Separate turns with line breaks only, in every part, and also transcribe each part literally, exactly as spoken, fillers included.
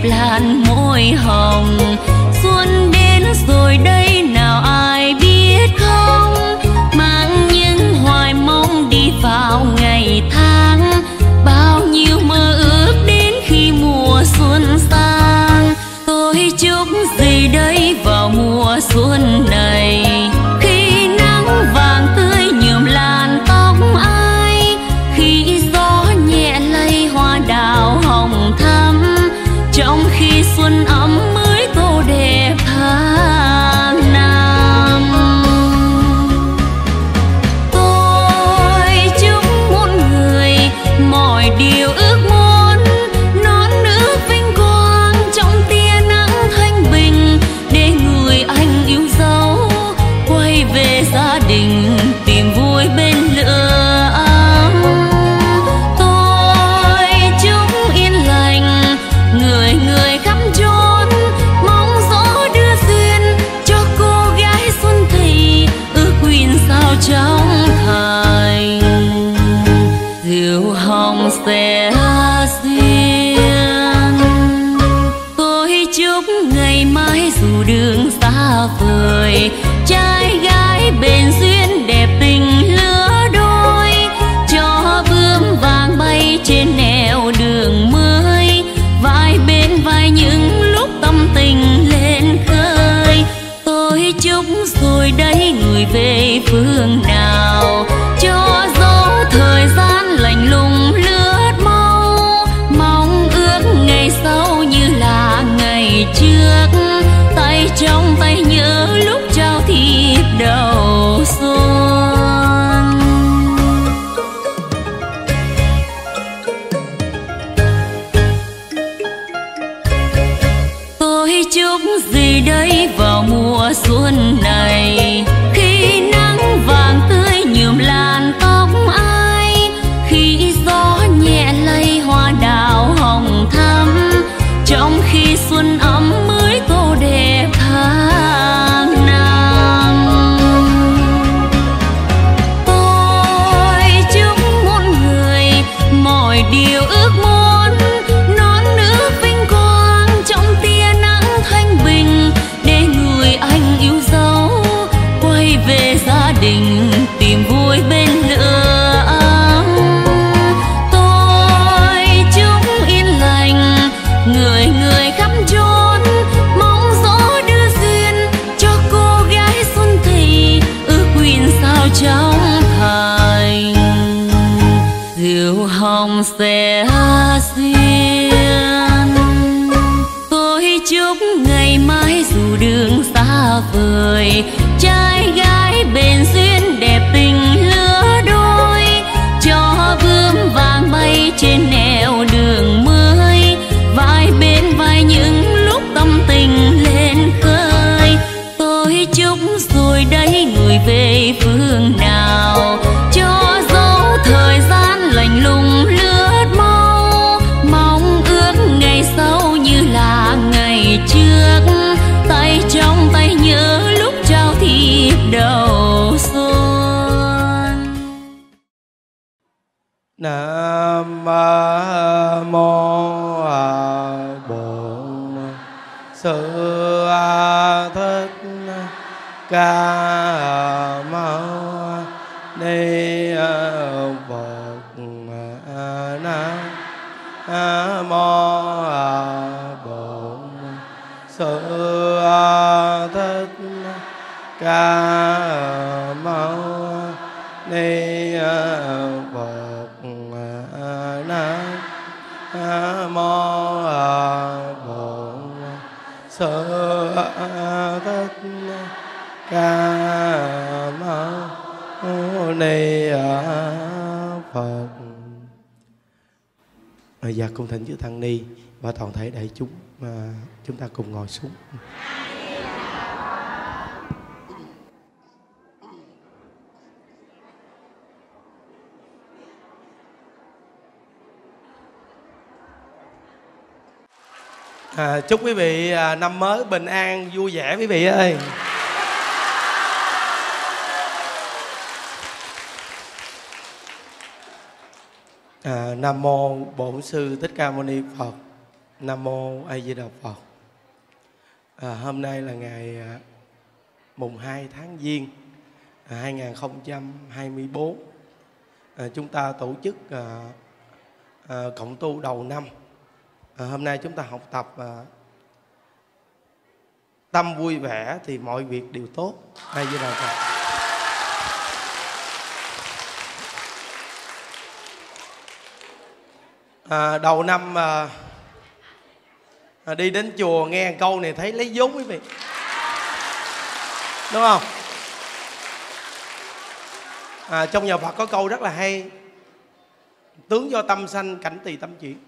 làn môi hồng. Xuân đến rồi đây nào ai biết không, mang những hoài mong đi vào ngày tháng. Bao nhiêu mơ ước đến khi mùa xuân sang. Tôi chúc gì đây vào mùa xuân này, khi nắng vàng tươi nhuộm làn tóc ai, khi gió nhẹ lay hoa đào hồng thắm, trong khi xuân ấm mới tô đẹp tháng năm. Tôi chúc muôn người mọi điều ước muốn, non nước vinh quang trong tia nắng thanh bình, để người anh yêu dấu quay về gia đình tìm vui bên lửa ấm. Tôi chúc yên lành người người khắp chốn, mong gió đưa duyên cho cô gái xuân thì ước nguyện sao trong thành. Diệu hồng sẽ duyên. Tôi chúc ngày mai dù đường xa vời, trai gái bền duyên đẹp tình lứa đôi, cho bướm vàng bay trên nẻo đường mới, vai bên vai những lúc tâm tình lên khơi. Tôi chúc rồi đây người về phương nào, cho dấu thời gian lạnh lùng lướt mau, mong ước ngày sau như là ngày trước, tay trong tay nhớ lúc trao thiệp đầu xuân. Tôi chúc gì đây vào mùa xuân này, khi nắng vàng tươi nhuộm làn tóc ai, khi gió nhẹ lay hoa đào hồng thắm, trong khi xuân ấm mới tô đẹp tháng năm. Tôi chúc muôn người mọi điều ước muốn, non nước vinh quang trong tia nắng thanh bình, để người anh yêu dấu quay về gia đình tìm vui bên lửa ấm. Tôi chúc yên lành người người khắp chốn, mong gió đưa duyên cho cô gái xuân thì ước nguyện sao trong thành. Diệu hồng sẽ duyên. Tôi chúc ngày mai dù đường xa vời, trai gái bền duyên đẹp tình lứa đôi, cho bướm vàng bay trên nẻo đường mới, vai bên vai những lúc tâm tình lên khơi. Tôi chúc rồi đây người về phương nào, cho dấu thời gian lạnh lùng lướt mau, mong ước ngày sau như là ngày trước, tay trong tay nhớ lúc trao thiệp đầu xuân.
Nam mô Bổn Sư Thích Ca Mâu Ni Phật. Nam mô Bổn Sư Thích Ca Mâu Ni Phật. Nam mô Bổn Sư Thích Ca Mâu Ni Phật. Bây giờ cung thỉnh chư tăng ni và toàn thể đại chúng mà chúng ta cùng ngồi xuống. À, chúc quý vị à, năm mới bình an vui vẻ quý vị ơi. À, Nam mô Bổn Sư Thích Ca Mâu Ni Phật. Nam mô A Di Đà Phật. À, hôm nay là ngày à, mùng hai tháng Giêng à, hai nghìn không trăm hai mươi tư. À, chúng ta tổ chức à, à, cộng tu đầu năm. À, hôm nay chúng ta học tập à, tâm vui vẻ thì mọi việc đều tốt. A Di Đà Phật. À, đầu năm à, à, đi đến chùa nghe câu này thấy lấy vốn quý vị, đúng không? À, trong nhà Phật có câu rất là hay: tướng do tâm sanh, cảnh tùy tâm chuyển.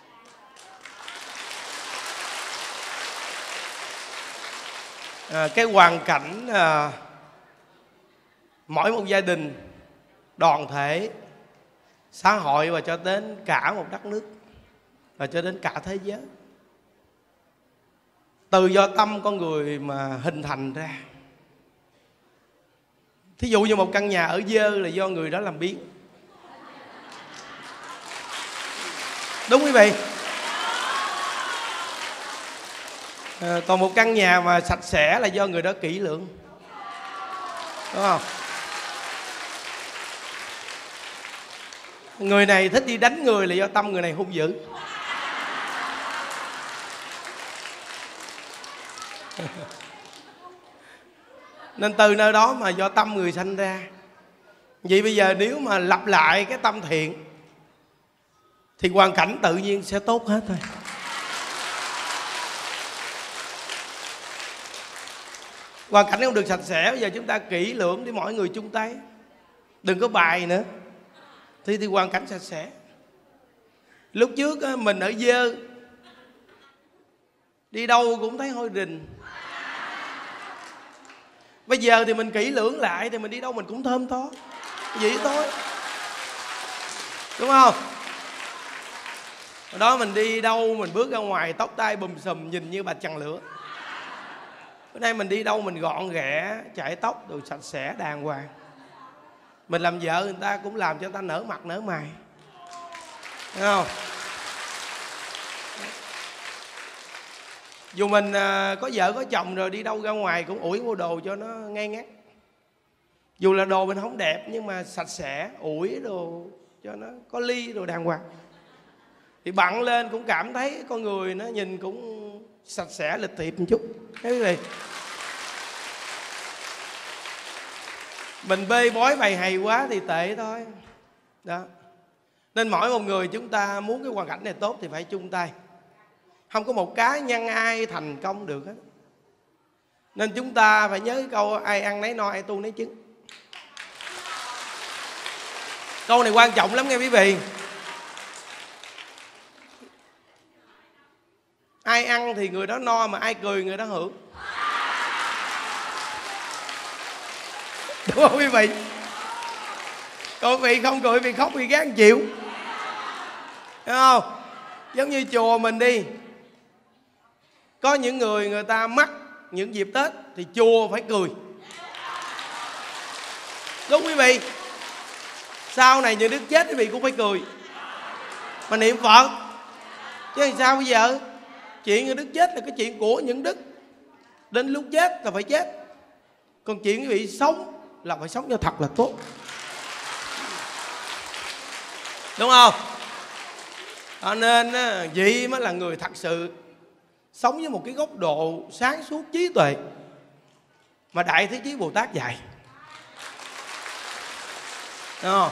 À, cái hoàn cảnh à, mỗi một gia đình, đoàn thể, xã hội và cho đến cả một đất nước và cho đến cả thế giới, từ do tâm con người mà hình thành ra. Thí dụ như một căn nhà ở dơ là do người đó làm biến, đúng quý vị. À, còn một căn nhà mà sạch sẽ là do người đó kỹ lưỡng, đúng không? Người này thích đi đánh người là do tâm người này hung dữ. Nên từ nơi đó mà do tâm người sanh ra. Vậy bây giờ nếu mà lặp lại cái tâm thiện thì hoàn cảnh tự nhiên sẽ tốt hết thôi. Hoàn cảnh không được sạch sẽ, bây giờ chúng ta kỹ lưỡng để mọi người chung tay, đừng có bài nữa, thì thì hoàn cảnh sạch sẽ. Lúc trước á, mình ở dơ, đi đâu cũng thấy hôi rình. Bây giờ thì mình kỹ lưỡng lại thì mình đi đâu mình cũng thơm tho, vậy thôi, đúng không? Hồi đó mình đi đâu mình bước ra ngoài tóc tai bùm xùm nhìn như bà chằn lửa. Bữa nay mình đi đâu mình gọn ghẽ, chải tóc rồi sạch sẽ đàng hoàng. Mình làm vợ người ta cũng làm cho người ta nở mặt nở mày, thấy không? Dù mình à, có vợ có chồng rồi đi đâu ra ngoài cũng ủi mua đồ cho nó ngay ngắn. Dù là đồ mình không đẹp nhưng mà sạch sẽ, ủi đồ cho nó có ly đồ đàng hoàng. Thì bận lên cũng cảm thấy con người nó nhìn cũng sạch sẽ lịch thiệp một chút. Thấy gì? Mình bê bói bày hay quá thì tệ thôi. Đó. Nên mỗi một người chúng ta muốn cái hoàn cảnh này tốt thì phải chung tay. Không có một cá nhân ai thành công được hết. Nên chúng ta phải nhớ cái câu ai ăn nấy no, ai tu nấy trứng. Câu này quan trọng lắm nghe quý vị. Ai ăn thì người đó no, mà ai cười người đó hưởng, đúng không quý vị? Còn quý vị không cười vì khóc vì gán chịu, thấy không? Giống như chùa mình đi, có những người người ta mắc những dịp Tết thì chùa phải cười, đúng quý vị. Sau này những đức chết quý vị cũng phải cười mà niệm Phật, chứ làm sao bây giờ? Chuyện những đức chết là cái chuyện của những đức, đến lúc chết là phải chết. Còn chuyện quý vị sống là phải sống cho thật là tốt, đúng không? Cho nên vậy mới là người thật sự sống với một cái góc độ sáng suốt trí tuệ mà Đại Thế Chí Bồ Tát dạy, đúng không?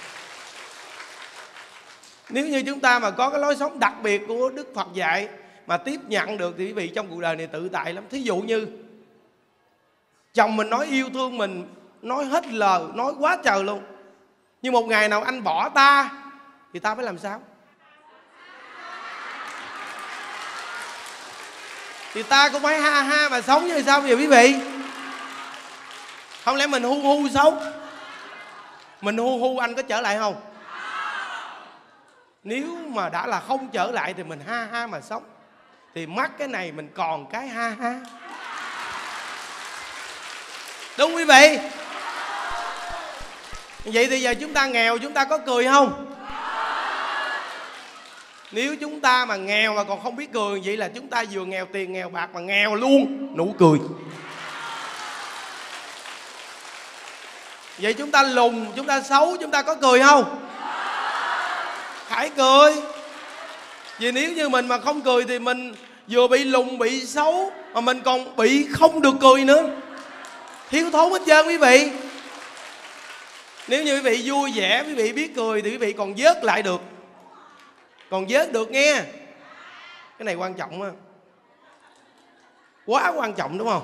Nếu như chúng ta mà có cái lối sống đặc biệt của Đức Phật dạy mà tiếp nhận được thì quý vị trong cuộc đời này tự tại lắm. Thí dụ như chồng mình nói yêu thương mình, nói hết lời, nói quá trời luôn, nhưng một ngày nào anh bỏ ta thì ta phải làm sao? Thì ta cũng phải ha ha mà sống như sao bây giờ quý vị? Không lẽ mình hu hu sống? Mình hu hu anh có trở lại không? Nếu mà đã là không trở lại thì mình ha ha mà sống. Thì mắc cái này mình còn cái ha ha, đúng quý vị? Vậy thì giờ chúng ta nghèo chúng ta có cười không? Nếu chúng ta mà nghèo mà còn không biết cười, vậy là chúng ta vừa nghèo tiền nghèo bạc mà nghèo luôn nụ cười. Vậy chúng ta lùn, chúng ta xấu, chúng ta có cười không? Phải cười. Vì nếu như mình mà không cười thì mình vừa bị lùn, bị xấu, mà mình còn bị không được cười nữa. Thiếu thốn hết trơn quý vị. Nếu như quý vị vui vẻ, quý vị biết cười thì quý vị còn vớt lại được. Còn vớt được nghe. Cái này quan trọng á. Quá quan trọng đúng không?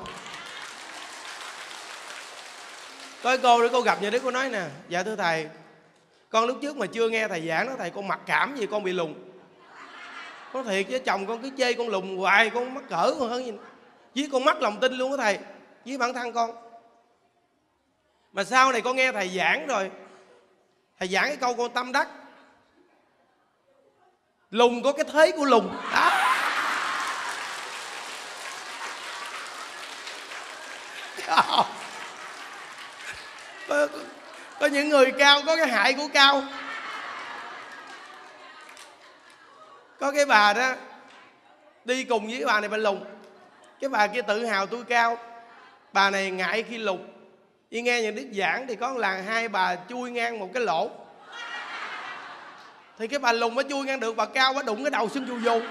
Coi cô để cô gặp như đấy, cô nói nè: dạ thưa thầy, con lúc trước mà chưa nghe thầy giảng đó thầy, con mặc cảm gì con bị lùn. Có thiệt chứ, chồng con cứ chê con lùn hoài, con mắc cỡ con hơn gì. Với con mất lòng tin luôn đó thầy, với bản thân con. Mà sau này con nghe thầy giảng rồi, thầy giảng cái câu con tâm đắc: lùn có cái thế của lùn đó. Có, có những người cao có cái hại của cao. Có cái bà đó đi cùng với bà này, bà lùn. Cái bà kia tự hào tôi cao, bà này ngại khi lùn. Đi nghe những đức giảng thì có là hai bà chui ngang một cái lỗ. Thì cái bà lùn mới chui ngang được, bà cao mới đụng cái đầu xuống vô vô.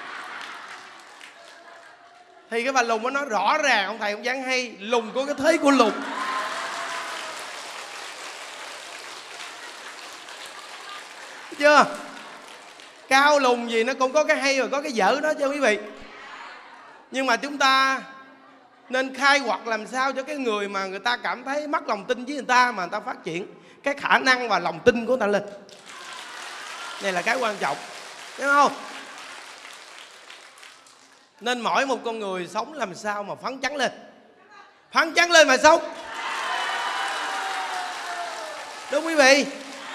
Thì cái bà lùn mới nói rõ ràng: ông thầy ông giảng hay, lùn có cái thế của lùn. Chưa? Cao lùn gì nó cũng có cái hay rồi có cái dở đó chứ quý vị. Nhưng mà chúng ta nên khai quật làm sao cho cái người mà người ta cảm thấy mất lòng tin với người ta, mà người ta phát triển cái khả năng và lòng tin của người ta lên. Đây là cái quan trọng, đúng không? Nên mỗi một con người sống làm sao mà phấn chấn lên. Phấn chấn lên mà sống. Đúng quý vị.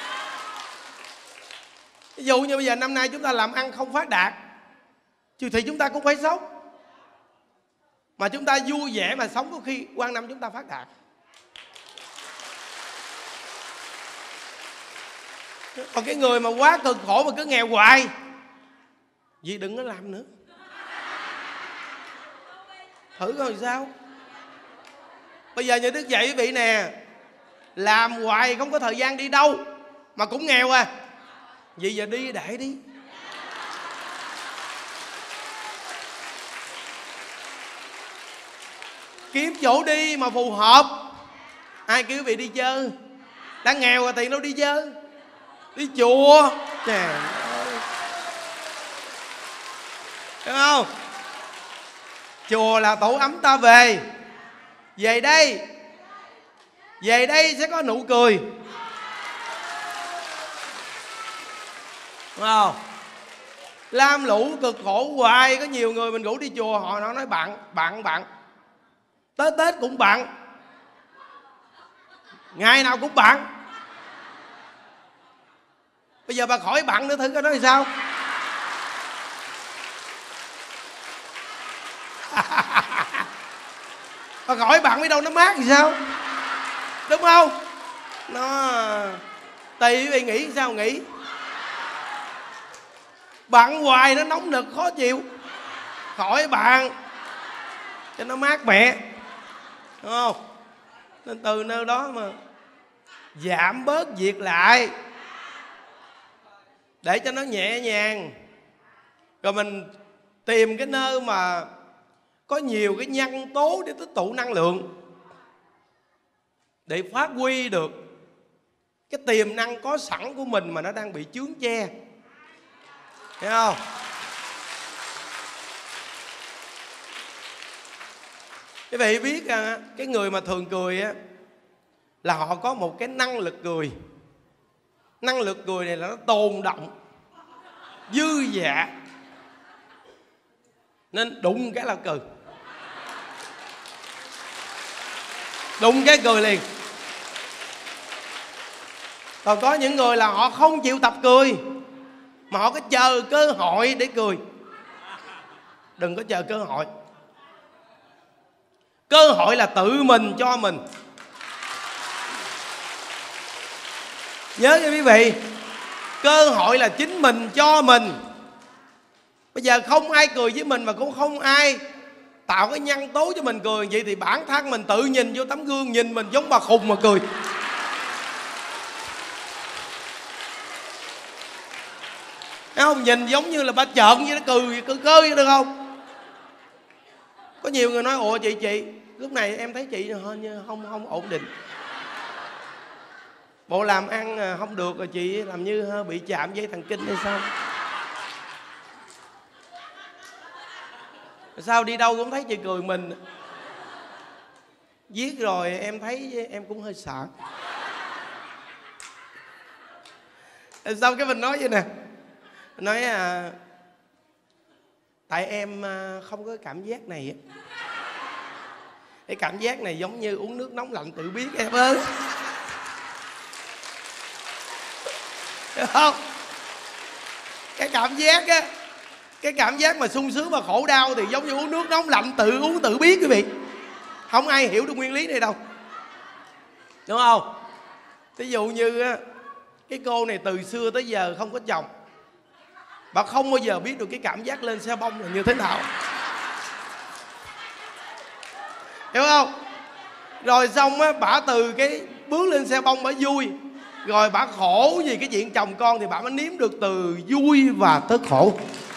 Ví dụ như bây giờ năm nay chúng ta làm ăn không phát đạt, chứ thì chúng ta cũng phải sống. Mà chúng ta vui vẻ mà sống, có khi qua năm chúng ta phát đạt. Còn cái người mà quá cực khổ mà cứ nghèo hoài, vậy đừng có làm nữa. Thử coi sao. Bây giờ như Đức dạy quý vị nè, làm hoài không có thời gian đi đâu, mà cũng nghèo à. Vậy giờ đi đại đi. Kiếm chỗ đi mà phù hợp. Ai kêu quý vị đi chơi? Đang nghèo rồi tiền đâu đi chơi. Đi chùa. Trời ơi, đúng không? Chùa là tổ ấm ta về. Về đây, về đây sẽ có nụ cười, đúng không? Lam lũ cực khổ hoài. Có nhiều người mình rủ đi chùa, họ nó nói bận, bận, bận. Tới Tết cũng bận, ngày nào cũng bận. Bây giờ bà khỏi bận nữa, thử coi nói sao. Bà khỏi bận biết đâu nó mát thì sao, đúng không? Nó tùy quý vị nghĩ sao nghĩ. Bận hoài nó nóng nực khó chịu, khỏi bận cho nó mát mẻ, đúng không? Nên từ nơi đó mà giảm bớt việc lại để cho nó nhẹ nhàng. Rồi mình tìm cái nơi mà có nhiều cái nhân tố để tích tụ năng lượng, để phát huy được cái tiềm năng có sẵn của mình mà nó đang bị chướng che. Thấy không? Quý vị biết à, cái người mà thường cười á, là họ có một cái năng lực cười. Năng lực cười này là nó tồn động, dư dả, nên đụng cái là cười. Đụng cái cười liền. Còn có những người là họ không chịu tập cười, mà họ cứ chờ cơ hội để cười. Đừng có chờ cơ hội. Cơ hội là tự mình cho mình. Nhớ nha quý vị, cơ hội là chính mình cho mình, Bây giờ không ai cười với mình, mà cũng không ai tạo cái nhân tố cho mình cười. Vậy thì bản thân mình tự nhìn vô tấm gương, nhìn mình giống bà khùng mà cười. Thấy không? Nhìn giống như là bà trợn vậy, nó cười cơ cơ vậy, được không? Có nhiều người nói ủa chị chị lúc này em thấy chị như không không ổn định, bộ làm ăn không được rồi, chị làm như bị chạm dây thần kinh hay sao? Sao đi đâu cũng thấy chị cười mình. Viết rồi em thấy em cũng hơi sợ. Sao cái mình nói vậy nè, nói à, tại em không có cảm giác này. Cái cảm giác này giống như uống nước nóng lạnh tự biết em ơi. Được không? Cái cảm giác á, cái cảm giác mà sung sướng và khổ đau thì giống như uống nước nóng lạnh tự uống tự biết quý vị. Không ai hiểu được nguyên lý này đâu, đúng không? Ví dụ như á, cái cô này từ xưa tới giờ không có chồng, bà không bao giờ biết được cái cảm giác lên xe bông là như thế nào, hiểu không? Rồi xong á, bà từ cái bước lên xe bông bà vui, rồi bà khổ vì cái chuyện chồng con thì bà mới nếm được từ vui và tới khổ.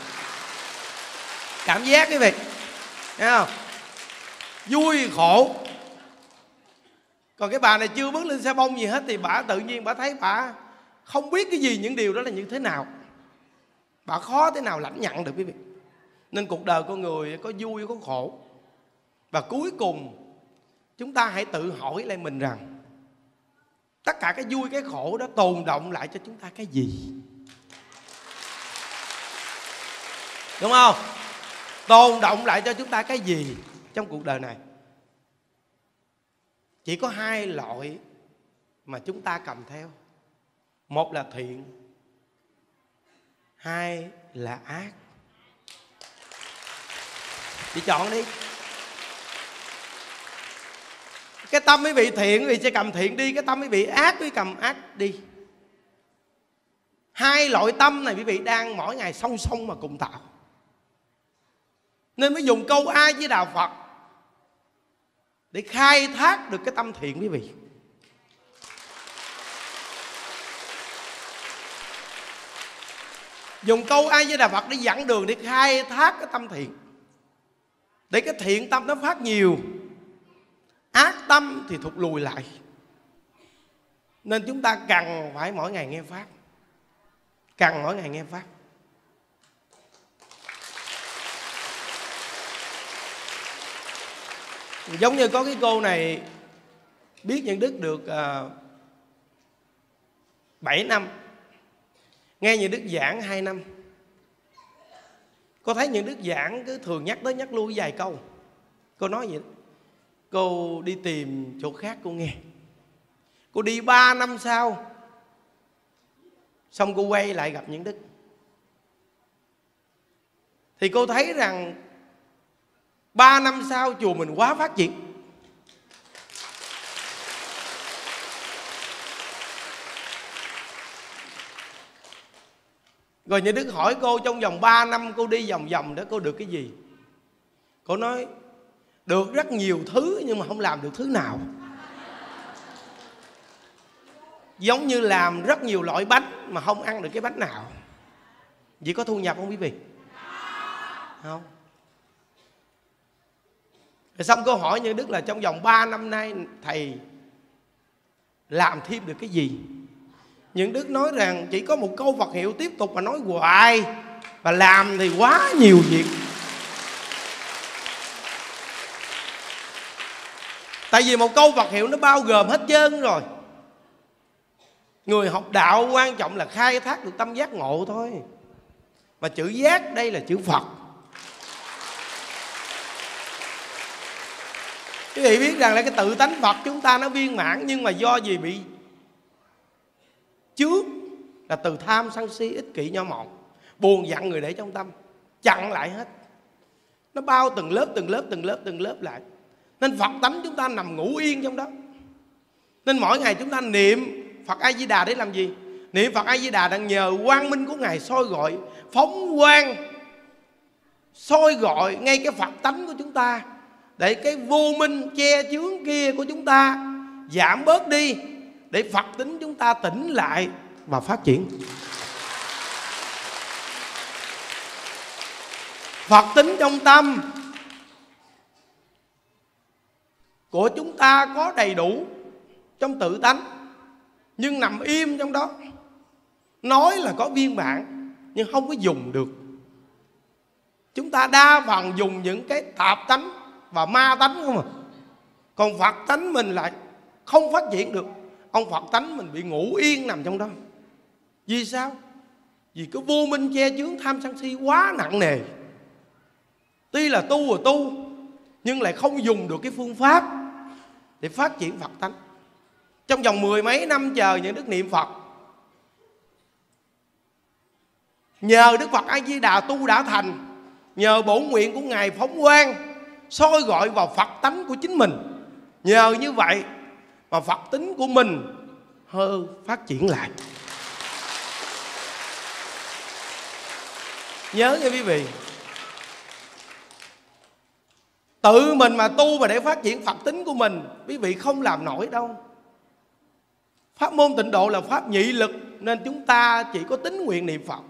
Cảm giác quý vị, thấy không? Vui khổ. Còn cái bà này chưa bước lên xe bông gì hết thì bà tự nhiên bà thấy bà không biết cái gì, những điều đó là như thế nào. Bà khó thế nào lãnh nhận được quý vị. Nên cuộc đời con người có vui có khổ. Và cuối cùng chúng ta hãy tự hỏi lại mình rằng tất cả cái vui cái khổ đó tồn động lại cho chúng ta cái gì? Đúng không? Tồn động lại cho chúng ta cái gì trong cuộc đời này? Chỉ có hai loại mà chúng ta cầm theo. Một là thiện, hai là ác. Chị chọn đi. Cái tâm quý vị thiện quý vị sẽ cầm thiện đi, cái tâm quý vị ác quý vị cầm ác đi. Hai loại tâm này quý vị đang mỗi ngày song song mà cùng tạo. Nên mới dùng câu A với Đạo Phật để khai thác được cái tâm thiện quý vị. Dùng câu A với Đạo Phật để dẫn đường, để khai thác cái tâm thiện, để cái thiện tâm nó phát nhiều, ác tâm thì thụt lùi lại. Nên chúng ta cần phải mỗi ngày nghe Pháp, cần mỗi ngày nghe Pháp. Giống như có cái cô này biết nhận Đức được uh, bảy năm, nghe nhận Đức giảng hai năm. Cô thấy nhận Đức giảng cứ thường nhắc tới nhắc lui vài câu. Cô nói vậy đó. Cô đi tìm chỗ khác cô nghe. Cô đi ba năm sau, xong cô quay lại gặp nhận Đức. Thì cô thấy rằng ba năm sau chùa mình quá phát triển. Rồi Như Đức hỏi cô trong vòng ba năm cô đi vòng vòng đó cô được cái gì? Cô nói được rất nhiều thứ nhưng mà không làm được thứ nào. Giống như làm rất nhiều loại bánh mà không ăn được cái bánh nào. Vậy có thu nhập không quý vị? Không. Rồi xong cô hỏi Như Đức là trong vòng ba năm nay thầy làm thêm được cái gì? Những Đức nói rằng chỉ có một câu Phật hiệu tiếp tục mà nói hoài, và làm thì quá nhiều việc. Tại vì một câu Phật hiệu nó bao gồm hết trơn rồi. Người học đạo quan trọng là khai thác được tâm giác ngộ thôi. Mà chữ giác đây là chữ Phật. Quý vị biết rằng là cái tự tánh Phật chúng ta nó viên mãn, nhưng mà do gì bị trước là từ tham sân si ích kỷ nho mọn, buồn giận người để trong tâm, chặn lại hết. Nó bao từng lớp từng lớp từng lớp từng lớp lại. Nên Phật tánh chúng ta nằm ngủ yên trong đó. Nên mỗi ngày chúng ta niệm Phật A Di Đà để làm gì? Niệm Phật A Di Đà đang nhờ quang minh của Ngài soi gọi, phóng quang soi gọi ngay cái Phật tánh của chúng ta, để cái vô minh che chướng kia của chúng ta giảm bớt đi, để Phật tính chúng ta tỉnh lại và phát triển. Phật tính trong tâm của chúng ta có đầy đủ trong tự tánh, nhưng nằm im trong đó. Nói là có viên mãn nhưng không có dùng được. Chúng ta đa phần dùng những cái tạp tánh và ma tánh không à. Còn Phật tánh mình lại không phát triển được. Ông Phật tánh mình bị ngủ yên nằm trong đó. Vì sao? Vì cái vô minh che chướng tham sân si quá nặng nề. Tuy là tu rồi tu, nhưng lại không dùng được cái phương pháp để phát triển Phật tánh. Trong vòng mười mấy năm chờ những đức niệm Phật, nhờ Đức Phật A Di Đà tu đã thành, nhờ bổn nguyện của Ngài phóng quang soi gọi vào Phật tánh của chính mình. Nhờ như vậy mà Phật tính của mình hơi phát triển lại. Nhớ nha quý vị, tự mình mà tu mà để phát triển Phật tính của mình, quý vị không làm nổi đâu. Pháp môn tịnh độ là pháp nhị lực, nên chúng ta chỉ có tín nguyện niệm Phật.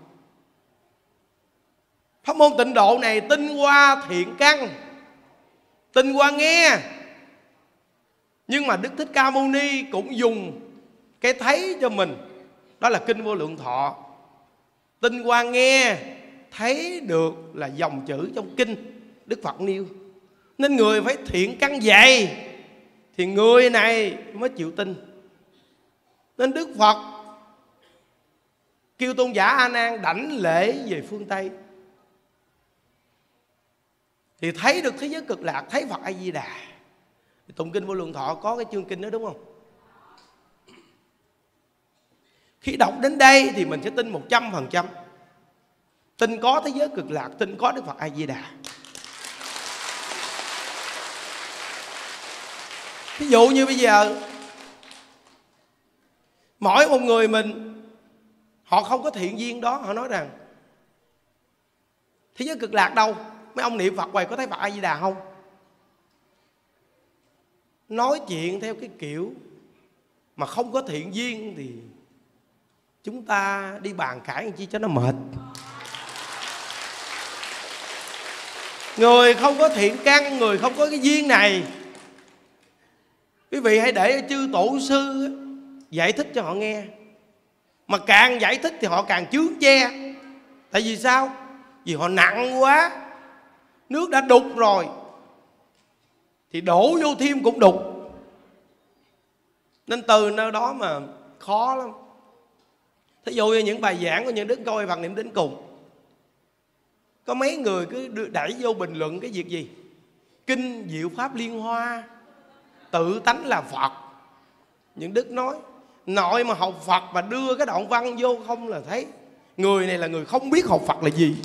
Pháp môn tịnh độ này tinh qua thiện căn, tinh qua nghe. Nhưng mà Đức Thích Ca Mâu Ni cũng dùng cái thấy cho mình, đó là Kinh Vô Lượng Thọ. Tinh qua nghe, thấy được là dòng chữ trong kinh Đức Phật nêu. Nên người phải thiện căn dày thì người này mới chịu tin. Nên Đức Phật kêu tôn giả A Nan đảnh lễ về phương Tây, thì thấy được thế giới cực lạc, thấy Phật A Di Đà. Tụng Kinh Vô Lượng Thọ có cái chương kinh đó đúng không? Khi đọc đến đây thì mình sẽ tin một trăm phần trăm. Tin có thế giới cực lạc, tin có Đức Phật A Di Đà. Ví dụ như bây giờ mỗi một người mình, họ không có thiện duyên đó, họ nói rằng thế giới cực lạc đâu, mấy ông niệm Phật hoài có thấy Phật A Di Đà không? Nói chuyện theo cái kiểu mà không có thiện duyên thì chúng ta đi bàn cãi làm chi cho nó mệt. Người không có thiện căn, người không có cái duyên này, quý vị hãy để chư tổ sư giải thích cho họ nghe. Mà càng giải thích thì họ càng chướng che. Tại vì sao? Vì họ nặng quá. Nước đã đục rồi thì đổ vô thêm cũng đục. Nên từ nơi đó mà khó lắm. Thí dụ như những bài giảng của những đức coi Phật niệm đến cùng, có mấy người cứ đẩy vô bình luận cái việc gì? Kinh Diệu Pháp Liên Hoa, tự tánh là Phật. Những đức nói nội mà học Phật mà đưa cái đoạn văn vô không là thấy người này là người không biết học Phật là gì.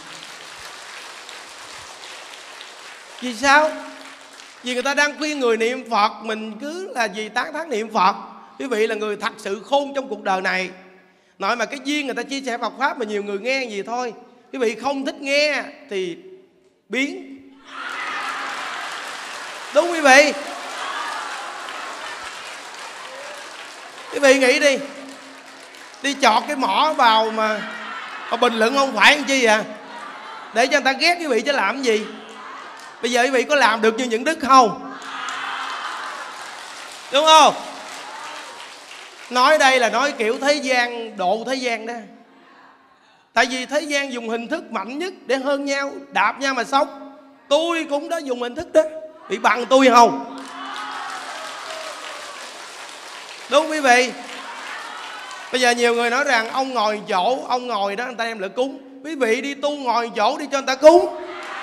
Vì sao? Vì người ta đang khuyên người niệm Phật, mình cứ là gì tán thán niệm Phật. Quý vị là người thật sự khôn trong cuộc đời này. Nội mà cái duyên người ta chia sẻ Phật Pháp mà nhiều người nghe gì thôi. Quý vị không thích nghe thì biến. Đúng quý vị. Quý vị nghĩ đi, đi chọt cái mỏ vào mà, mà bình luận không phải làm chi à? Để cho người ta ghét quý vị chứ làm cái gì? Bây giờ quý vị có làm được như những đức không? Đúng không? Nói đây là nói kiểu thế gian, độ thế gian đó. Tại vì thế gian dùng hình thức mạnh nhất để hơn nhau, đạp nhau mà sống. Tôi cũng đã dùng hình thức đó. Bị bằng tôi không? Đúng quý vị. Bây giờ nhiều người nói rằng ông ngồi chỗ, ông ngồi đó người ta đem lại cúng. Quý vị đi tu ngồi chỗ đi cho người ta cúng.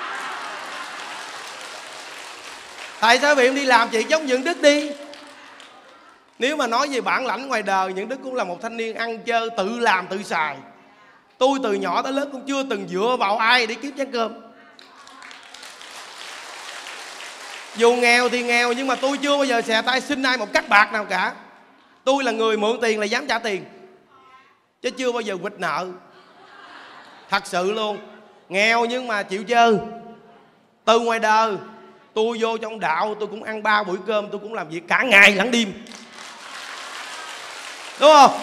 Tại sao quý vị không đi làm chuyện giống những đức đi? Nếu mà nói về bản lãnh ngoài đời, những đức cũng là một thanh niên ăn chơi, tự làm tự xài. Tôi từ nhỏ tới lớn cũng chưa từng dựa vào ai để kiếm chén cơm. Dù nghèo thì nghèo, nhưng mà tôi chưa bao giờ xè tay xin ai một cắc bạc nào cả. Tôi là người mượn tiền là dám trả tiền, chứ chưa bao giờ quỵt nợ. Thật sự luôn. nghèo nhưng mà chịu chơi. Từ ngoài đời tôi vô trong đạo, tôi cũng ăn ba buổi cơm, tôi cũng làm việc cả ngày lẫn đêm, đúng không?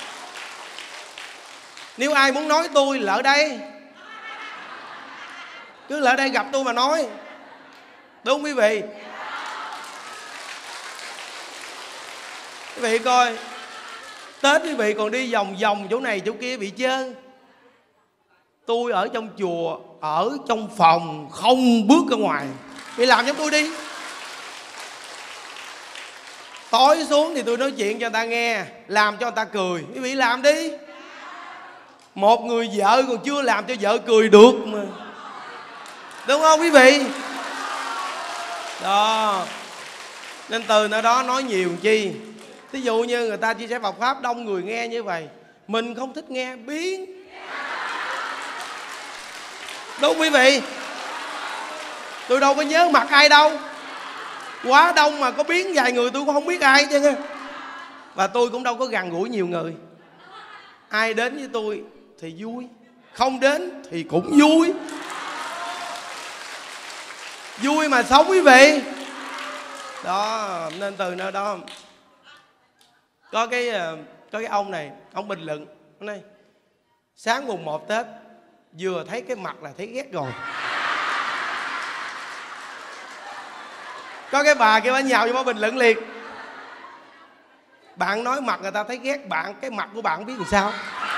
Nếu ai muốn nói tôi là ở đây, cứ lại đây gặp tôi mà nói, đúng không quý vị? Quý vị coi Tết quý vị còn đi vòng vòng chỗ này chỗ kia bị chơn. Tôi ở trong chùa, ở trong phòng, không bước ra ngoài. Vì làm giống tôi đi. Tối xuống thì tôi nói chuyện cho người ta nghe, làm cho người ta cười. Quý vị làm đi. Một người vợ còn chưa làm cho vợ cười được mà, đúng không quý vị? Đó. Nên từ nơi đó nói nhiều chi. Ví dụ như người ta chia sẻ Phật Pháp, đông người nghe như vậy, mình không thích nghe, biến. Đúng quý vị? Tôi đâu có nhớ mặt ai đâu. Quá đông mà có biến vài người tôi cũng không biết ai chứ. Và tôi cũng đâu có gần gũi nhiều người. Ai đến với tôi thì vui, không đến thì cũng vui. Vui mà sống quý vị. Đó, nên từ nơi đó có cái có cái ông này, ông bình luận này, sáng mùng một Tết vừa thấy cái mặt là thấy ghét rồi. Có cái bà kia bà nhào vô bà bình luận liền, bạn nói mặt người ta thấy ghét bạn, cái mặt của bạn không biết làm sao.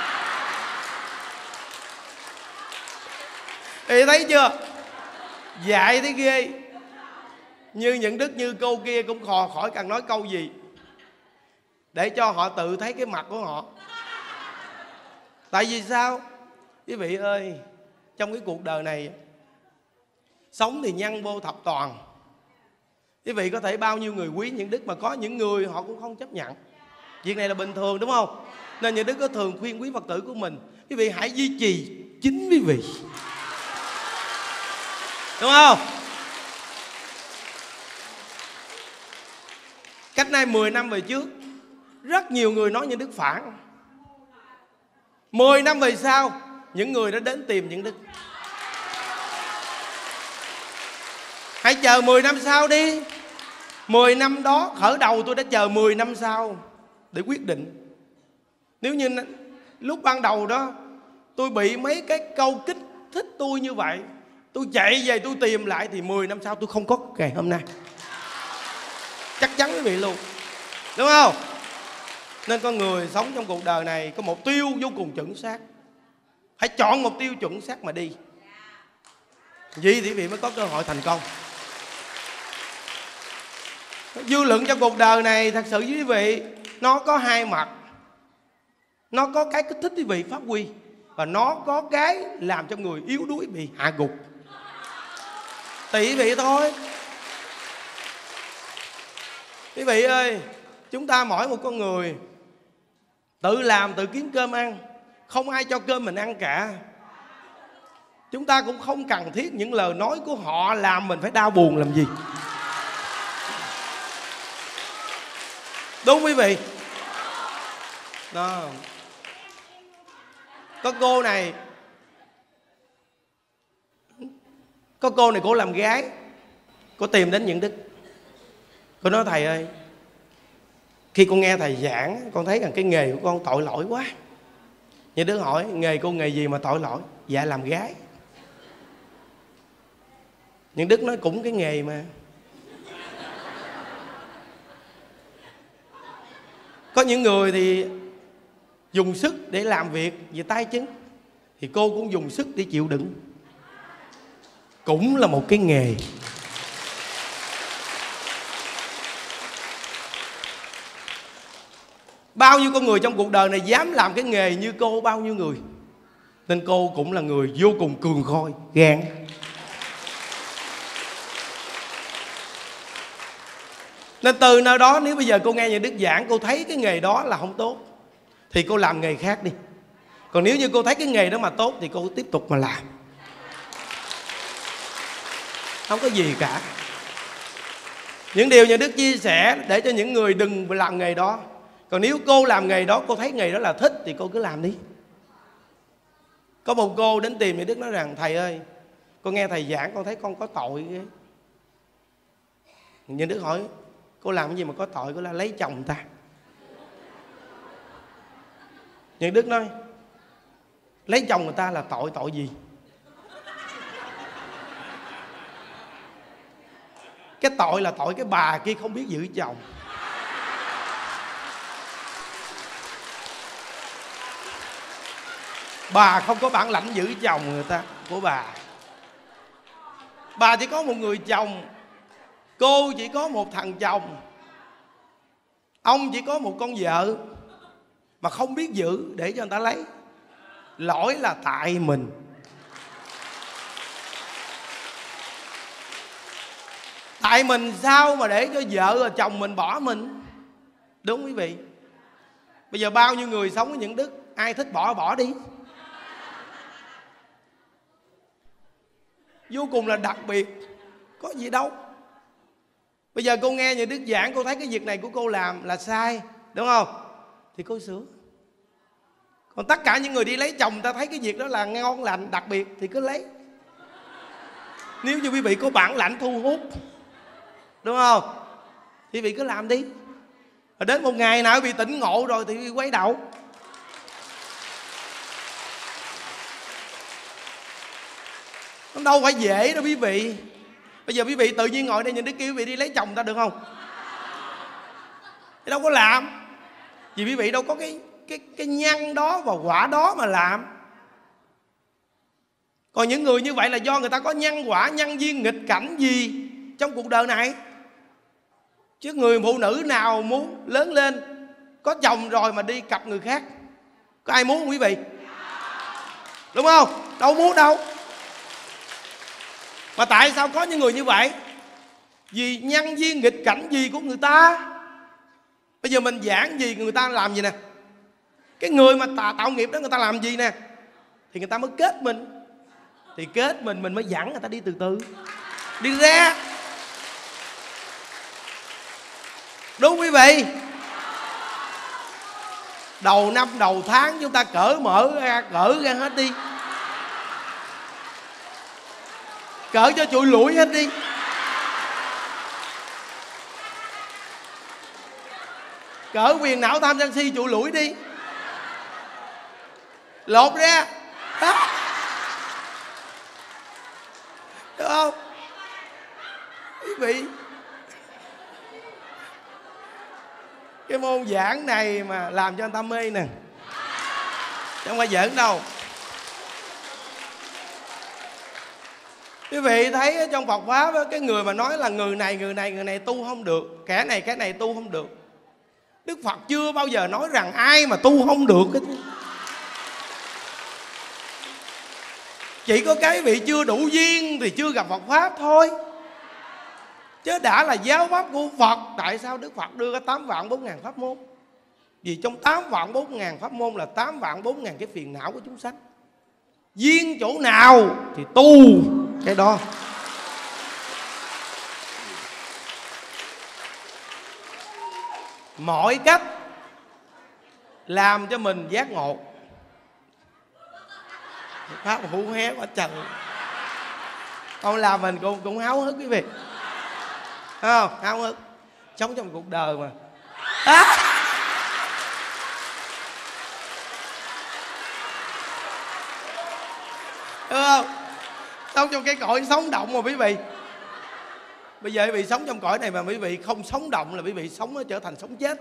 Thì thấy chưa, dạy thấy ghê. Như những đức như cô kia cũng khò khỏi cần nói câu gì, để cho họ tự thấy cái mặt của họ. Tại vì sao? Quý vị ơi, trong cái cuộc đời này sống thì nhân vô thập toàn. Quý vị có thể bao nhiêu người quý những đức, mà có những người họ cũng không chấp nhận. Việc này là bình thường, đúng không? Nên những đức có thường khuyên quý Phật tử của mình, quý vị hãy duy trì chính quý vị, đúng không? Cách nay mười năm về trước, rất nhiều người nói những đức phản. Mười năm về sau, những người đã đến tìm những đức. Hãy chờ mười năm sau đi. Mười năm đó khởi đầu tôi đã chờ mười năm sau để quyết định. Nếu như lúc ban đầu đó tôi bị mấy cái câu kích thích tôi như vậy, tôi chạy về tôi tìm lại, thì mười năm sau tôi không có ngày hôm nay. Chắc chắn quý vị luôn, đúng không? Nên con người sống trong cuộc đời này có mục tiêu vô cùng chuẩn xác. Hãy chọn mục tiêu chuẩn xác mà đi, vậy thì quý vị mới có cơ hội thành công. Dư luận trong cuộc đời này thật sự với quý vị, nó có hai mặt. Nó có cái kích thích quý vị phát huy, và nó có cái làm cho người yếu đuối bị hạ gục. Tùy quý vị thôi. Quý vị ơi, chúng ta mỗi một con người tự làm tự kiếm cơm ăn, không ai cho cơm mình ăn cả. Chúng ta cũng không cần thiết những lời nói của họ làm mình phải đau buồn làm gì. Đúng quý vị? Đó. Có cô này, Có cô này cô làm gái, cô tìm đến những đức. Cô nói thầy ơi, khi con nghe thầy giảng, con thấy rằng cái nghề của con tội lỗi quá. Những đứa hỏi nghề cô nghề gì mà tội lỗi? Dạ làm gái. Những đức nói cũng cái nghề mà. Có những người thì dùng sức để làm việc về tay chân, thì cô cũng dùng sức để chịu đựng, cũng là một cái nghề. Bao nhiêu con người trong cuộc đời này dám làm cái nghề như cô bao nhiêu người. Nên cô cũng là người vô cùng cường khôi, gan. Nên từ nơi đó, nếu bây giờ cô nghe những đức giảng, cô thấy cái nghề đó là không tốt, thì cô làm nghề khác đi. Còn nếu như cô thấy cái nghề đó mà tốt, thì cô tiếp tục mà làm, không có gì cả. Những điều nhà đức chia sẻ để cho những người đừng làm nghề đó. Còn nếu cô làm nghề đó, cô thấy nghề đó là thích, thì cô cứ làm đi. Có một cô đến tìm Nhuận Đức nói rằng: thầy ơi, con nghe thầy giảng con thấy con có tội ghê. Nhuận Đức hỏi: cô làm cái gì mà có tội? Cô là lấy chồng người ta. Nhuận Đức nói: lấy chồng người ta là tội, tội gì? Cái tội là tội cái bà kia không biết giữ chồng. Bà không có bản lãnh giữ chồng người ta của bà. Bà chỉ có một người chồng, cô chỉ có một thằng chồng, ông chỉ có một con vợ mà không biết giữ để cho người ta lấy. Lỗi là tại mình. Tại mình sao mà để cho vợ và chồng mình bỏ mình? Đúng quý vị. Bây giờ bao nhiêu người sống với Nhuận Đức, ai thích bỏ bỏ đi. Vô cùng là đặc biệt, có gì đâu. Bây giờ cô nghe Nhuận Đức giảng, cô thấy cái việc này của cô làm là sai, đúng không? Thì cô sửa. Còn tất cả những người đi lấy chồng, ta thấy cái việc đó là ngon lành, đặc biệt thì cứ lấy. Nếu như quý vị có bản lãnh thu hút, đúng không, thì quý vị cứ làm đi. Rồi đến một ngày nào quý vị tỉnh ngộ rồi thì quý vị quay đầu. Nó đâu phải dễ đâu quý vị. Bây giờ quý vị tự nhiên ngồi đây nhìn Đức kêu quý vị đi lấy chồng ta được không? Thì đâu có làm. Vì quý vị đâu có cái cái cái nhân đó và quả đó mà làm. Còn những người như vậy là do người ta có nhân quả, nhân duyên nghịch cảnh gì trong cuộc đời này. Chứ người phụ nữ nào muốn lớn lên có chồng rồi mà đi cặp người khác? Có ai muốn không quý vị? Đúng không? Đâu muốn đâu. Mà tại sao có những người như vậy? Vì nhân duyên nghịch cảnh gì của người ta. Bây giờ mình giảng gì người ta làm gì nè. Cái người mà tạo nghiệp đó người ta làm gì nè, thì người ta mới kết mình. Thì kết mình mình mới dẫn người ta đi từ từ, đi ra. Đúng quý vị. Đầu năm đầu tháng chúng ta cởi mở ra, cởi ra hết đi. Cởi cho trụi lũi hết đi. Cởi quyền não tham sân si trụi lũi đi. Lột ra đó. Được không quý vị? Cái môn giảng này mà làm cho người ta mê nè, chứ không phải giỡn đâu. Quý vị thấy trong Phật Pháp đó, cái người mà nói là người này người này người này tu không được, kẻ này cái này tu không được, Đức Phật chưa bao giờ nói rằng ai mà tu không được hết. Chỉ có cái vị chưa đủ duyên thì chưa gặp Phật Pháp thôi. Chứ đã là giáo pháp của Phật, tại sao Đức Phật đưa cái tám vạn bốn ngàn pháp môn? Vì trong tám vạn bốn ngàn pháp môn là tám vạn bốn ngàn cái phiền não của chúng sanh. Duyên chỗ nào thì tu cái đó. Mọi cách làm cho mình giác ngộ. Pháp hú hé quá trời. Con làm mình cũng, cũng háo hức quý vị. Thấy không? Háo hức. Sống trong cuộc đời mà à! Đúng không? Sống trong cái cõi sống động mà quý vị. Bây giờ quý vị sống trong cõi này mà quý vị không sống động là quý vị sống nó trở thành sống chết.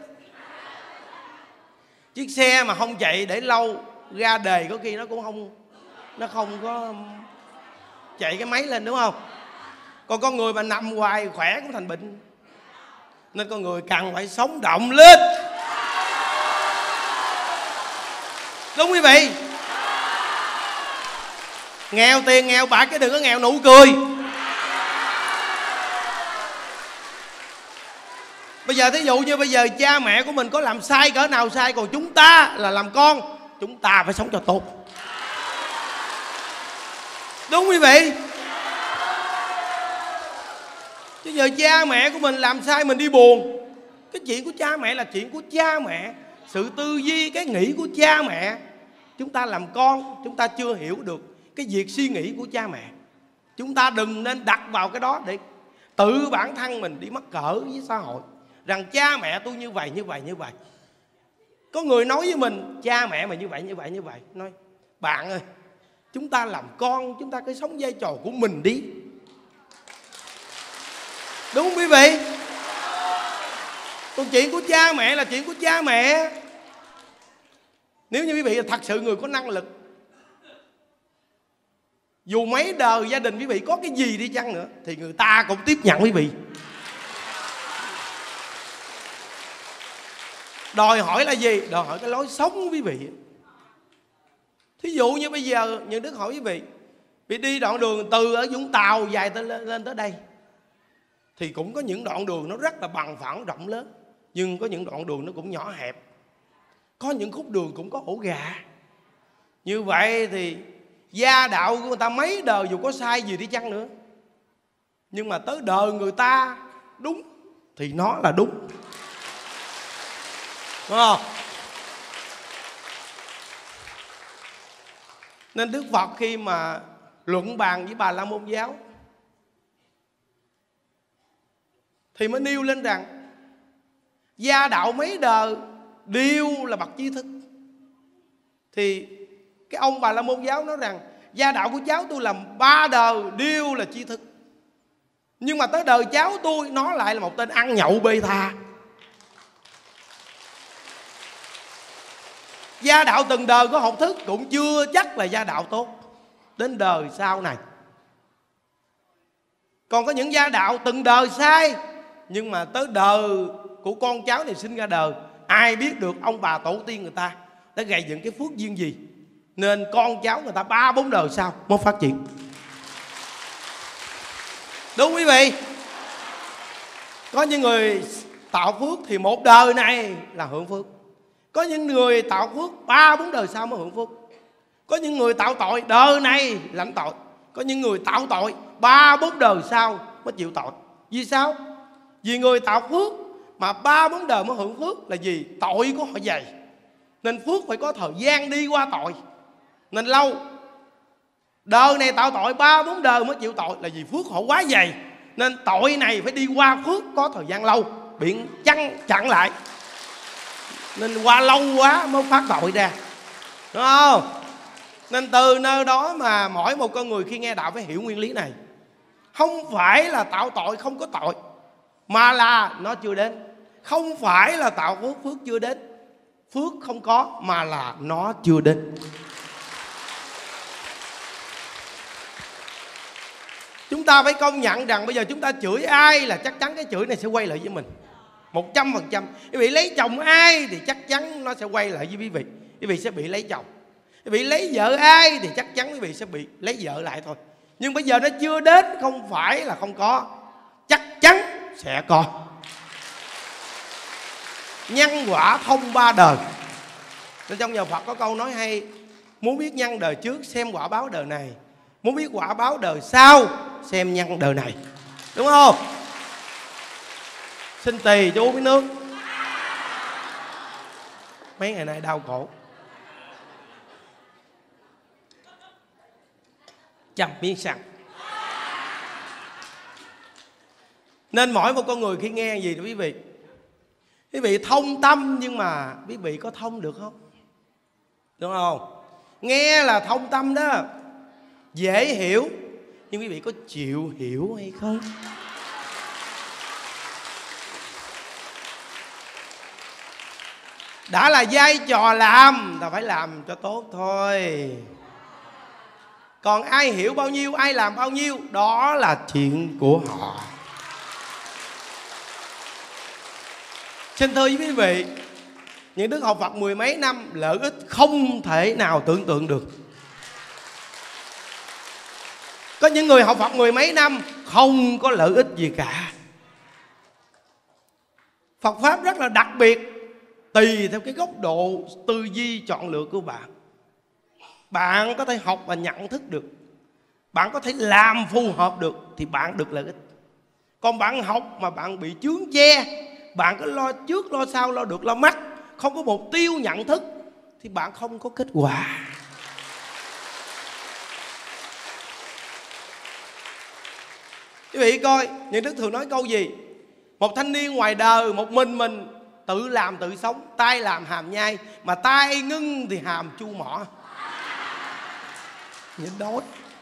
Chiếc xe mà không chạy để lâu, ra đề có khi nó cũng không, nó không có chạy cái máy lên, đúng không? Còn con người mà nằm hoài khỏe cũng thành bệnh. Nên con người cần phải sống động lên. Đúng quý vị. Nghèo tiền nghèo bạc chứ đừng có nghèo nụ cười. Bây giờ thí dụ như bây giờ cha mẹ của mình có làm sai cỡ nào sai, còn chúng ta là làm con, chúng ta phải sống cho tốt. Đúng quý vị. Chứ giờ cha mẹ của mình làm sai mình đi buồn. Cái chuyện của cha mẹ là chuyện của cha mẹ. Sự tư duy, cái nghĩ của cha mẹ. chúng ta làm con, chúng ta chưa hiểu được cái việc suy nghĩ của cha mẹ. Chúng ta đừng nên đặt vào cái đó để tự bản thân mình đi mắc cỡ với xã hội, rằng cha mẹ tôi như vậy, như vậy, như vậy. Có người nói với mình, cha mẹ mày như vậy, như vậy, như vậy. Nói, bạn ơi, chúng ta làm con, chúng ta cứ sống vai trò của mình đi. Đúng không quý vị? Còn chuyện của cha mẹ là chuyện của cha mẹ. Nếu như quý vị là thật sự người có năng lực, dù mấy đời gia đình quý vị có cái gì đi chăng nữa thì người ta cũng tiếp nhận quý vị. Đòi hỏi là gì? Đòi hỏi cái lối sống của quý vị. Thí dụ như bây giờ Nhân Đức hỏi quý vị, vì đi đoạn đường từ ở Vũng Tàu dài tới lên tới đây, thì cũng có những đoạn đường nó rất là bằng phẳng rộng lớn, nhưng có những đoạn đường nó cũng nhỏ hẹp, có những khúc đường cũng có ổ gà. Như vậy thì gia đạo của người ta mấy đời dù có sai gì đi chăng nữa, nhưng mà tới đời người ta đúng thì nó là đúng, đúng không? Nên Đức Phật khi mà luận bàn với Bà La Môn giáo thì mới nêu lên rằng gia đạo mấy đời đều là bậc trí thức. Thì cái ông Bà La Môn giáo nói rằng gia đạo của cháu tôi làm ba đời đều là trí thức, nhưng mà tới đời cháu tôi nó lại là một tên ăn nhậu bê tha. Gia đạo từng đời có học thức cũng chưa chắc là gia đạo tốt đến đời sau này. Còn có những gia đạo từng đời sai, nhưng mà tới đời của con cháu này sinh ra đời, ai biết được ông bà tổ tiên người ta đã gây dựng cái phước duyên gì, nên con cháu người ta ba bốn đời sau mới phát triển. Đúng quý vị? Có những người tạo phước thì một đời này là hưởng phước, có những người tạo phước ba bốn đời sau mới hưởng phước, có những người tạo tội đời này lãnh tội, có những người tạo tội ba bốn đời sau mới chịu tội. Vì sao? Vì người tạo phước mà ba bốn đời mới hưởng phước là gì? Tội của họ dày, nên phước phải có thời gian đi qua tội, nên lâu. Đời này tạo tội ba bốn đời mới chịu tội là vì phước họ quá dày, nên tội này phải đi qua phước có thời gian lâu, biện chăng chặn lại, nên qua lâu quá mới phát tội ra, đúng không? Nên từ nơi đó mà mỗi một con người khi nghe đạo phải hiểu nguyên lý này. Không phải là tạo tội không có tội, mà là nó chưa đến. Không phải là tạo phước, phước chưa đến. Phước không có, mà là nó chưa đến. Chúng ta phải công nhận rằng bây giờ chúng ta chửi ai là chắc chắn cái chửi này sẽ quay lại với mình một trăm phần trăm. Quý vị lấy chồng ai thì chắc chắn nó sẽ quay lại với quý vị. Quý vị sẽ bị lấy chồng. Quý vị lấy vợ ai thì chắc chắn quý vị sẽ bị lấy vợ lại thôi. Nhưng bây giờ nó chưa đến, không phải là không có, chắc chắn sẽ có. Nhân quả thông ba đời. Nên trong nhà Phật có câu nói hay: muốn biết nhân đời trước xem quả báo đời này, muốn biết quả báo đời sau xem nhân đời này. Đúng không? Xin tỳ cho uống miếng nước. Mấy ngày nay đau cổ. Chầm miếng sặc. Nên mỗi một con người khi nghe gì đó quý vị, quý vị thông tâm, nhưng mà quý vị có thông được không? Đúng không? Nghe là thông tâm đó, dễ hiểu, nhưng quý vị có chịu hiểu hay không? Đã là vai trò làm ta phải làm cho tốt thôi. Còn ai hiểu bao nhiêu, ai làm bao nhiêu, đó là chuyện của họ. Xin thưa với quý vị, những đức học Phật mười mấy năm, lợi ích không thể nào tưởng tượng được. Có những người học Phật mười mấy năm không có lợi ích gì cả. Phật Pháp rất là đặc biệt, tùy theo cái góc độ tư duy chọn lựa của bạn. Bạn có thể học và nhận thức được, bạn có thể làm phù hợp được thì bạn được lợi ích. Còn bạn học mà bạn bị chướng che, bạn cứ lo trước lo sau, lo được lo mất, không có mục tiêu nhận thức, thì bạn không có kết quả. Quý vị coi những đức thường nói câu gì? Một thanh niên ngoài đời một mình mình tự làm tự sống, tay làm hàm nhai, mà tay ngưng thì hàm chu mỏ. Nhìn đói.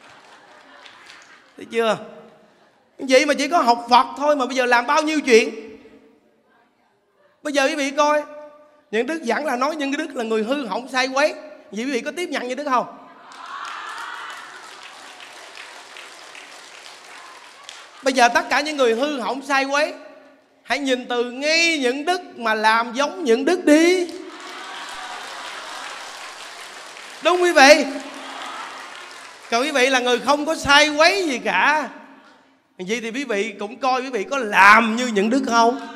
Thấy chưa? Vậy mà chỉ có học Phật thôi mà bây giờ làm bao nhiêu chuyện. Bây giờ quý vị coi, những đức giảng là nói những cái đức là người hư hỏng sai quấy. Vậy quý vị có tiếp nhận những đức không? Bây giờ tất cả những người hư hỏng sai quấy, hãy nhìn từ ngay những đức mà làm giống những đức đi. Đúng quý vị. Còn quý vị là người không có sai quấy gì cả, vậy thì quý vị cũng coi quý vị có làm như những đức không?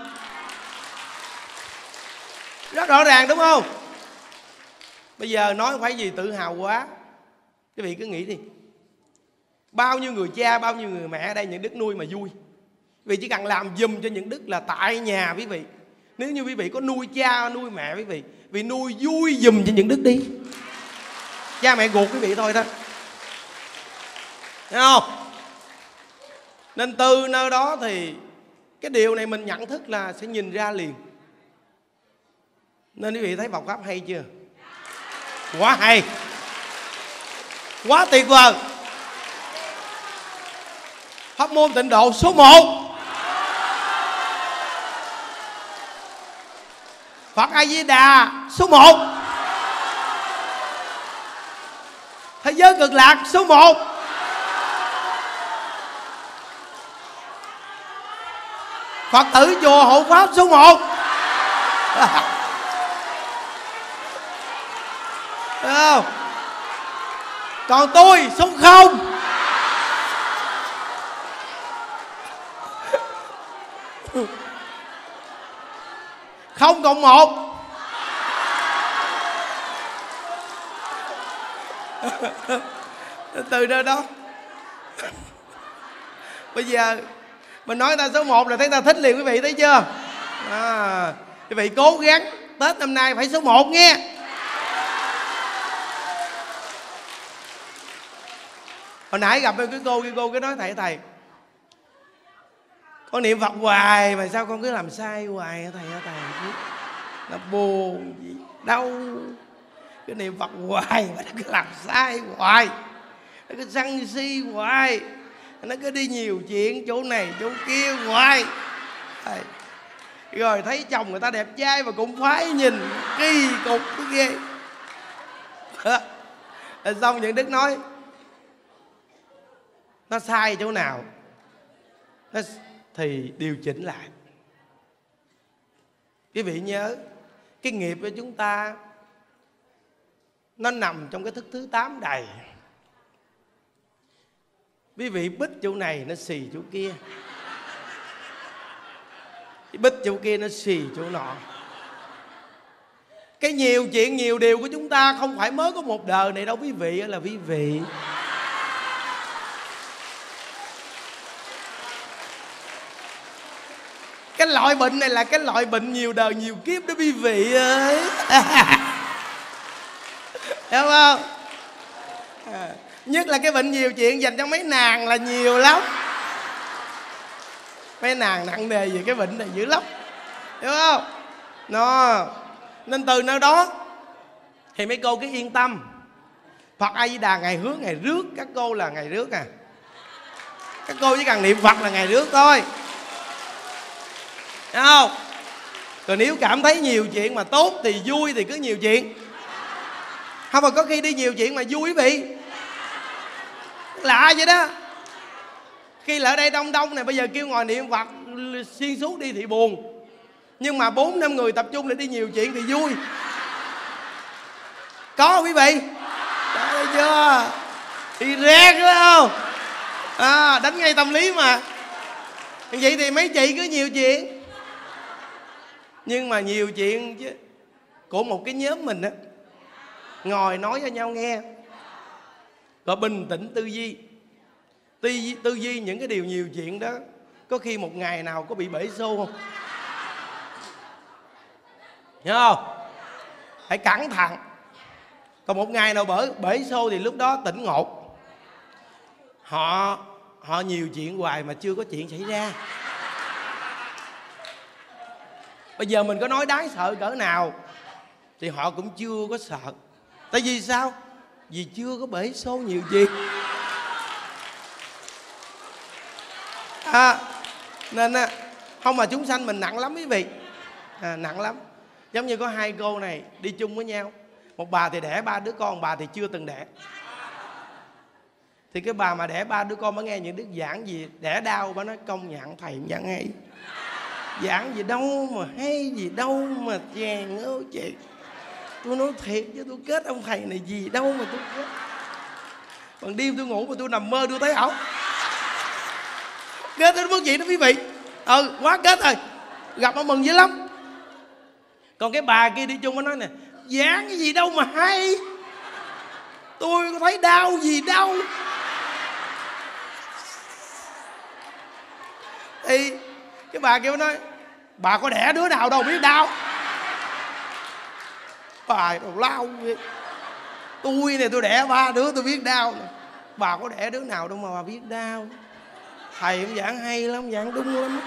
Rất rõ ràng đúng không? Bây giờ nói phải gì tự hào quá. Quý vị cứ nghĩ đi, bao nhiêu người cha, bao nhiêu người mẹ ở đây những đức nuôi mà vui. Quý vị chỉ cần làm giùm cho những đức là tại nhà quý vị. Nếu như quý vị có nuôi cha, nuôi mẹ quý vị, vì nuôi vui giùm cho những đức đi. Cha mẹ ruột quý vị thôi đó. Thấy không? Nên từ nơi đó thì cái điều này mình nhận thức là sẽ nhìn ra liền. Nên quý vị thấy Phật Pháp hay chưa? Quá hay, quá tuyệt vời. Pháp môn Tịnh Độ số một. Phật A Di Đà số một. Thế giới Cực Lạc số một. Phật tử chùa Hộ Pháp số một. Được không? Còn tôi số không. Không cộng một. Từ nơi đó bây giờ mình nói ta số một là thấy ta thích liền quý vị, thấy chưa? À, quý vị cố gắng Tết năm nay phải số một nghe. Hồi nãy gặp cái cô cái cô cái nói thầy thầy con niệm Phật hoài mà sao con cứ làm sai hoài hả thầy hả thầy? Nó buồn gì đau. Cái niệm Phật hoài mà nó cứ làm sai hoài, nó cứ sân si hoài, nó cứ đi nhiều chuyện chỗ này chỗ kia hoài. Rồi thấy chồng người ta đẹp trai mà cũng phái nhìn kỳ cục cái ghê. Xong những đức nói nó sai chỗ nào nó thì điều chỉnh lại. Quý vị nhớ cái nghiệp của chúng ta nó nằm trong cái thức thứ tám đầy. Quý vị bích chỗ này nó xì chỗ kia, bích chỗ kia nó xì chỗ nọ. Cái nhiều chuyện nhiều điều của chúng ta không phải mới có một đời này đâu quý vị, là quý vị. Cái loại bệnh này là cái loại bệnh nhiều đời nhiều kiếp đó quý vị ơi. Hiểu không? À, nhất là cái bệnh nhiều chuyện dành cho mấy nàng là nhiều lắm. Mấy nàng nặng nề về cái bệnh này dữ lắm. Hiểu không? Nó nên từ nơi đó thì mấy cô cứ yên tâm. Phật A Di Đà ngày hứa ngày rước, các cô là ngày rước à. Các cô chỉ cần niệm Phật là ngày rước thôi. Thấy không? Còn nếu cảm thấy nhiều chuyện mà tốt thì vui thì cứ nhiều chuyện. Không mà có khi đi nhiều chuyện mà vui quý vị. Lạ vậy đó. Khi là ở đây đông đông này, bây giờ kêu ngồi niệm Phật xuyên suốt đi thì buồn. Nhưng mà bốn năm người tập trung để đi nhiều chuyện thì vui. Có quý vị? Đó, thấy chưa? Thì rét đúng không? À, đánh ngay tâm lý mà. Vậy thì mấy chị cứ nhiều chuyện. Nhưng mà nhiều chuyện chứ của một cái nhóm mình á, ngồi nói cho nhau nghe, rồi bình tĩnh tư duy. Tư, tư duy những cái điều nhiều chuyện đó. Có khi một ngày nào có bị bể xô không? Hiểu không? Hãy cẩn thận. Còn một ngày nào bể, bể xô thì lúc đó tỉnh ngộ. Họ họ nhiều chuyện hoài mà chưa có chuyện xảy ra. Bây giờ mình có nói đáng sợ cỡ nào thì họ cũng chưa có sợ. Tại vì sao? Vì chưa có bể số nhiều chuyện. À, nên á, không mà chúng sanh mình nặng lắm quý vị. À, nặng lắm. Giống như có hai cô này đi chung với nhau. Một bà thì đẻ ba đứa con, bà thì chưa từng đẻ. Thì cái bà mà đẻ ba đứa con mới nghe những đức giảng gì đẻ đau, bà nói công nhận thầy giảng hay. Giảng gì đâu mà hay, gì đâu mà chèn ơi chị. Tôi nói thiệt chứ tôi kết ông thầy này gì đâu mà tôi kết. Bằng đêm tôi ngủ mà tôi nằm mơ tôi thấy ổng. Kết đến mức gì đó quý vị. Ừ, quá kết rồi. Gặp ông mừng dữ lắm. Còn cái bà kia đi chung nó nói nè, giảng cái gì đâu mà hay, tôi có thấy đau gì đâu. Thì cái bà kia nói, bà có đẻ đứa nào đâu biết đau. Bà đâu lao vậy. Tôi này tôi đẻ ba đứa tôi biết đau nè. Bà có đẻ đứa nào đâu mà bà biết đau. Thầy ông giảng hay lắm, giảng đúng lắm.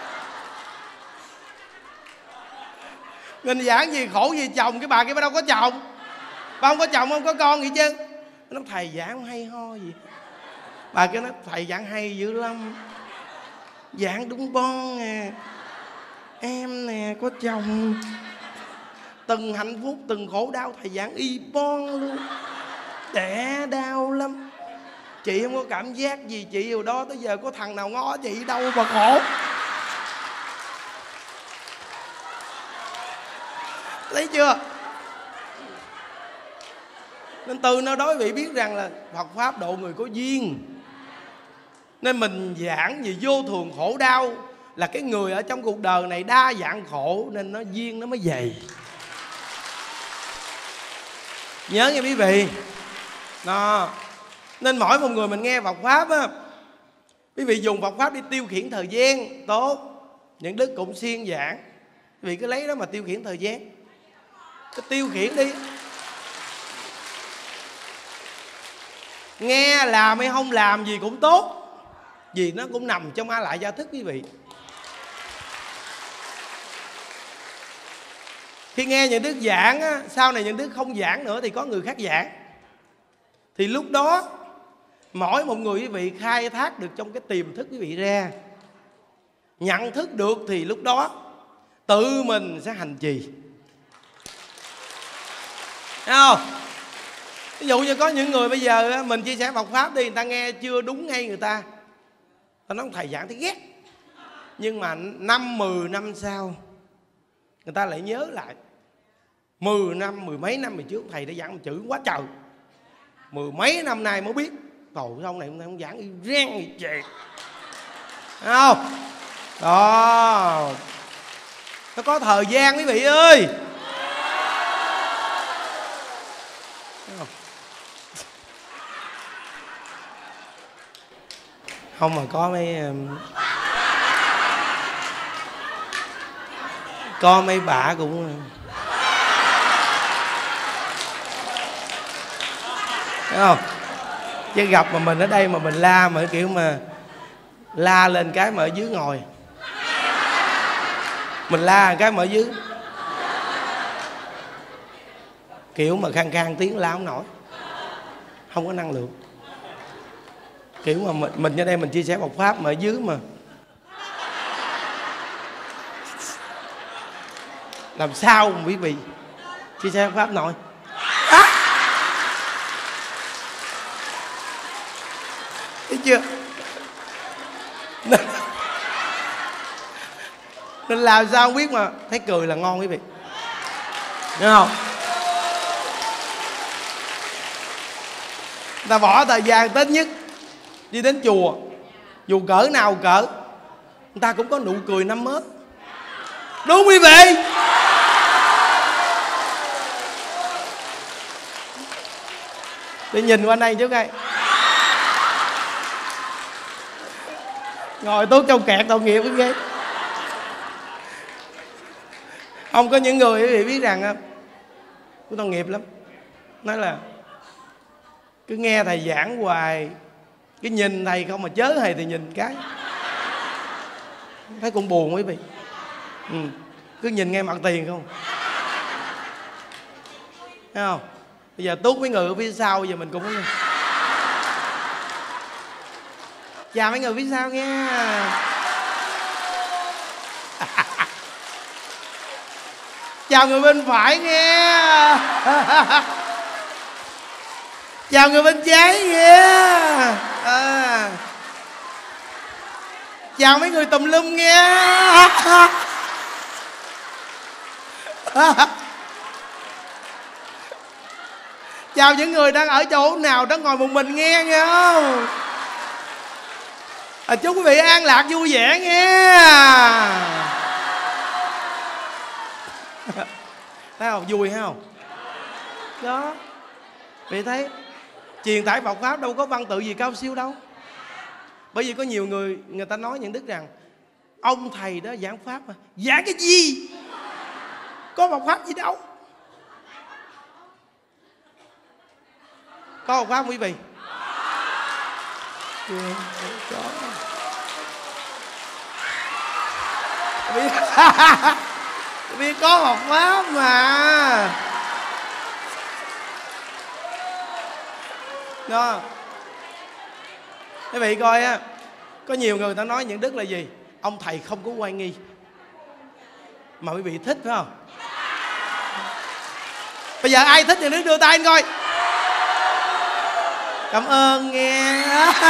Mình giảng gì khổ gì chồng, cái bà kia bà đâu có chồng. Bà không có chồng, không có con gì chứ. Nó nói thầy giảng hay ho gì. Bà kia nói thầy giảng hay dữ lắm, giảng đúng bon nè. Em nè có chồng, từng hạnh phúc từng khổ đau thầy giảng y bon luôn. Đẻ đau lắm. Chị không có cảm giác gì, chị hồi đó tới giờ có thằng nào ngó chị đâu mà khổ. Thấy chưa? Nên từ nơi đó quý vị biết rằng là Phật Pháp độ người có duyên. Nên mình giảng về vô thường khổ đau là cái người ở trong cuộc đời này đa dạng khổ, nên nó duyên nó mới dày. Nhớ nghe quý vị. Đó. Nên mỗi một người mình nghe Phật Pháp á, quý vị dùng Phật Pháp đi tiêu khiển thời gian tốt. Những đức cũng xuyên giảng, quý vị cứ lấy đó mà tiêu khiển thời gian. Cứ tiêu khiển đi. Nghe làm hay không làm gì cũng tốt, vì nó cũng nằm trong A Lại Gia Thức quý vị. Khi nghe những đức giảng á, sau này những đức không giảng nữa thì có người khác giảng. Thì lúc đó mỗi một người quý vị khai thác được trong cái tiềm thức quý vị ra, nhận thức được thì lúc đó tự mình sẽ hành trì. Thấy không? Ví dụ như có những người bây giờ mình chia sẻ Phật Pháp đi, người ta nghe chưa đúng ngay người ta, ta nói thầy giảng thấy ghét. Nhưng mà năm mười năm sau người ta lại nhớ lại mười năm, mười mấy năm về trước thầy đã giảng một chữ quá trời. Mười mấy năm nay mới biết. Cầu ông này không giảng y reng y chẹt. Thấy không? Đó. Nó có thời gian quý vị ơi. Không? Không mà có mấy có mấy bà cũng thấy không? Chứ gặp mà mình ở đây mà mình la mà kiểu mà la lên cái mà ở dưới ngồi, mình la cái mà ở dưới kiểu mà khang khang tiếng la không nổi, không có năng lượng. Kiểu mà mình, mình ở đây mình chia sẻ Phật Pháp mà ở dưới mà làm sao mà quý vị chia sẻ Phật Pháp nổi. À! Thấy chưa? Nên, nên làm sao không biết mà thấy cười là ngon quý vị. Đúng không? Người ta bỏ thời gian Tết nhất đi đến chùa, dù cỡ nào cỡ, người ta cũng có nụ cười năm mới. Đúng quý vị. Để nhìn qua đây chứ coi. Ngồi tốt trong kẹt tội nghiệp cái ghê. Không có những người quý vị biết rằng cũng tội nghiệp lắm. Nói là cứ nghe thầy giảng hoài Cái nhìn thầy không mà chớ thầy thì nhìn cái thấy cũng buồn quý vị. Ừ. Cứ nhìn ngay mặt tiền không. Thấy không? Bây giờ Tuốt mấy người ở phía sau giờ mình cũng có. Chào mấy người phía sau nha. Chào người bên phải nghe. Chào người bên trái nghe. À. Chào mấy người tùm lum nghe. Chào những người đang ở chỗ nào đang ngồi một mình nghe nghe không. À, chúc quý vị an lạc vui vẻ nghe. Thấy không? Vui hay không? Đó. Vì thấy truyền tải Phật pháp đâu có văn tự gì cao siêu đâu. Bởi vì có nhiều người người ta nói những đức rằng ông thầy đó giảng pháp mà. Giảng cái gì? Có Phật pháp gì đâu. Có Phật pháp không quý vị? Có. Vì, vì có Phật pháp mà. Đó. Quý vị coi á, có nhiều người ta nói những đức là gì? Ông thầy không có oai nghi. Mà quý vị thích phải không? Bây giờ ai thích thì đứng đưa tay anh coi. Cảm ơn nghe.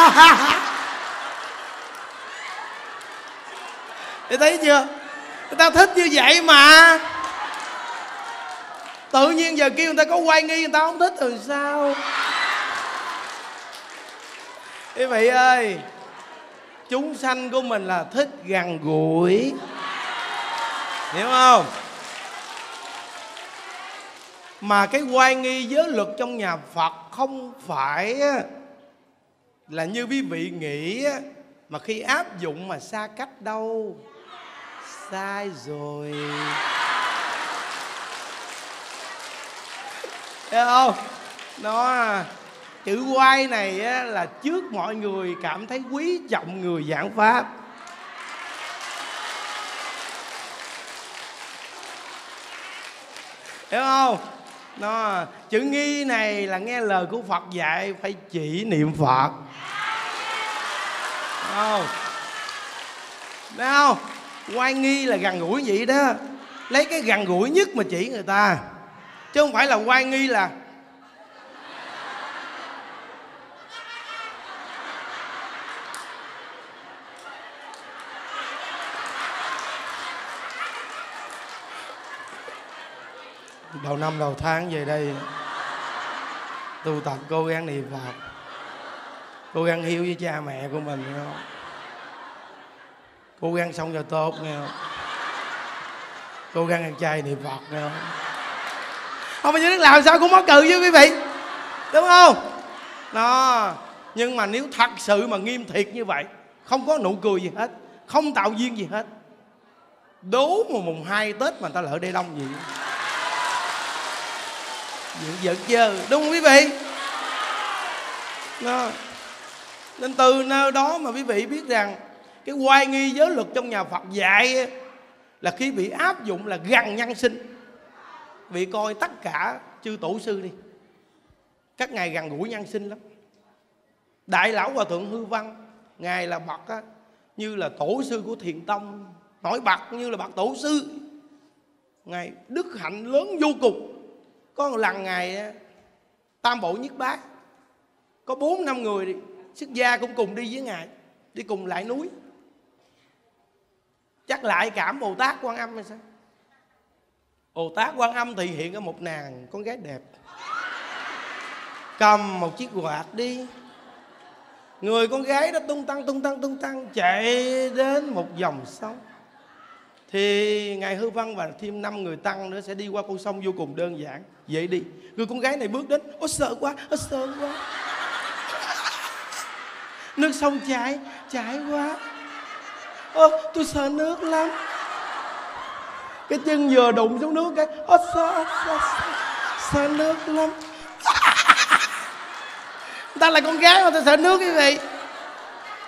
Để thấy chưa? Người ta thích như vậy mà. Tự nhiên giờ kêu người ta có oai nghi, người ta không thích thì sao? Quý vị ơi, chúng sanh của mình là thích gần gũi, hiểu không? Mà cái oai nghi giới luật trong nhà Phật không phải là như quý vị nghĩ mà khi áp dụng mà xa cách đâu. Sai rồi. Thấy không? Nó chữ oai này là trước mọi người cảm thấy quý trọng người giảng pháp. Hiểu không? Nó chữ nghi này là nghe lời của Phật dạy phải chỉ niệm Phật. Thấy không? Thấy không? Oai nghi là gần gũi vậy đó. Lấy cái gần gũi nhất mà chỉ người ta. Chứ không phải là oai nghi là đầu năm đầu tháng về đây tu tập cố gắng niệm Phật, cố gắng hiếu với cha mẹ của mình, nghe không? Cố gắng sống cho tốt, nghe không? Cố gắng ăn chay niệm Phật, nghe không? Không, bây giờ làm sao cũng mắc cự với quý vị, đúng không? Đó. Nhưng mà nếu thật sự mà nghiêm thiệt như vậy, không có nụ cười gì hết, không tạo duyên gì hết, đố mà mùng hai Tết mà người ta lỡ đây đông gì giận giận chơi, đúng không quý vị? Đó. Nên từ nơi đó mà quý vị biết rằng cái oai nghi giới luật trong nhà Phật dạy là khi bị áp dụng là gần nhân sinh. Vị coi tất cả chư tổ sư đi, các ngài gần gũi nhân sinh lắm. Đại lão Hòa Thượng Hư Văn, ngài là bậc á, như là tổ sư của Thiền Tông, nổi bật như là bậc tổ sư. Ngài đức hạnh lớn vô cùng. Có một lần ngài tam bộ nhất bát, có bốn năm người xuất gia cũng cùng đi với ngài, đi cùng lại núi. Chắc lại cảm Bồ Tát Quan Âm hay sao? Bồ Tát Quan Âm thì hiện ra một nàng con gái đẹp, cầm một chiếc quạt đi. Người con gái đó tung tăng tung tăng tung tăng chạy đến một dòng sông. Thì ngài Hư Văn và thêm năm người tăng nữa sẽ đi qua con sông vô cùng đơn giản. Vậy đi. Người con gái này bước đến, ôi sợ quá, ôi sợ quá. Nước sông chảy, chảy quá. Ơ, tôi sợ nước lắm. Cái chân vừa đụng xuống nước cái, ôi sợ, sợ, sợ, sợ nước lắm. Ta là con gái mà ta sợ nước quý vị.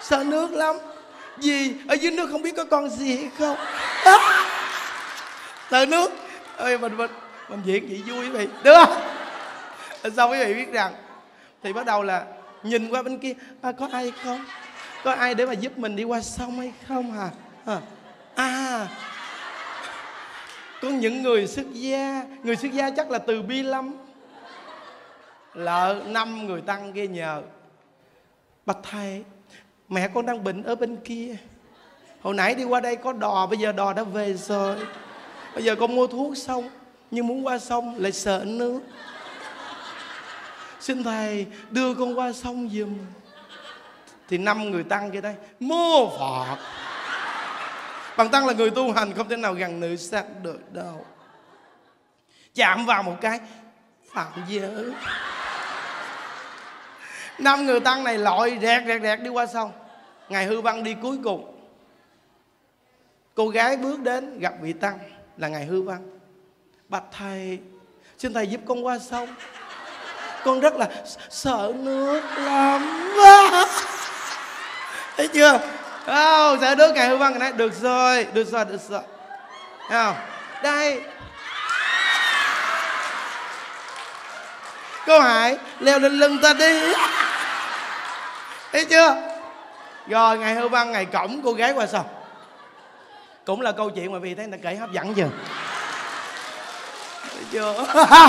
Sợ nước lắm. Vì ở dưới nước không biết có con gì hay không. À, sợ nước. Ơi mình mình mình diễn vậy vui quý vị, được không? Xong quý vị biết rằng thì bắt đầu là nhìn qua bên kia, à, có ai không? Có ai để mà giúp mình đi qua sông hay không hả? À, à có những người xuất gia. Người xuất gia chắc là từ bi lắm. Lợ năm người tăng kia nhờ: bạch thầy, mẹ con đang bệnh ở bên kia. Hồi nãy đi qua đây có đò, bây giờ đò đã về rồi. Bây giờ con mua thuốc xong, nhưng muốn qua sông lại sợ nước. Xin thầy đưa con qua sông giùm. Thì năm người tăng kia đây: mô Phật. Bằng tăng là người tu hành, không thể nào gần nữ sắc được đâu. Chạm vào một cái phạm giới. Năm người tăng này lội rẹt rẹt rẹt đi qua sông. Ngài Hư Văn đi cuối cùng. Cô gái bước đến gặp vị tăng là Ngài Hư Văn: bạch thầy, xin thầy giúp con qua sông. Con rất là sợ nước lắm. Thấy chưa? Oh, sợ nước. Ngài Hư Văn nói: được rồi, được rồi, được rồi. Thấy không? Đây, cô Hải leo lên lưng ta đi. Thấy chưa? Rồi Ngài Hư Văn Ngài cõng cô gái qua sông. Cũng là câu chuyện mà vì thấy là kể hấp dẫn chưa? Thấy chưa?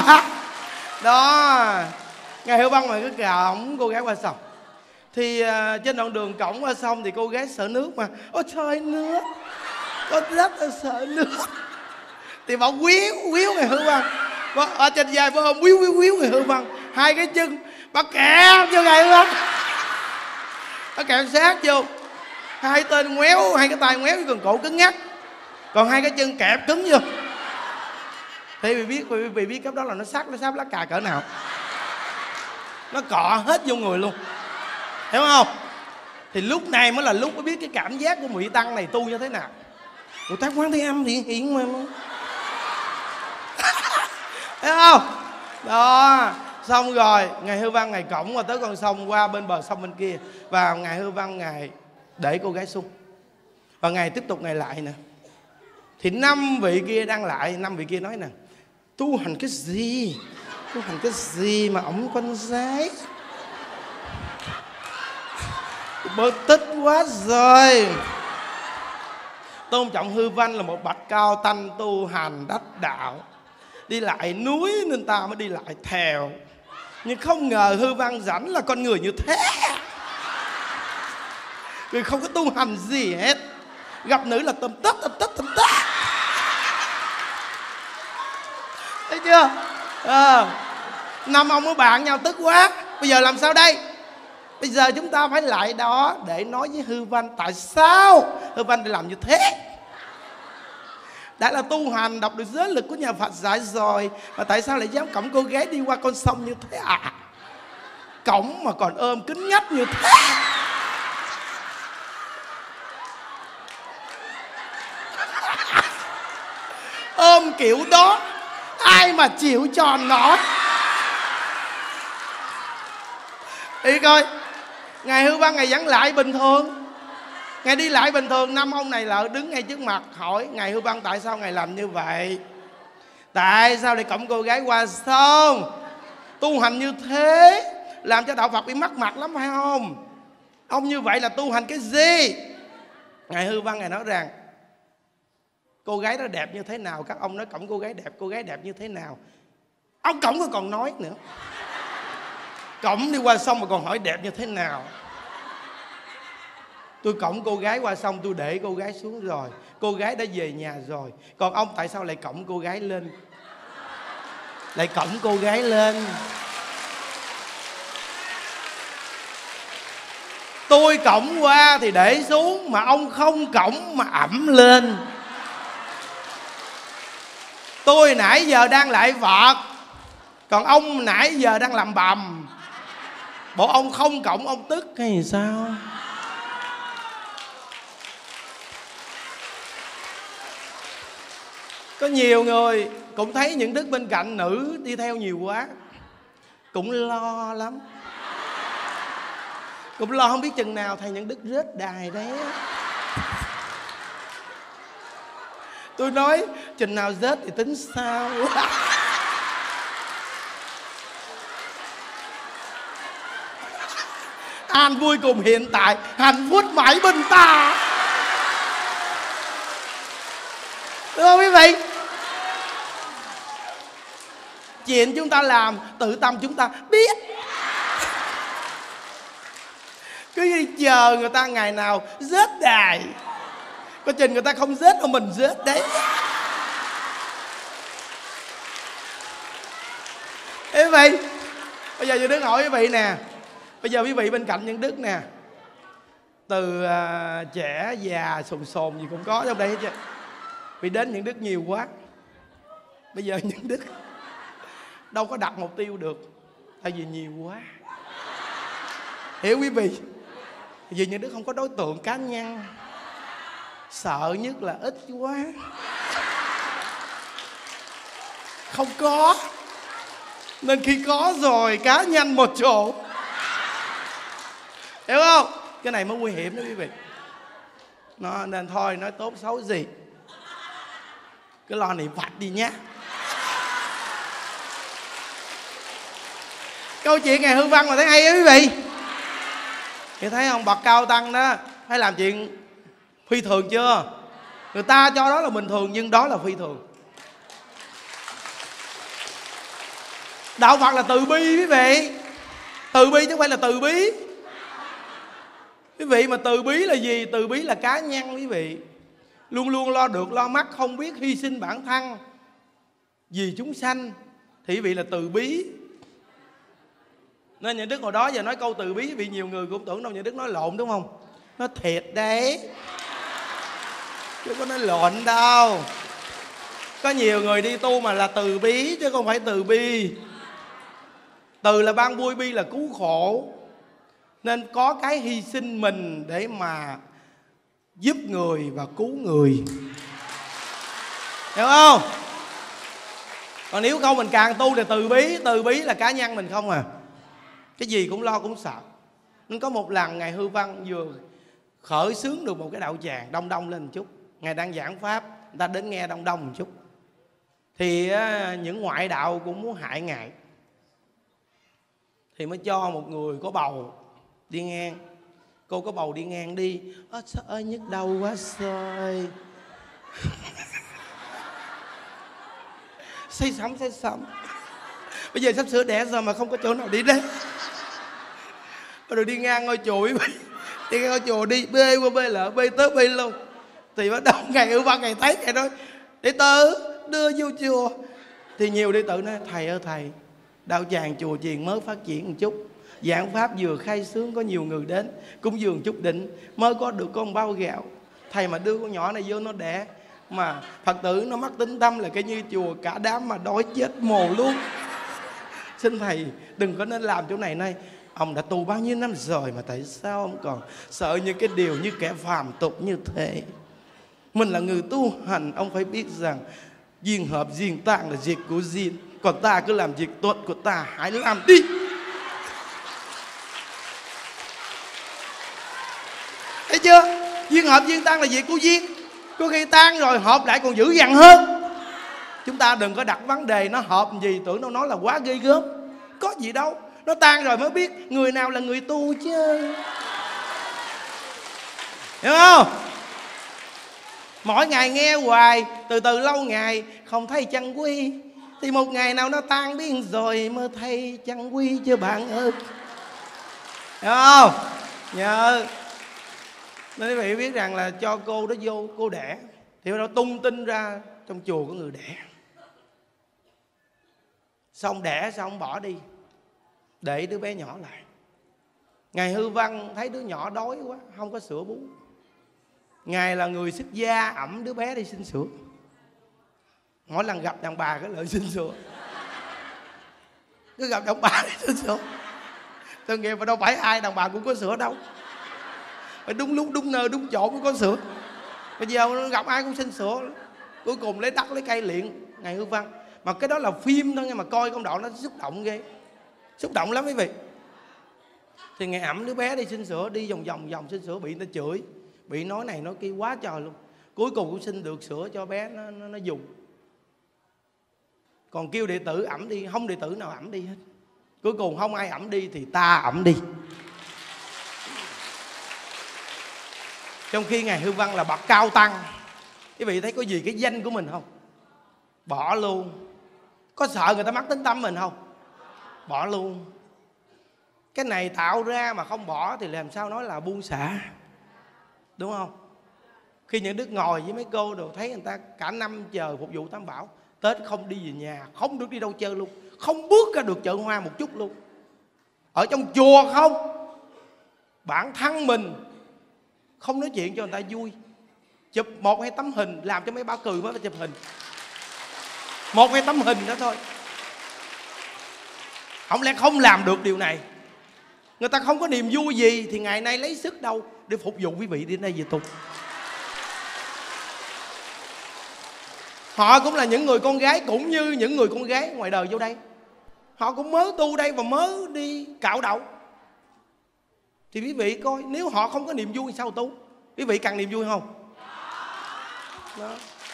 Đó, Ngài Hư Văn mà cứ cõng cô gái qua sông. Thì uh, trên đoạn đường cõng qua sông thì cô gái sợ nước mà. Ôi trời, nước, con rất là sợ nước. Thì bảo quýu quýu Ngài Hư Văn. Ở trên vai bà ôm quýu quýu quýu Ngài Hư Văn. Hai cái chân bà kẹp vô Ngài Hư Văn. Bà kẹp sát vô. Hai tên ngoéo, hai cái tay ngoéo với cần cổ cứng ngắc. Còn hai cái chân kẹp cứng vô. Thì vì biết, vì, vì biết cái đó là nó sát, nó sáp lá cà cỡ nào. Nó cọ hết vô người luôn. Hiểu không? Thì lúc này mới là lúc mới biết cái cảm giác của vị tăng này tu như thế nào. Người ta quán thế âm thì hiện mà. Thấy không? Đó. Xong rồi Ngài Hư Văn Ngài cõng qua tới con sông, qua bên bờ sông bên kia. Và Ngài Hư Văn Ngài để cô gái xuống. Và Ngài tiếp tục Ngài lại nè. Thì năm vị kia đang lại. Năm vị kia nói nè: tu hành cái gì? Tu hành cái gì mà ổng con gái? Bớt tích quá rồi. Tôn Trọng Hư Văn là một bạch cao tăng tu hành đắc đạo, đi lại núi nên ta mới đi lại theo. Nhưng không ngờ Hư Văn rảnh là con người như thế. Người không có tu hành gì hết. Gặp nữ là tầm tất tầm tất tầm tất. Thấy chưa? À, năm ông với bạn nhau tức quá. Bây giờ làm sao đây? Bây giờ chúng ta phải lại đó để nói với Hư Văn tại sao Hư Văn đi làm như thế. Đã là tu hành, đọc được giới lực của nhà Phật dạy rồi, mà tại sao lại dám cõng cô gái đi qua con sông như thế à? Cõng mà còn ôm kính nhách như thế. Ôm kiểu đó ai mà chịu cho nó. Đi coi. Ngài Hư Văn Ngài dẫn lại bình thường. Ngài đi lại bình thường. Năm ông này lợ đứng ngay trước mặt hỏi Ngài Hư Văn tại sao Ngài làm như vậy. Tại sao lại cõng cô gái qua sông? Tu hành như thế làm cho đạo Phật bị mất mặt lắm phải không? Ông như vậy là tu hành cái gì? Ngài Hư Văn Ngài nói rằng cô gái đó đẹp như thế nào? Các ông nói cõng cô gái đẹp. Cô gái đẹp như thế nào? Ông cõng rồi còn nói nữa. Cõng đi qua sông mà còn hỏi đẹp như thế nào? Tôi cõng cô gái qua sông, tôi để cô gái xuống rồi, cô gái đã về nhà rồi. Còn ông tại sao lại cõng cô gái lên? Lại cõng cô gái lên. Tôi cõng qua thì để xuống, mà ông không cõng mà ẵm lên. Tôi nãy giờ đang lại Phật, còn ông nãy giờ đang làm bầm. Bộ ông không cõng ông tức hay sao? Có nhiều người cũng thấy những đức bên cạnh nữ đi theo nhiều quá, cũng lo lắm. Cũng lo không biết chừng nào thầy Nhân Đức rớt đài đấy. Tôi nói chừng nào rớt thì tính sao. An vui cùng hiện tại, hạnh phúc mãi bên ta. Đúng không quý vị? Chuyện chúng ta làm tự tâm chúng ta biết. Cứ đi chờ người ta ngày nào rớt đài, có chừng người ta không rớt mà mình rớt đấy. Quý vị, bây giờ Nhân Đức hỏi quý vị nè. Bây giờ quý vị bên cạnh Nhân Đức nè, từ uh, trẻ già sồn sồn gì cũng có trong đây hết trơn. Vì đến Nhân Đức nhiều quá. Bây giờ Nhân Đức đâu có đặt mục tiêu được, tại vì nhiều quá. Hiểu quý vị? Vì Nhân Đức không có đối tượng cá nhân. Sợ nhất là ít quá, không có. Nên khi có rồi cá nhân một chỗ. Hiểu không? Cái này mới nguy hiểm đó quý vị. Nó, nên thôi nói tốt xấu gì cứ lo niệm Phật đi nhé. Câu chuyện ngày hư văn mà thấy hay đó quý vị. Thì thấy không, bậc cao tăng đó hay làm chuyện phi thường chưa? Người ta cho đó là bình thường nhưng đó là phi thường. Đạo Phật là từ bi quý vị. Từ bi chứ không phải là từ bí. Quý vị mà từ bí là gì? Từ bí là cá nhân quý vị. Luôn luôn lo được lo mất, không biết hy sinh bản thân vì chúng sanh, thì quý vị là từ bí. Nên Nhân Đức hồi đó giờ nói câu từ bí, vì nhiều người cũng tưởng đâu Nhân Đức nói lộn đúng không? Nó thiệt đấy, chứ có nói lộn đâu. Có nhiều người đi tu mà là từ bí chứ không phải từ bi. Từ là ban vui, bi là cứu khổ. Nên có cái hy sinh mình để mà giúp người và cứu người. Hiểu không? Còn nếu không mình càng tu thì từ bí. Từ bí là cá nhân mình không à. Cái gì cũng lo cũng sợ. Nên có một lần Ngài Hư Văn vừa khởi xướng được một cái đạo tràng đông đông lên một chút. Ngài đang giảng pháp, người ta đến nghe đông đông một chút. Thì những ngoại đạo cũng muốn hại Ngài, thì mới cho một người có bầu đi ngang. Cô có bầu đi ngang đi. Ơ trời ơi nhức đầu quá trời. Say sẩm say sẩm. Bây giờ sắp sửa đẻ rồi mà không có chỗ nào đi đấy. Rồi đi ngang ngôi chùa quý vị. Đi ngang ngôi chùa đi bê qua bê lợ, bê tới bê luôn. Thì bắt đầu Ngài Hư Văn Ngài thấy Ngài nói đệ tử đưa vô chùa. Thì nhiều đệ tử nói thầy ơi thầy, đạo tràng chùa chiền mới phát triển một chút, giảng pháp vừa khai xướng có nhiều người đến, cúng dường chút đỉnh mới có được con bao gạo. Thầy mà đưa con nhỏ này vô nó đẻ mà Phật tử nó mắc tính tâm là cái như chùa cả đám mà đói chết mồ luôn. Xin thầy đừng có nên làm chỗ này này. Ông đã tu bao nhiêu năm rồi mà tại sao ông còn sợ những cái điều như kẻ phàm tục như thế? Mình là người tu hành, ông phải biết rằng duyên hợp duyên tạng là việc của duyên. Còn ta cứ làm việc tốt của ta, hãy làm đi. Thấy chưa? Duyên hợp duyên tan là việc của duyên. Có khi tan rồi hợp lại còn dữ dằn hơn. Chúng ta đừng có đặt vấn đề nó hợp gì, tưởng đâu nó là quá ghê gớm. Có gì đâu, nó tan rồi mới biết người nào là người tu chứ. Hiểu không? Mỗi ngày nghe hoài, từ từ lâu ngày không thấy chân quy, thì một ngày nào nó tan biến rồi mới thấy chân quy chứ bạn ơi. Hiểu không? Nhớ. Nên quý vị biết rằng là cho cô đó vô, cô đẻ, thì nó tung tin ra trong chùa có người đẻ. Xong đẻ xong bỏ đi, để đứa bé nhỏ lại. Ngài Hư Văn thấy đứa nhỏ đói quá, không có sữa bú. Ngài là người xuất gia, ẵm đứa bé đi xin sữa. Mỗi lần gặp đàn bà cái lợi xin sữa, cứ gặp đàn bà đi xin sữa. Tôi nghĩ mà đâu phải ai đàn bà cũng có sữa đâu, phải đúng lúc đúng nơi đúng chỗ mới có sữa. Bây giờ gặp ai cũng xin sữa. Cuối cùng lấy đất lấy cây luyện Ngài Hư Văn. Mà cái đó là phim thôi, nhưng mà coi công đoạn nó xúc động ghê, xúc động lắm quý vị. Thì ngày ẵm đứa bé đi xin sữa, đi vòng vòng vòng xin sữa, bị người ta chửi, bị nói này nói kia quá trời luôn. Cuối cùng cũng xin được sữa cho bé nó, nó, nó dùng. Còn kêu đệ tử ẵm đi, không đệ tử nào ẵm đi hết. Cuối cùng không ai ẵm đi thì ta ẵm đi. Trong khi Ngài Hư Vân là bậc cao tăng. Quý vị thấy có gì cái danh của mình không? Bỏ luôn. Có sợ người ta mắc tính tâm mình không? Bỏ luôn. Cái này tạo ra mà không bỏ thì làm sao nói là buông xả, đúng không? Khi những đứa ngồi với mấy cô đều thấy người ta cả năm chờ phục vụ Tam Bảo, Tết không đi về nhà, không được đi đâu chơi luôn, không bước ra được chợ hoa một chút luôn. Ở trong chùa không, bản thân mình không nói chuyện cho người ta vui, chụp một hai tấm hình làm cho mấy bà cười mới phải chụp hình, một hai tấm hình đó thôi. Không lẽ không làm được điều này? Người ta không có niềm vui gì thì ngày nay lấy sức đâu để phục vụ quý vị đi đây về tu. Họ cũng là những người con gái, cũng như những người con gái ngoài đời vô đây. Họ cũng mới tu đây và mới đi cạo đầu. Thì quý vị coi, nếu họ không có niềm vui sao tu? Quý vị cần niềm vui không? Đó.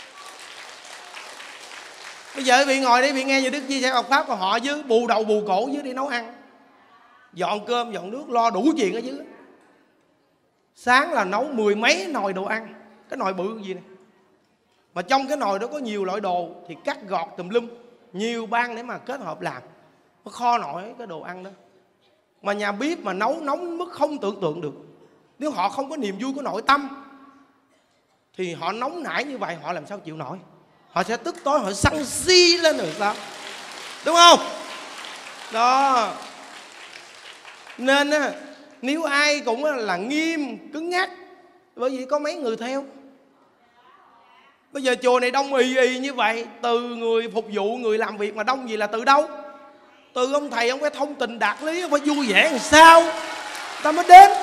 Bây giờ quý vị ngồi đây, quý vị nghe như Đức chia sẻ Phật Pháp, còn họ dưới bù đầu bù cổ dưới đi nấu ăn, dọn cơm, dọn nước, lo đủ chuyện ở dưới. Sáng là nấu mười mấy nồi đồ ăn, cái nồi bự gì này. Mà trong cái nồi đó có nhiều loại đồ thì cắt gọt tùm lum, nhiều ban để mà kết hợp làm. Nó kho nổi cái đồ ăn đó. Mà nhà bếp mà nấu nóng mức không tưởng tượng được. Nếu họ không có niềm vui của nội tâm thì họ nóng nảy như vậy họ làm sao chịu nổi? Họ sẽ tức tối, họ sân si lên rồi sao? Đúng không? Đó. Nên á, nếu ai cũng là nghiêm, cứng nhắc, bởi vì có mấy người theo. Bây giờ chùa này đông ì ì như vậy, từ người phục vụ, người làm việc mà đông gì là từ đâu? Từ ông thầy, ông phải thông tình đạt lý, ông phải vui vẻ làm sao ta mới đến.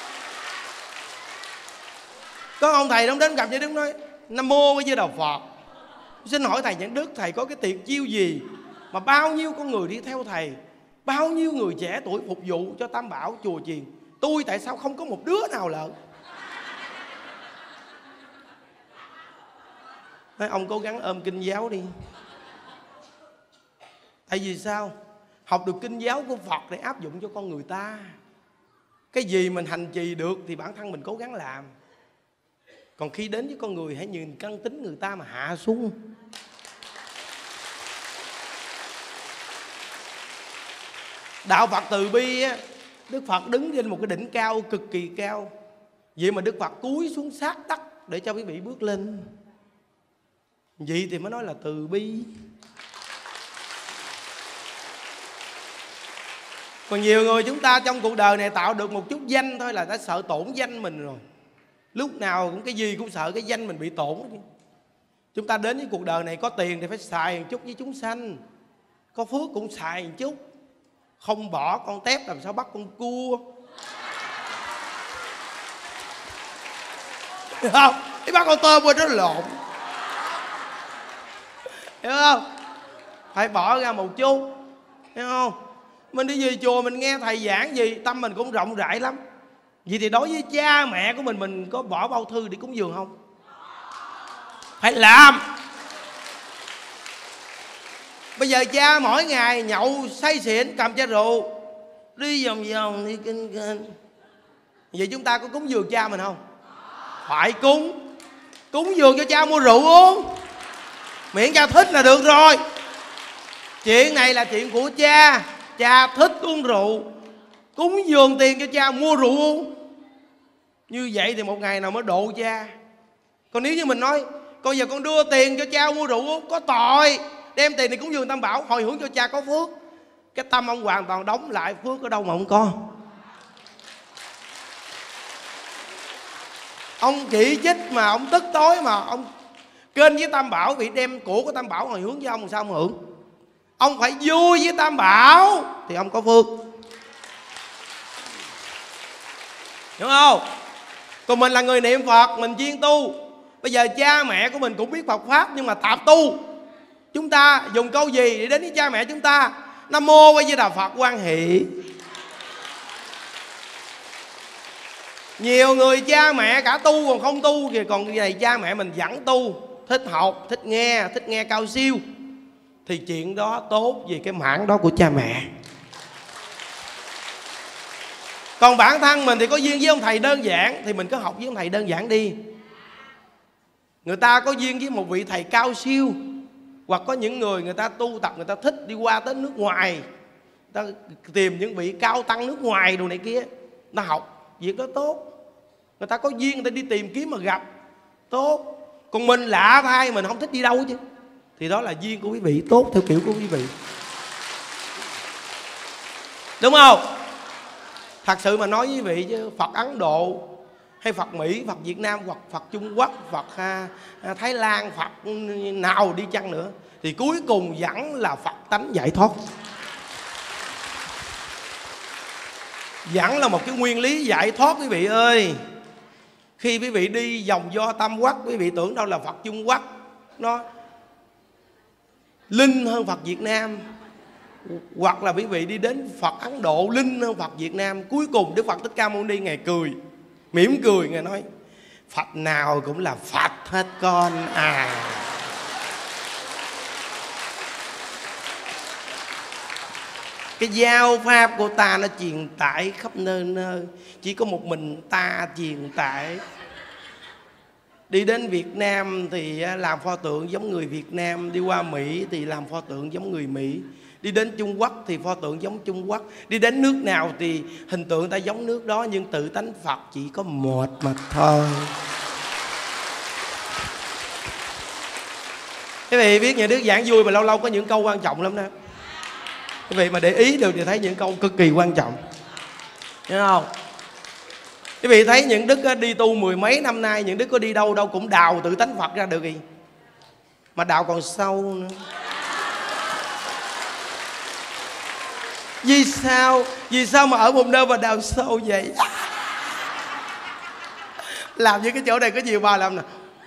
Có ông thầy ông đến gặp Nhẫn Đức nói: Nam mô với Đạo Phật, xin hỏi thầy Nhẫn Đức, thầy có cái tiệc chiêu gì mà bao nhiêu con người đi theo thầy, bao nhiêu người trẻ tuổi phục vụ cho Tam Bảo chùa chiền, tôi tại sao không có một đứa nào lợn? Nói ông cố gắng ôm kinh giáo đi. Tại vì sao? Học được kinh giáo của Phật để áp dụng cho con người ta. Cái gì mình hành trì được thì bản thân mình cố gắng làm. Còn khi đến với con người, hãy nhìn căn tính người ta mà hạ xuống. Đạo Phật từ bi á, Đức Phật đứng trên một cái đỉnh cao cực kỳ cao. Vậy mà Đức Phật cúi xuống sát đất để cho quý vị bước lên. Vậy thì mới nói là từ bi. Còn nhiều người chúng ta trong cuộc đời này tạo được một chút danh thôi là đã sợ tổn danh mình rồi. Lúc nào cũng cái gì cũng sợ cái danh mình bị tổn. Chúng ta đến với cuộc đời này có tiền thì phải xài một chút với chúng sanh, có phước cũng xài một chút. Không bỏ con tép làm sao bắt con cua. Hiểu không? Cái bắt con tôm qua nó lộn. Hiểu không? Phải bỏ ra một chút. Hiểu không? Mình đi về chùa mình nghe thầy giảng gì, tâm mình cũng rộng rãi lắm. Vậy thì đối với cha mẹ của mình, mình có bỏ bao thư để cúng dường không? Phải làm. Bây giờ cha mỗi ngày nhậu say xỉn, cầm chai rượu, đi vòng vòng, đi kinh kinh. Vậy chúng ta có cúng dường cha mình không? Phải cúng. Cúng dường cho cha mua rượu uống, miễn cha thích là được rồi. Chuyện này là chuyện của cha. Cha thích uống rượu, cúng dường tiền cho cha mua rượu uống. Như vậy thì một ngày nào mới độ cha. Còn nếu như mình nói coi giờ con đưa tiền cho cha mua rượu uống, có tội, đem tiền này cúng dường Tam Bảo, hồi hướng cho cha có phước. Cái tâm ông hoàn toàn đóng lại, phước ở đâu mà không có. Ông chỉ trích mà ông tức tối mà ông kênh với Tam Bảo, bị đem của của Tam Bảo hồi hướng cho ông, sao ông hưởng? Ông phải vui với Tam Bảo thì ông có phước. Hiểu không? Còn mình là người niệm Phật, mình chuyên tu. Bây giờ cha mẹ của mình cũng biết Phật Pháp nhưng mà tạp tu. Chúng ta dùng câu gì để đến với cha mẹ chúng ta? Nam mô với Đạo Phật quan hệ. Nhiều người cha mẹ cả tu còn không tu kìa, còn cái này cha mẹ mình vẫn tu, thích học, thích nghe, thích nghe cao siêu, thì chuyện đó tốt về cái mảng đó của cha mẹ. Còn bản thân mình thì có duyên với ông thầy đơn giản thì mình cứ học với ông thầy đơn giản đi. Người ta có duyên với một vị thầy cao siêu, hoặc có những người người ta tu tập, người ta thích đi qua tới nước ngoài, người ta tìm những vị cao tăng nước ngoài đồ này kia, người ta học, việc đó tốt. Người ta có duyên người ta đi tìm kiếm mà gặp, tốt. Còn mình lạ thay, mình không thích đi đâu chứ, thì đó là duyên của quý vị, tốt theo kiểu của quý vị, đúng không? Thật sự mà nói với quý vị chứ, Phật Ấn Độ hay Phật Mỹ, Phật Việt Nam, hoặc Phật Trung Quốc, Phật à, à, Thái Lan, Phật nào đi chăng nữa, thì cuối cùng vẫn là Phật tánh giải thoát, vẫn là một cái nguyên lý giải thoát quý vị ơi. Khi quý vị đi vòng do Tam Quốc, quý vị tưởng đâu là Phật Trung Quốc nó linh hơn Phật Việt Nam, hoặc là quý vị đi đến Phật Ấn Độ linh hơn Phật Việt Nam. Cuối cùng Đức Phật Thích Ca Mâu Ni Ngài cười, mỉm cười, Ngài nói Phật nào cũng là Phật hết con à. Cái giáo pháp của ta nó truyền tải khắp nơi nơi, chỉ có một mình ta truyền tải. Đi đến Việt Nam thì làm pho tượng giống người Việt Nam, đi qua Mỹ thì làm pho tượng giống người Mỹ, đi đến Trung Quốc thì pho tượng giống Trung Quốc, đi đến nước nào thì hình tượng ta giống nước đó, nhưng tự tánh Phật chỉ có một mà thôi. Quý vị biết nhà Đức giảng vui mà lâu lâu có những câu quan trọng lắm đó. Quý vị mà để ý được thì thấy những câu cực kỳ quan trọng, hiểu không? Quý vị thấy những Đức đi tu mười mấy năm nay, những Đức có đi đâu đâu cũng đào tự tánh Phật ra được gì, mà đào còn sâu nữa. Vì sao? Vì sao mà ở một nơi mà đào sâu vậy? Làm như cái chỗ này có nhiều bà làm nè,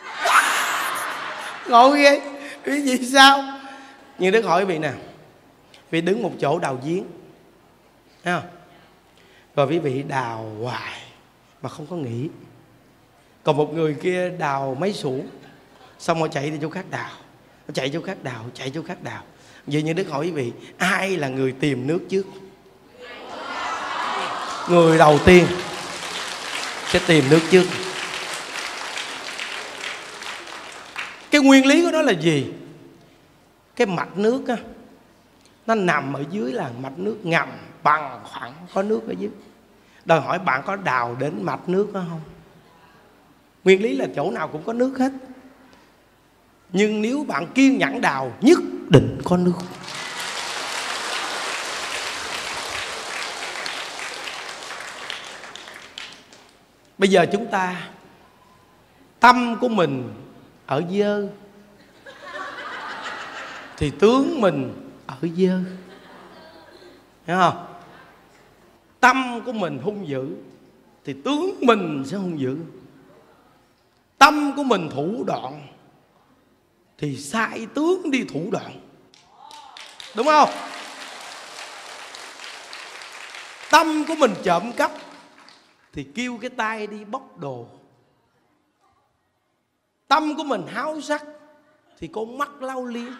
ngộ ghê. Vì sao? Nhưng Đức hỏi quý vị nè, quý vị đứng một chỗ đào giếng, thấy không? Rồi quý vị đào hoài mà không có nghỉ. Còn một người kia đào mấy sủ, xong rồi chạy đi chỗ khác đào, chạy chỗ khác đào, chạy chỗ khác đào. Vậy như Đức hỏi quý vị, ai là người tìm nước trước? Người đầu tiên sẽ tìm nước trước. Cái nguyên lý của nó là gì? Cái mạch nước á, nó nằm ở dưới là mạch nước ngầm bằng phẳng, có nước ở dưới. Đòi hỏi bạn có đào đến mạch nước đó không? Nguyên lý là chỗ nào cũng có nước hết, nhưng nếu bạn kiên nhẫn đào, nhất định có nước. Bây giờ chúng ta, tâm của mình ở dơ thì tướng mình ở dơ, hiểu không? Tâm của mình hung dữ thì tướng mình sẽ hung dữ. Tâm của mình thủ đoạn thì sai tướng đi thủ đoạn, đúng không? Tâm của mình trộm cắp thì kêu cái tay đi bóc đồ. Tâm của mình háo sắc thì con mắt lau liêm.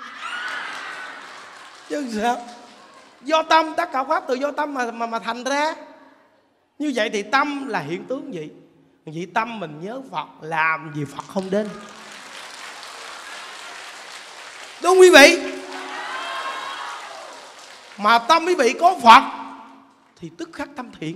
Chứ sao? Do tâm, tất cả pháp từ do tâm mà, mà, mà thành ra. Như vậy thì tâm là hiện tướng gì? Vậy tâm mình nhớ Phật, làm gì Phật không đến. Đúng không quý vị? Mà tâm quý vị có Phật thì tức khắc tâm thiện.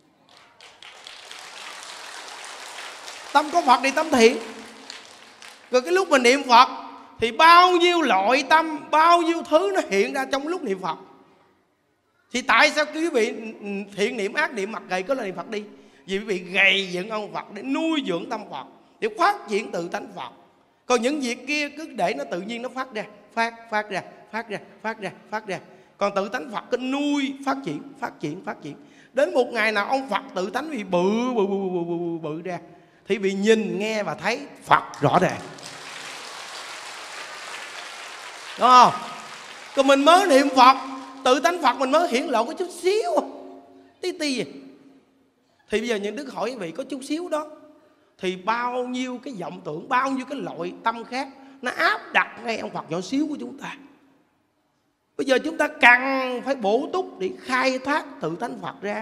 Tâm có Phật thì tâm thiện. Rồi cái lúc mình niệm Phật thì bao nhiêu loại tâm, bao nhiêu thứ nó hiện ra trong lúc niệm Phật. Thì tại sao quý vị thiện niệm, ác niệm, mặc gầy có là niệm Phật đi? Vì quý vị gầy dựng ông Phật để nuôi dưỡng tâm Phật, để phát triển tự tánh Phật. Còn những việc kia cứ để nó tự nhiên nó phát ra, phát, phát ra, phát ra, phát ra, phát ra. Còn tự tánh Phật cứ nuôi, phát triển, phát triển, phát triển. Đến một ngày nào ông Phật tự tánh bị bự, bự, bự, bự, bự, bự, bự ra, thì bị nhìn, nghe và thấy Phật rõ ràng. Đúng không? Còn mình mới niệm Phật, tự tánh Phật mình mới hiển lộ có chút xíu, tí tí gì. Thì bây giờ những đức hỏi quý vị có chút xíu đó, thì bao nhiêu cái vọng tưởng, bao nhiêu cái loại tâm khác nó áp đặt ngay ông Phật nhỏ xíu của chúng ta. Bây giờ chúng ta cần phải bổ túc để khai thác tự tánh Phật ra.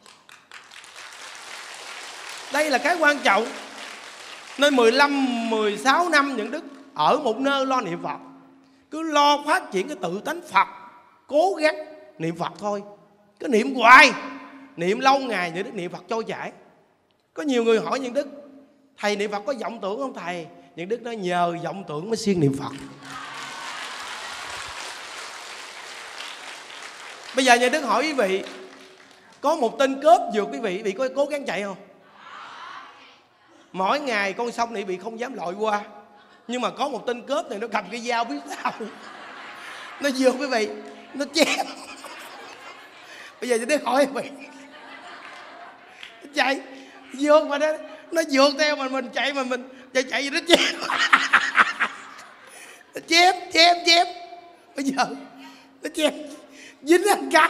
Đây là cái quan trọng. Nên mười lăm, mười sáu năm những đức ở một nơi lo niệm Phật, cứ lo phát triển cái tự tánh Phật, cố gắng niệm Phật thôi. Cứ niệm hoài, niệm lâu ngày những đức niệm Phật trôi chảy. Có nhiều người hỏi những đức: thầy niệm Phật có vọng tưởng không thầy? Những đức nói nhờ vọng tưởng mới siêng niệm Phật. Bây giờ những đức hỏi quý vị, có một tên cướp vượt quý vị, quý vị có cố gắng chạy không? Mỗi ngày con sông này bị không dám lội qua, nhưng mà có một tên cướp này nó cầm cái dao biết sao, nó vượt quý vị, nó chém. Bây giờ tôi hỏi quý vị, chạy vượt mà nó nó vượt theo mình, mình chạy mà mình chạy chạy gì nó chém. Nó chém chém chém. Bây giờ nó chém dính anh cái,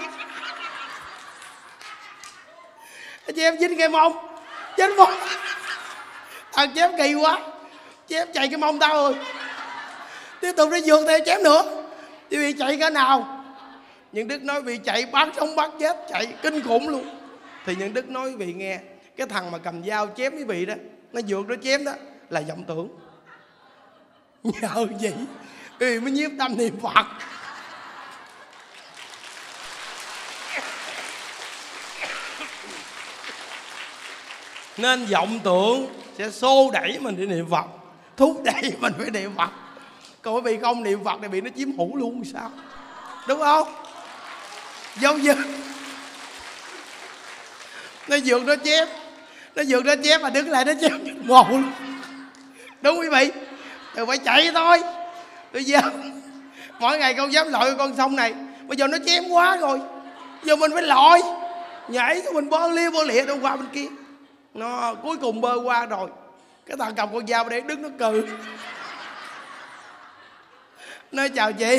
nó chém dính cái mông, dính mông. Thằng chém kỳ quá, chém chạy cái mông tao rồi. Tiếp tục nó vượt theo chém nữa. Thì bị chạy cả nào? Những đức nói bị chạy bắt sống bắt chết, chạy kinh khủng luôn. Thì những đức nói quý vị nghe, cái thằng mà cầm dao chém quý vị đó, nó vượt nó chém đó là vọng tưởng. Nhờ vậy quý vị mới nhiếp tâm niệm Phật. Nên vọng tưởng sẽ xô đẩy mình đi niệm Phật, thúc đẩy mình phải niệm Phật. Còn quý vị không niệm Phật thì bị nó chiếm hữu luôn sao? Đúng không? Giống như nó vượt nó chém, nó vượt nó chém mà đứng lại nó chém một luôn. Đúng quý vị? Thì phải chạy thôi. Bây giờ mỗi ngày con dám lội con sông này, bây giờ nó chém quá rồi, giờ mình phải lội, nhảy cho mình bơi lia bơi lịa đâu qua bên kia. Nó cuối cùng bơi qua rồi, cái thằng cầm con dao để đứng nó cừ. Nói chào chị,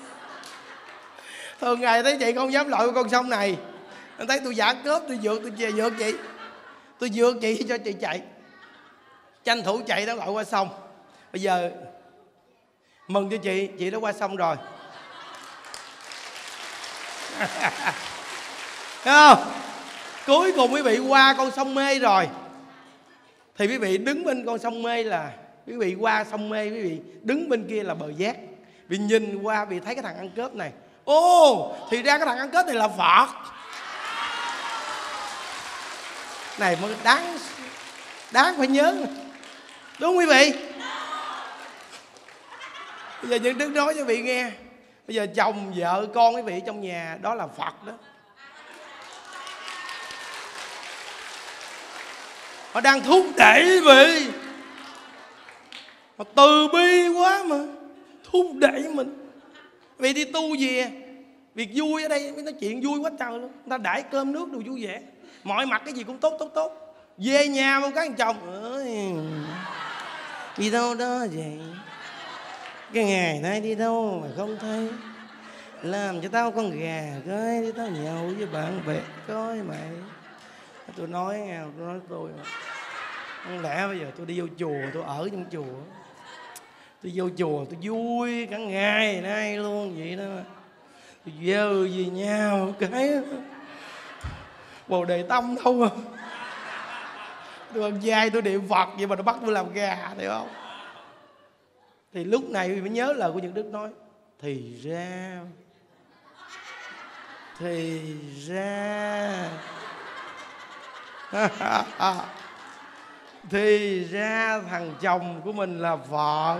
thường ngày thấy chị không dám lội con sông này, anh thấy tôi giả cướp, tôi vượt, tôi về vượt chị, tôi vượt chị cho chị chạy, tranh thủ chạy đó lội qua sông. Bây giờ mừng cho chị, chị đã qua sông rồi. Thấy không? Cuối cùng quý vị qua con sông Mê rồi, thì quý vị đứng bên con sông Mê là quý vị qua sông Mê, quý vị đứng bên kia là bờ giác. Vì nhìn qua vì thấy cái thằng ăn cướp này, ô thì ra cái thằng ăn cướp này là Phật. Này mới đáng đáng phải nhớ, đúng không quý vị? Bây giờ những đức nói cho quý vị nghe, bây giờ chồng vợ con quý vị trong nhà đó là Phật đó. Họ đang thúc đẩy quý vị, họ từ bi quá mà thúc đẩy mình. Vì đi tu về, việc vui ở đây mới nói chuyện vui quá trời luôn. Người ta đãi cơm nước đồ vui vẻ, mọi mặt cái gì cũng tốt tốt tốt. Về nhà một cái thằng chồng ơi, đi đâu đó vậy, cái ngày nay đi đâu mà không thấy, làm cho tao con gà coi, đi tao nhậu với bạn bè coi mày. Tôi nói nghe, tôi nói tôi mà. Không lẽ bây giờ tôi đi vô chùa, tôi ở trong chùa, tôi vô chùa tôi vui cả ngày nay luôn vậy đó, tôi dơ về nhà một cái Bồ Đề Tâm đâu à. Tôi ăn dai tôi niệm Phật vậy mà nó bắt tôi làm gà, hiểu không? Thì lúc này mới nhớ lời của những đức nói, thì ra thì ra thì ra thằng chồng của mình là Phật.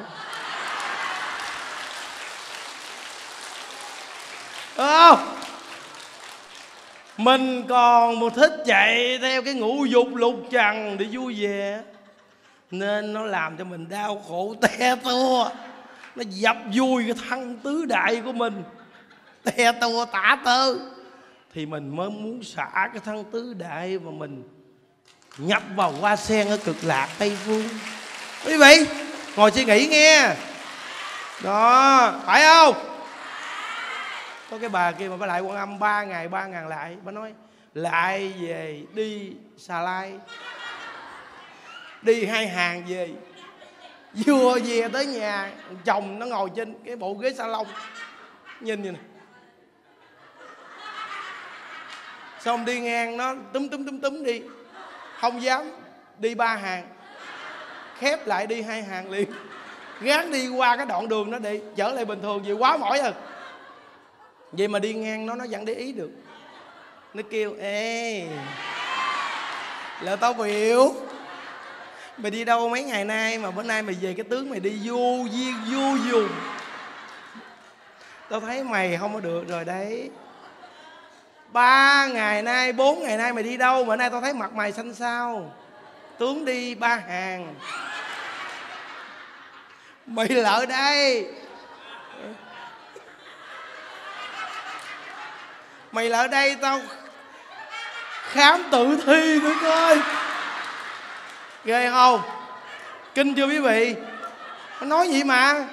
Đúng không? Mình còn một thích chạy theo cái ngũ dục lục trần để vui vẻ, nên nó làm cho mình đau khổ te tua. Nó dập vui cái thân tứ đại của mình, te tua tả tơ. Thì mình mới muốn xả cái thân tứ đại mà mình nhập vào hoa sen ở cực lạc Tây Phương. Quý vị ngồi suy nghĩ nghe. Đó, phải không? Có cái bà kia mà bà lại Quan Âm ba ngày ba ngàn lại, bà nói lại về đi Xà Lai, đi hai hàng về. Vừa về tới nhà, chồng nó ngồi trên cái bộ ghế salon, nhìn vậy nè. Xong đi ngang nó túm túm túm túm đi, không dám đi ba hàng, khép lại đi hai hàng liền, gán đi qua cái đoạn đường đó đi, trở lại bình thường. Vì quá mỏi rồi, vậy mà đi ngang nó nó vẫn để ý được. Nó kêu: ê, là tao biểu mày đi đâu mấy ngày nay mà bữa nay mày về cái tướng mày đi vô duyên vô dùng. Tao thấy mày không có được rồi đấy. Ba ngày nay, bốn ngày nay mày đi đâu mà nay tao thấy mặt mày xanh xao, tướng đi ba hàng. Mày lỡ đây, mày lỡ đây tao khám tử thi nữa coi. Ghê không? Kinh chưa quý vị? Nó nói gì mà.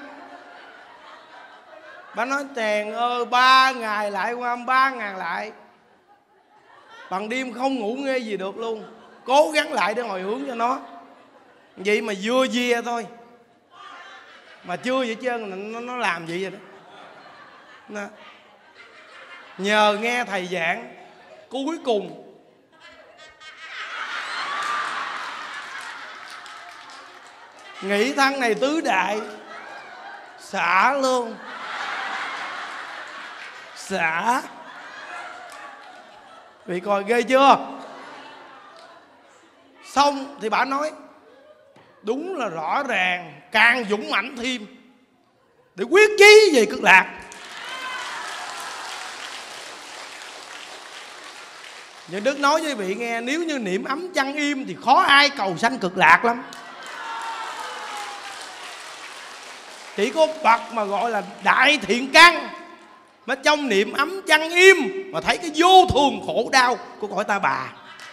Bà nói chàng ơi, ba ngày lại qua ba ngàn lại, bằng đêm không ngủ nghe gì được luôn. Cố gắng lại để hồi hướng cho nó. Vậy mà vừa về thôi mà chưa vậy trơn, nó, nó làm vậy rồi đó. Nó. Nhờ nghe thầy giảng, cuối cùng nghĩ thằng này tứ đại, xả luôn, xả. Vị coi ghê chưa? Xong thì bà nói đúng là rõ ràng, càng dũng mãnh thêm để quyết chí về Cực Lạc. Nhưng Đức nói với vị nghe, nếu như niệm ấm chăn im thì khó ai cầu sanh Cực Lạc lắm. Chỉ có bậc mà gọi là đại thiện căn mà trong niệm ấm chăn im mà thấy cái vô thường khổ đau của cõi ta bà.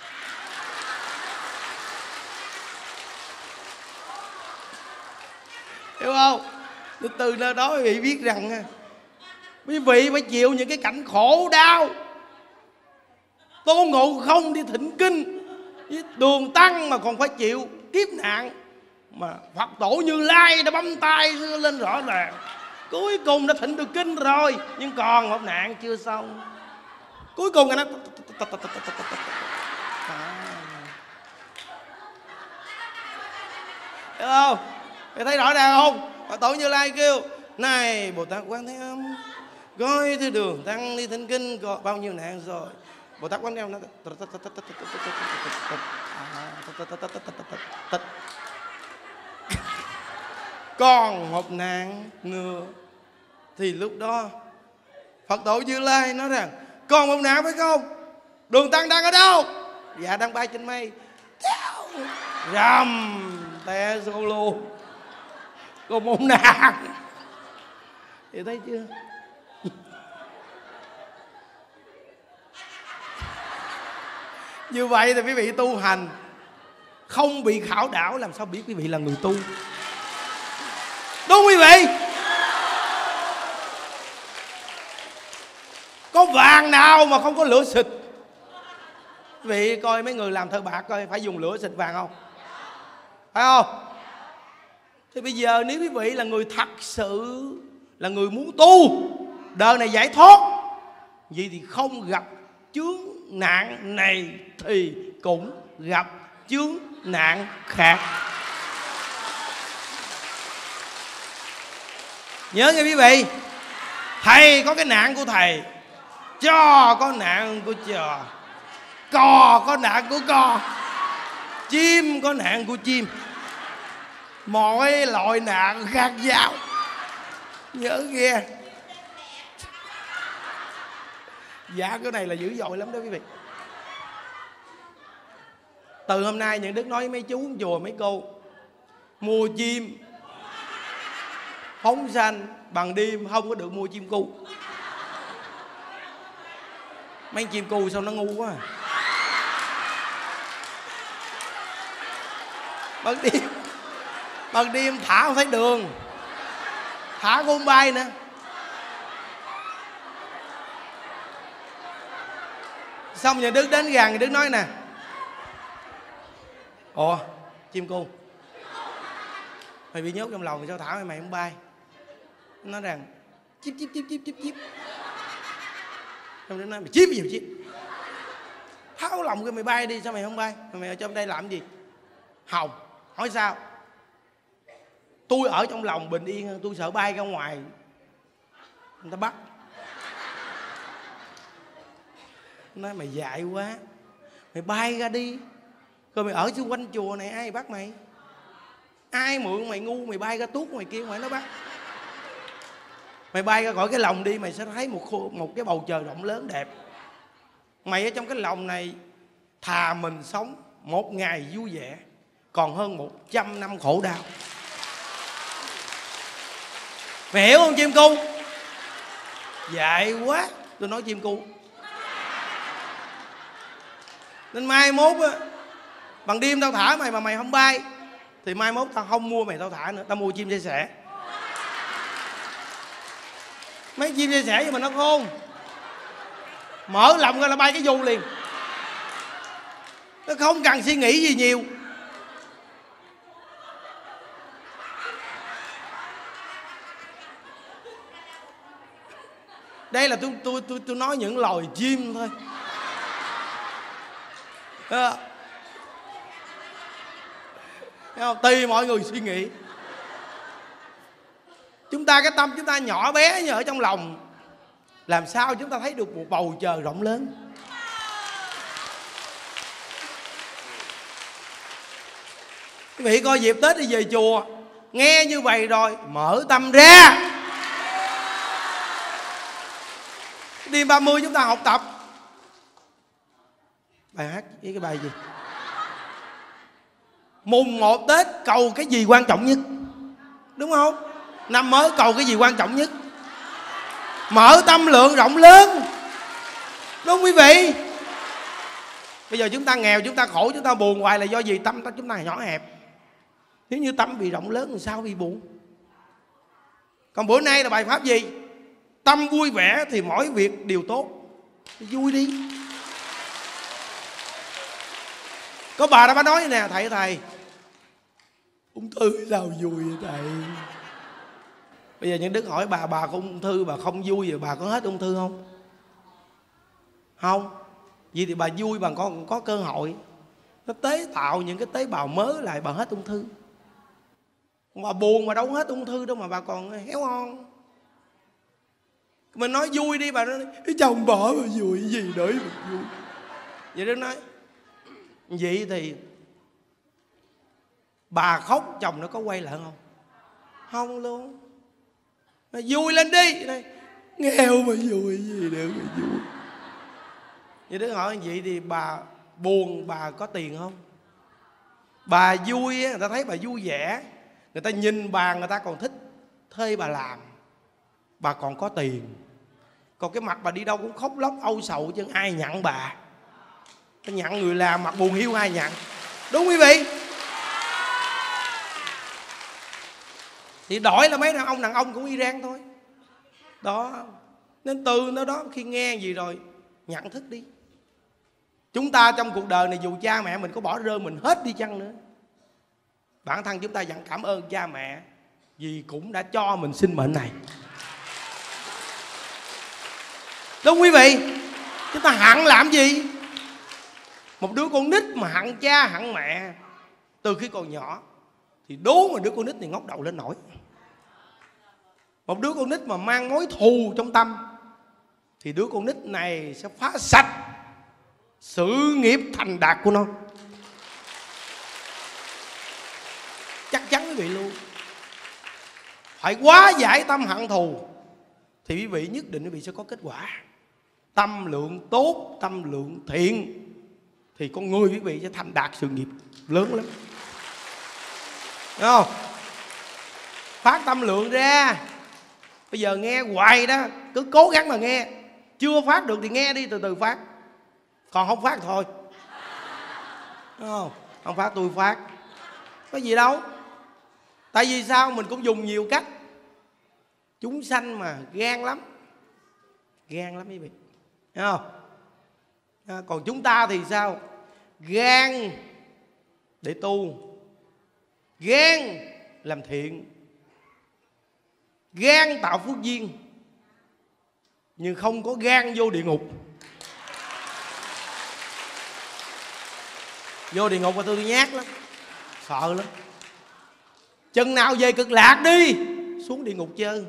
Hiểu không? Từ nơi đó quý vị biết rằng quý vị phải chịu những cái cảnh khổ đau. Tôn Ngộ Không đi thỉnh kinh với Đường Tăng mà còn phải chịu kiếp nạn, mà Phật tổ Như Lai đã bấm tay lên rõ ràng. Cuối cùng đã thỉnh được kinh rồi, nhưng còn một nạn chưa xong. Cuối cùng nó hiểu không? Mày thấy rõ ràng không? Phật tổ Như Lai kêu: này Bồ Tát Quan Thế Âm, gói thứ Đường Tăng đi thỉnh kinh có bao nhiêu nạn rồi. Bồ Tát Quan Thế Âm nó còn một nạn nữa. Thì lúc đó Phật tổ Như Lai nói rằng: còn một nạn phải không? Đường Tăng đang ở đâu? Dạ đang bay trên mây. Rầm té xuống luôn. Còn một nạn. Thì thấy chưa? Như vậy thì quý vị tu hành không bị khảo đảo, làm sao biết quý vị là người tu? Đúng quý vị? Có vàng nào mà không có lửa xịt? Quý vị coi mấy người làm thợ bạc coi, phải dùng lửa xịt vàng không? Phải không? Thì bây giờ nếu quý vị là người thật sự là người muốn tu, đời này giải thoát, vậy thì không gặp chướng nạn này thì cũng gặp chướng nạn khác. Nhớ nghe quý vị, thầy có cái nạn của thầy, cho có nạn của chó, cò có nạn của cò, chim có nạn của chim. Mọi loại nạn khác nhau. Nhớ nghe. Dạ cái này là dữ dội lắm đó quý vị. Từ hôm nay những Đức nói với mấy chú chùa mấy cô, mua chim phóng sanh bằng đêm không có được mua chim cu. Mấy chim cu sao nó ngu quá à. Bằng đêm Bằng đêm thả không thấy đường, thả cũng không bay nữa. Xong nhà Đức đến gần, nhà Đức nói nè: ủa chim cu, mày bị nhốt trong lòng sao thả mày mày không bay? Nó nói rằng chíp chíp chíp chíp chíp chíp. Xong nó nói mày chíp gì chíp, tháo lòng cái mày bay đi, sao mày không bay? Mày ở trong đây làm gì? Hồng hỏi sao? Tôi ở trong lòng bình yên hơn, tôi sợ bay ra ngoài người ta bắt. Nói mày dại quá, mày bay ra đi, rồi mày ở xung quanh chùa này ai bắt mày? Ai mượn mày ngu mày bay ra tuốt ngoài kia ngoài nó bắt? Mày bay ra khỏi cái lòng đi, mày sẽ thấy một khu, một cái bầu trời rộng lớn đẹp. Mày ở trong cái lòng này thà mình sống một ngày vui vẻ còn hơn một trăm năm khổ đau. Mày hiểu không chim cu? Dại quá. Tôi nói chim cu. Nên mai mốt á, bằng đêm tao thả mày mà mày không bay thì mai mốt tao không mua mày tao thả nữa, tao mua chim sẻ sẻ. Mấy chim sẻ sẻ vậy mà nó khôn, mở lòng ra là bay cái du liền, nó không cần suy nghĩ gì nhiều. Đây là tôi tôi tôi tôi nói những loài chim thôi. À, thấy không? Tùy mọi người suy nghĩ. Chúng ta cái tâm chúng ta nhỏ bé như ở trong lòng, làm sao chúng ta thấy được một bầu trời rộng lớn? Quý vị coi dịp Tết đi về chùa, nghe như vậy rồi mở tâm ra. Đêm ba mươi chúng ta học tập bài hát với cái bài gì? Mùng một Tết cầu cái gì quan trọng nhất? Đúng không? Năm mới cầu cái gì quan trọng nhất? Mở tâm lượng rộng lớn. Đúng không quý vị? Bây giờ chúng ta nghèo, chúng ta khổ, chúng ta buồn hoài là do gì? Tâm chúng ta nhỏ hẹp. Nếu như tâm bị rộng lớn thì sao bị buồn? Còn bữa nay là bài pháp gì? Tâm vui vẻ thì mỗi việc đều tốt. Vui đi. Có bà đã bà nói nè: thầy thầy ung thư sao vui vậy thầy? Bây giờ những Đức hỏi bà, bà có ung thư bà không vui rồi bà có hết ung thư không? Không. Vậy thì bà vui bà còn có cơ hội nó tế tạo những cái tế bào mới lại, bà hết ung thư. Bà buồn mà đâu có hết ung thư đâu mà bà còn héo hon. Mình nói vui đi, bà nói cái chồng bỏ mà vui gì để mà vui. Vậy đó nói vậy thì bà khóc chồng nó có quay lại không? Không luôn. Nó vui lên đi. Này, nghèo mà vui gì được mà vui. Vậy đó hỏi vậy thì bà buồn bà có tiền không? Bà vui người ta thấy bà vui vẻ, người ta nhìn bà người ta còn thích thuê bà làm. Bà còn có tiền. Còn cái mặt bà đi đâu cũng khóc lóc âu sầu chứ ai nhận bà. Ta nhận người làm mặt buồn hiu ai nhận. Đúng quý vị? Thì đổi là mấy đàn ông đàn ông cũng Iran thôi. Đó. Nên từ nó đó khi nghe gì rồi nhận thức đi. Chúng ta trong cuộc đời này dù cha mẹ mình có bỏ rơi mình hết đi chăng nữa, bản thân chúng ta vẫn cảm ơn cha mẹ vì cũng đã cho mình sinh mệnh này. Đúng quý vị? Chúng ta hận làm gì? Một đứa con nít mà hận cha hận mẹ từ khi còn nhỏ thì đố mà đứa con nít này ngóc đầu lên nổi. Một đứa con nít mà mang mối thù trong tâm thì đứa con nít này sẽ phá sạch sự nghiệp thành đạt của nó. Chắc chắn quý vị luôn. Phải quá giải tâm hận thù thì quý vị nhất định quý vị sẽ có kết quả. Tâm lượng tốt, tâm lượng thiện thì con người quý vị sẽ thành đạt sự nghiệp lớn lắm. Đúng không? Phát tâm lượng ra. Bây giờ nghe hoài đó, cứ cố gắng mà nghe. Chưa phát được thì nghe đi, từ từ phát. Còn không phát thôi. Đúng không? Không phát tôi phát. Có gì đâu. Tại vì sao? Mình cũng dùng nhiều cách. Chúng sanh mà gan lắm. Gan lắm quý vị. Thấy không? À, còn chúng ta thì sao? Gan để tu, gan làm thiện, gan tạo phước duyên, nhưng không có gan vô địa ngục. Vô địa ngục mà tôi nhát lắm, sợ lắm. Chừng nào về cực lạc đi, xuống địa ngục chơi.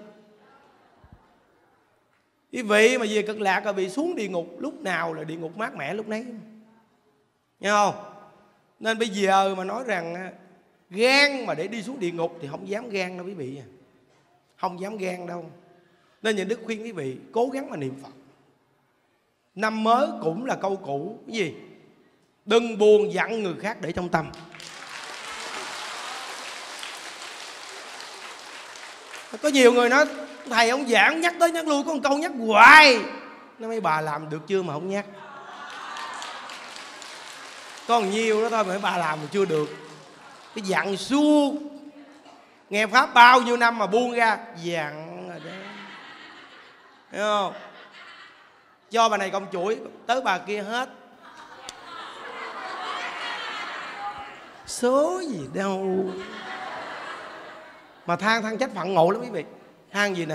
Quý vị mà về cực lạc rồi bị xuống địa ngục, lúc nào là địa ngục mát mẻ lúc nấy. Nghe không? Nên bây giờ mà nói rằng gan mà để đi xuống địa ngục thì không dám gan đâu quý vị. Không dám gan đâu. Nên nhà Đức khuyên quý vị cố gắng mà niệm Phật. Năm mới cũng là câu cũ. Cái gì? Đừng buồn giận người khác để trong tâm. Có nhiều người nói thầy ông giảng nhắc tới nhắc lui, có một câu nhắc hoài. Nói mấy bà làm được chưa mà không nhắc? Còn nhiều đó thôi mà mấy bà làm mà chưa được. Cái dặn suốt. Nghe Pháp bao nhiêu năm mà buông ra dặn rồi đó. Hiểu không? Cho bà này công chuỗi, tới bà kia hết. Số gì đâu. Mà than than trách phận ngộ lắm quý vị. Than gì nè?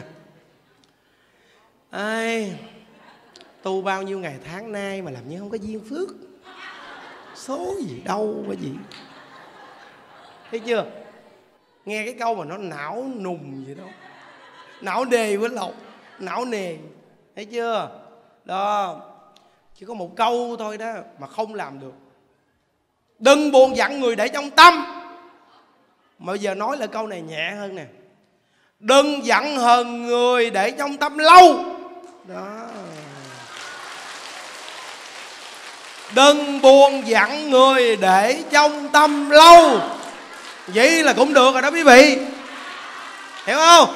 Ai, tu bao nhiêu ngày tháng nay mà làm như không có duyên phước. Số gì đâu cái gì. Thấy chưa? Nghe cái câu mà nó não nùng vậy đó. Não nề với lộc. Não nề. Thấy chưa? Đó. Chỉ có một câu thôi đó mà không làm được. Đừng buồn giận người để trong tâm. Mà bây giờ nói là câu này nhẹ hơn nè. Đừng giận hờn người để trong tâm lâu. Đó. Đừng buồn giận người để trong tâm lâu. Vậy là cũng được rồi đó quý vị. Hiểu không?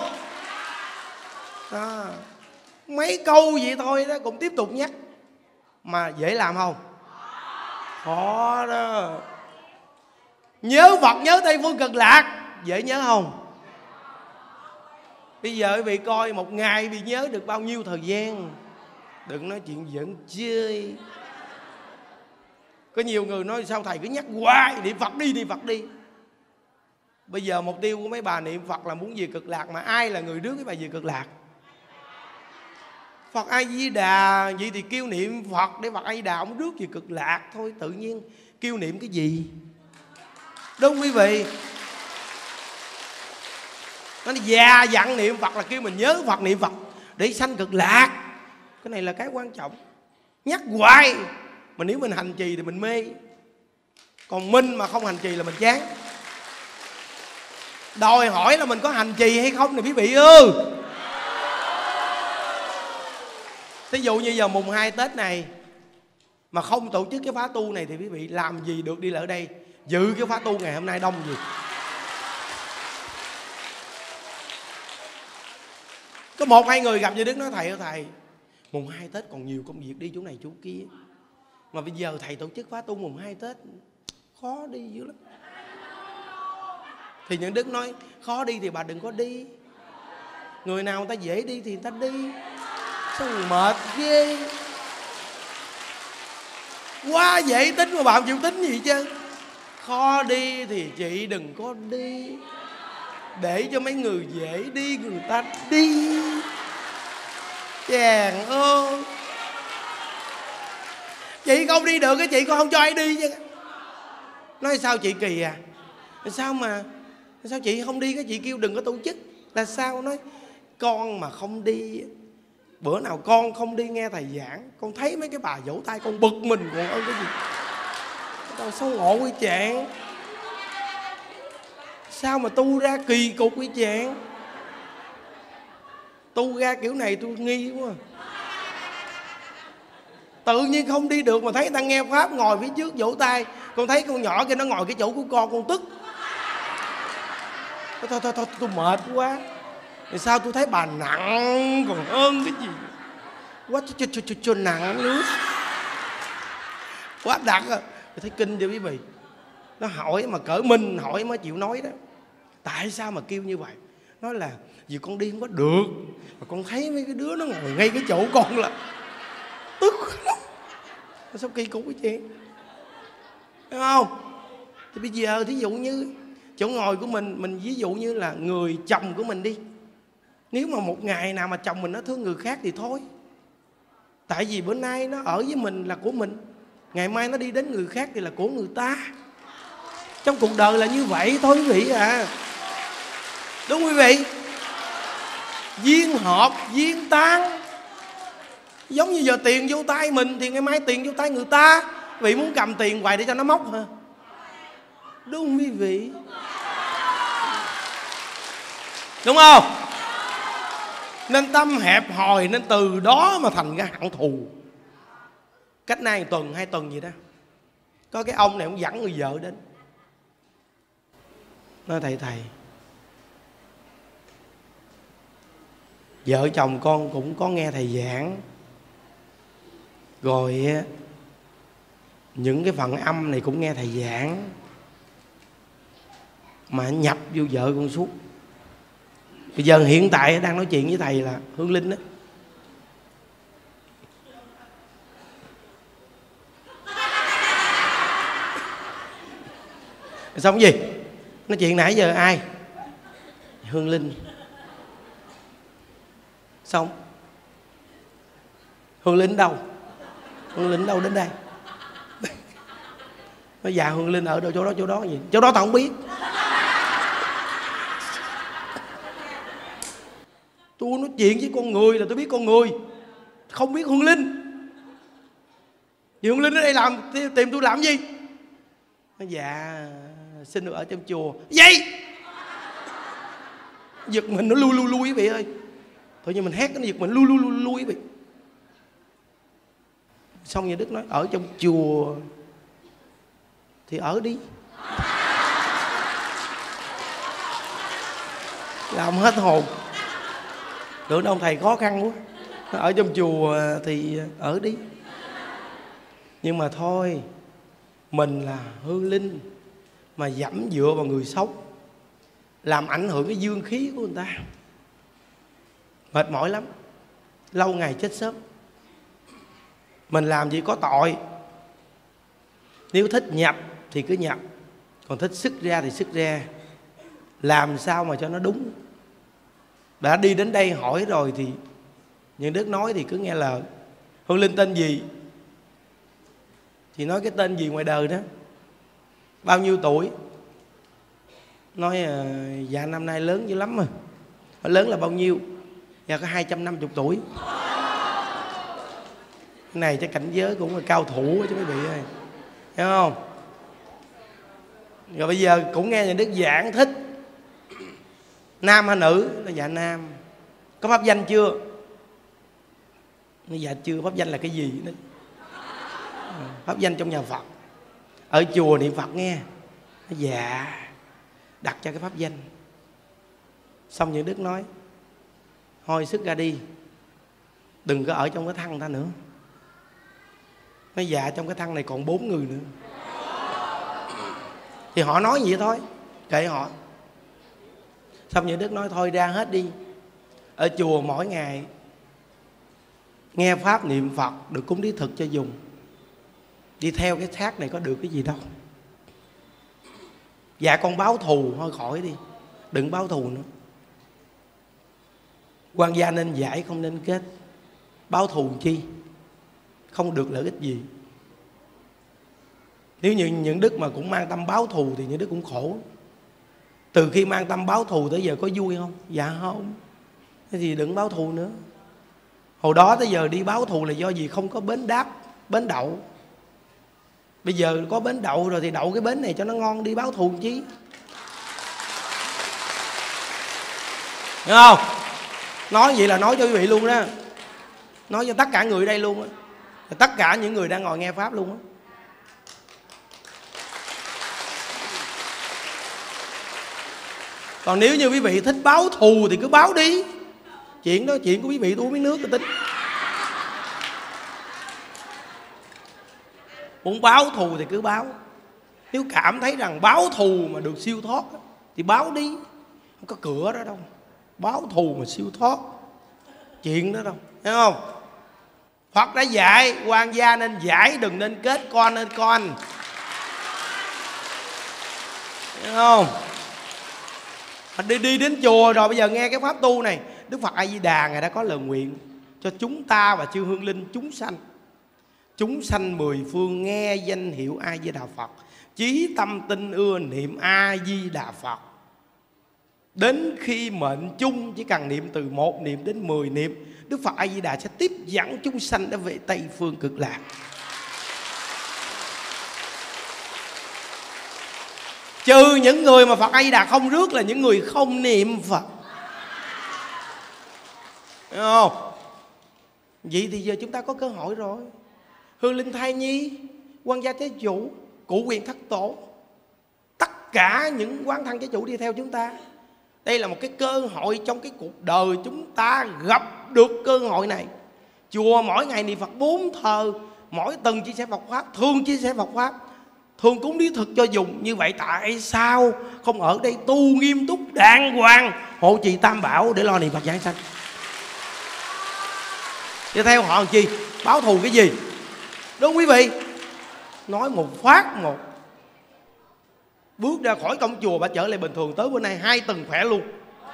Đó. Mấy câu vậy thôi đó cũng tiếp tục nhắc. Mà dễ làm không? Khó đó. Nhớ Phật nhớ Tây Phương Cực Lạc dễ nhớ không? Bây giờ quý vị coi một ngày bị nhớ được bao nhiêu thời gian. Đừng nói chuyện giỡn chơi. Có nhiều người nói sao thầy cứ nhắc hoài niệm Phật đi, niệm Phật đi. Bây giờ mục tiêu của mấy bà niệm Phật là muốn về Cực Lạc. Mà ai là người rước cái bà về Cực Lạc? Phật A Di Đà. Vậy thì kêu niệm Phật để Phật A Di Đà ông rước về Cực Lạc thôi. Tự nhiên kêu niệm cái gì? Đúng quý vị. Nó già dặn niệm Phật là kêu mình nhớ Phật niệm Phật để sanh Cực Lạc. Cái này là cái quan trọng. Nhắc hoài. Mà nếu mình hành trì thì mình mê. Còn minh mà không hành trì là mình chán. Đòi hỏi là mình có hành trì hay không nè quý vị ơi. Thí dụ như giờ mùng hai Tết này mà không tổ chức cái khóa tu này thì quý vị làm gì được đi lại ở đây dự cái khóa tu ngày hôm nay đông gì. Có một hai người gặp như Đức nói thầy ơi thầy, mùng hai Tết còn nhiều công việc đi chỗ này chỗ kia, mà bây giờ thầy tổ chức khóa tu mùng hai Tết khó đi dữ lắm. Thì những Đức nói khó đi thì bà đừng có đi. Người nào người ta dễ đi thì người ta đi. Sao mệt ghê. Quá dễ tính mà bà không chịu tính gì chứ. Khó đi thì chị đừng có đi. Để cho mấy người dễ đi người ta đi. Chàng ơi. Chị không đi được cái chị con không cho ai đi chứ. Nói sao chị kỳ à? Sao mà sao chị không đi cái chị kêu đừng có tổ chức. Là sao? Nói con mà không đi. Bữa nào con không đi nghe thầy giảng, con thấy mấy cái bà vỗ tay con bực mình còn ơn cái gì. Tao xấu ngộ quý chàng. Sao mà tu ra kỳ cục quý chàng. Tu ra kiểu này tôi nghi quá. Tự nhiên không đi được mà thấy người ta nghe Pháp ngồi phía trước vỗ tay. Con thấy con nhỏ kia nó ngồi cái chỗ của con, con tức. Thôi thôi thôi tôi mệt quá. Thì sao tôi thấy bà nặng còn hơn cái gì. Quá cho cho cho cho nặng nữa. Quá đặc à. Tôi thấy kinh cho quý vị. Nó hỏi mà cỡ mình hỏi mới chịu nói đó. Tại sao mà kêu như vậy? Nói là vì con đi không có được. Mà con thấy mấy cái đứa nó ngồi ngay cái chỗ con là tức lắm. Sao kỳ cục cái chuyện, đúng không? Thì bây giờ thí dụ như chỗ ngồi của mình, mình ví dụ như là người chồng của mình đi, nếu mà một ngày nào mà chồng mình nó thương người khác thì thôi. Tại vì bữa nay nó ở với mình là của mình, ngày mai nó đi đến người khác thì là của người ta. Trong cuộc đời là như vậy thôi quý vị à. Đúng quý vị? Duyên hợp, duyên tan. Giống như giờ tiền vô tay mình thì ngày mai tiền vô tay người ta. Quý vị muốn cầm tiền hoài để cho nó móc hả? Đúng không quý vị? Đúng không? Nên tâm hẹp hòi, nên từ đó mà thành ra hận thù. Cách nay tuần hai tuần gì đó, có cái ông này ông dẫn người vợ đến, nói thầy thầy, vợ chồng con cũng có nghe thầy giảng rồi, những cái phần âm này cũng nghe thầy giảng, mà nhập vô vợ con suốt. Bây giờ hiện tại đang nói chuyện với thầy là Hương Linh đó. Xong cái gì? Nói chuyện nãy giờ ai? Hương Linh. Xong Hương Linh đâu? Hương Linh đâu đến đây? Nói dạ Hương Linh ở đâu, chỗ đó chỗ đó gì? Chỗ đó tao không biết. Tôi nói chuyện với con người là tôi biết con người, không biết Hương Linh. Vì Hương Linh ở đây làm, tìm tôi làm gì? Nói dạ xin được ở trong chùa. Vậy giật mình nó lui lui lui quý vị ơi. Thôi nhưng mình hét nó giật mình lui lui lui lui quý vị. Xong nhà Đức nói ở trong chùa thì ở đi, làm hết hồn. Tưởng ông thầy khó khăn quá, ở trong chùa thì ở đi. Nhưng mà thôi, mình là hương linh mà dẫm dựa vào người sống, làm ảnh hưởng cái dương khí của người ta, mệt mỏi lắm, lâu ngày chết sớm. Mình làm gì có tội. Nếu thích nhập thì cứ nhập, còn thích xuất ra thì xuất ra. Làm sao mà cho nó đúng. Đã đi đến đây hỏi rồi thì những Đức nói thì cứ nghe lời. Hương Linh tên gì? Chị nói cái tên gì ngoài đời đó. Bao nhiêu tuổi? Nói dạ năm nay lớn dữ lắm rồi. Lớn là bao nhiêu? Dạ có hai trăm năm mươi tuổi. Cái này chắc cảnh giới cũng là cao thủ chứ mấy vị ơi, hiểu không? Rồi bây giờ cũng nghe nhà Đức giảng thích nam hay nữ? Nó dạ nam. Có pháp danh chưa? Nó dạ chưa. Pháp danh là cái gì? Nó pháp danh trong nhà Phật, ở chùa niệm Phật nghe. Nó dạ đặt cho cái pháp danh. Xong những Đức nói thôi xuất ra đi, đừng có ở trong cái thân ta nữa. Nói dạ trong cái thân này còn bốn người nữa. Thì họ nói gì thôi, kệ họ. Xong những Đức nói thôi ra hết đi. Ở chùa mỗi ngày nghe pháp niệm Phật, được cúng thí thực cho dùng. Đi theo cái thác này có được cái gì đâu. Dạ con báo thù thôi khỏi đi, đừng báo thù nữa. Quan gia nên giải không nên kết. Báo thù chi, không được lợi ích gì. Nếu như những Đức mà cũng mang tâm báo thù thì những Đức cũng khổ. Từ khi mang tâm báo thù tới giờ có vui không? Dạ không. Thế thì đừng báo thù nữa. Hồi đó tới giờ đi báo thù là do gì? Không có bến đáp, bến đậu. Bây giờ có bến đậu rồi thì đậu cái bến này cho nó ngon, đi báo thù chi. Hiểu không? Nói vậy là nói cho quý vị luôn đó. Nói cho tất cả người đây luôn á. Tất cả những người đang ngồi nghe pháp luôn á. Còn nếu như quý vị thích báo thù thì cứ báo đi. Chuyện đó chuyện của quý vị tôi uống miếng nước tôi tính. Muốn báo thù thì cứ báo. Nếu cảm thấy rằng báo thù mà được siêu thoát thì báo đi. Không có cửa đó đâu. Báo thù mà siêu thoát, chuyện đó đâu, thấy không? Phật đã dạy quan gia nên giải, đừng nên kết, con nên con. Hiểu không? Đi đi đến chùa rồi bây giờ nghe cái pháp tu này, Đức Phật A Di Đà ngài đã có lời nguyện cho chúng ta và chư hương linh chúng sanh. Chúng sanh mười phương nghe danh hiệu A Di Đà Phật, chí tâm tin ưa niệm A Di Đà Phật. Đến khi mệnh chung chỉ cần niệm từ một niệm đến mười niệm, Đức Phật A Di Đà sẽ tiếp dẫn chúng sanh để về Tây phương cực lạc. Trừ những người mà Phật A Di Đà không rước là những người không niệm Phật. Hiểu không? Vậy thì giờ chúng ta có cơ hội rồi. Hương linh thai nhi, quan gia trái chủ, cụ quyền thất tổ, tất cả những quán thân trái chủ đi theo chúng ta. Đây là một cái cơ hội trong cái cuộc đời chúng ta gặp được cơ hội này. Chùa mỗi ngày niệm Phật bốn thờ, mỗi tuần chia sẻ Phật pháp, thường chia sẻ Phật pháp, thường cúng lý thực cho dùng. Như vậy tại sao không ở đây tu nghiêm túc đàng hoàng, hộ trì tam bảo để lo niệm Phật giảng sanh? Tiếp theo họ làm chi? Báo thù cái gì? Đúng không quý vị? Nói một phát một. Bước ra khỏi cổng chùa bà trở lại bình thường, tới bữa nay hai tuần khỏe luôn.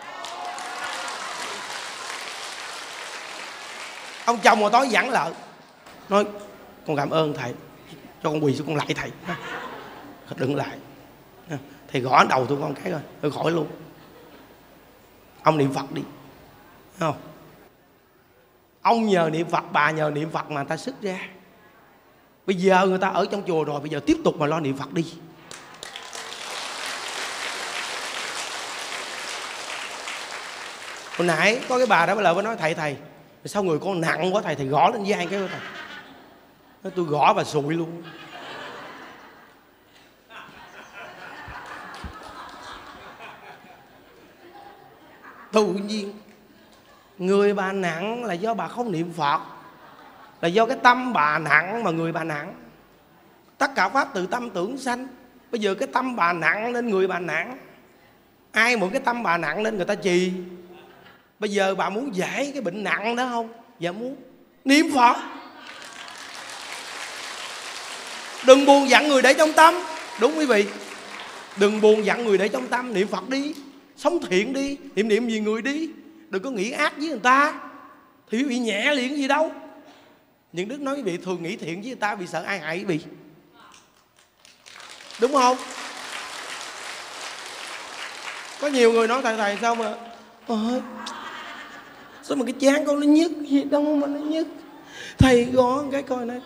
Ông chồng hồi tối giảng lợi, nói con cảm ơn thầy, cho con quỳ xuống con lại thầy. Đừng lại, thầy gõ đầu tôi con cái rồi, tôi khỏi luôn. Ông niệm Phật đi, thấy không? Ông nhờ niệm Phật, bà nhờ niệm Phật mà người ta xuất ra. Bây giờ người ta ở trong chùa rồi, bây giờ tiếp tục mà lo niệm Phật đi. Hồi nãy có cái bà đó bà lợi bà nói thầy thầy sao người con nặng quá thầy, thầy gõ lên vai cái thầy. Nói tôi gõ bà sụi luôn. Tự nhiên người bà nặng là do bà không niệm Phật, là do cái tâm bà nặng mà người bà nặng. Tất cả pháp từ tâm tưởng sanh. Bây giờ cái tâm bà nặng nên người bà nặng. Ai mượn cái tâm bà nặng nên người ta trì. Bây giờ bà muốn giải cái bệnh nặng đó không? Dạ muốn. Niệm Phật. Đừng buồn giận người để trong tâm. Đúng quý vị. Đừng buồn giận người để trong tâm. Niệm Phật đi, sống thiện đi, niệm niệm gì người đi. Đừng có nghĩ ác với người ta thì bị nhẹ liền gì đâu. Những Đức nói quý vị thường nghĩ thiện với người ta vì sợ ai hại quý vị. Đúng không? Có nhiều người nói thầy thầy sao mà ôi, sao mà cái chán con nó nhức gì đâu mà nó nhức. Thầy gõ cái coi này.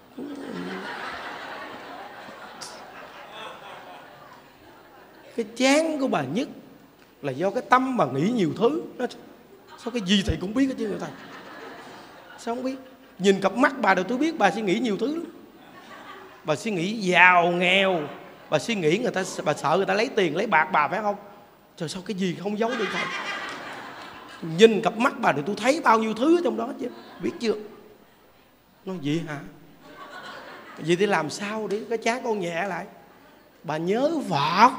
Cái chán của bà nhức là do cái tâm bà nghĩ nhiều thứ. Sao cái gì thầy cũng biết hết chứ thầy. Sao không biết? Nhìn cặp mắt bà rồi tôi biết bà suy nghĩ nhiều thứ lắm. Bà suy nghĩ giàu nghèo, bà suy nghĩ người ta, bà sợ người ta lấy tiền lấy bạc bà phải không? Trời sao cái gì không giấu được thầy. Nhìn cặp mắt bà rồi tôi thấy bao nhiêu thứ ở trong đó chứ. Biết chưa? Nói vậy hả? Vậy thì làm sao để cái chán con nhẹ lại? Bà nhớ Phật.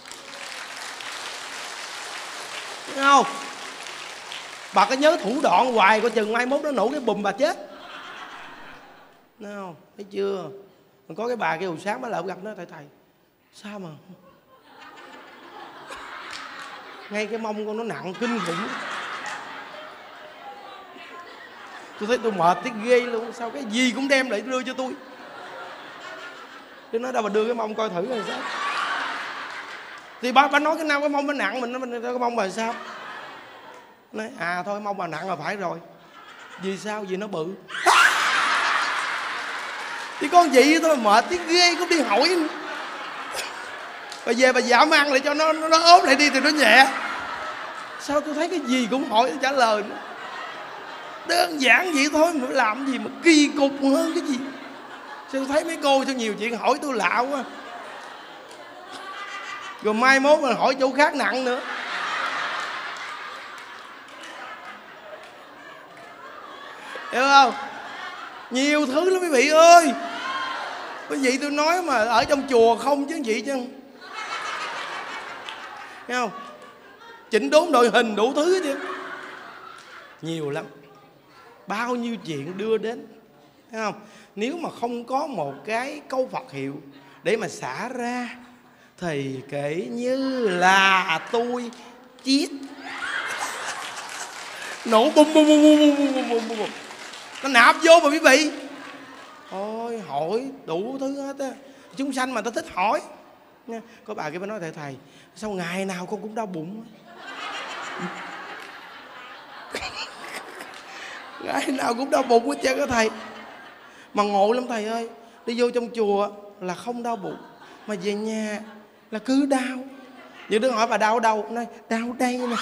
Thấy không? Bà có nhớ thủ đoạn hoài, coi chừng mai mốt nó nổ cái bùm bà chết. Thấy không? Thấy chưa? Còn có cái bà kia hồi sáng bà lợi gặp nó thầy thầy sao mà ngay cái mông con nó nặng kinh khủng. Tôi thấy tôi mệt tới ghê luôn. Sao cái gì cũng đem lại đưa cho tôi. Tôi nói đâu mà đưa cái mông coi thử rồi sao. Thì bà, bà nói cái nào cái mông nó nặng, mình nói cái mông bà sao. Nói à thôi mông bà nặng là phải rồi. Vì sao? Vì nó bự. Thì con vậy thôi mệt tí ghê cũng đi hỏi. Bà về bà giảm ăn lại cho nó nó ốm lại đi thì nó nhẹ. Sao tôi thấy cái gì cũng hỏi trả lời nữa. Đơn giản vậy thôi mà làm gì mà kỳ cục hơn cái gì. Sao tôi thấy mấy cô sao nhiều chuyện hỏi tôi lạ quá. Rồi mai mốt mà hỏi chỗ khác nặng nữa. Hiểu không? Nhiều thứ lắm quý vị ơi. Quý vị tôi nói mà ở trong chùa không chứ gì chứ. Thấy không? Chỉnh đốn đội hình đủ thứ chứ. Nhiều lắm. Bao nhiêu chuyện đưa đến. thấy không? Nếu mà không có một cái câu Phật hiệu để mà xả ra thì kể như là tôi chết. Nổ bum bum bum bum bum bum bum bum. Nó nạp vô mà quý vị. Ôi hỏi đủ thứ hết á. Chúng sanh mà ta thích hỏi nha. Có bà kia mới nói thầy thầy sao ngày nào con cũng đau bụng. Ngày nào cũng đau bụng hết trơn á thầy. Mà ngộ lắm thầy ơi. Đi vô trong chùa là không đau bụng, mà về nhà là cứ đau. Những đứa hỏi bà đau ở đâu? Nói đau đây nè.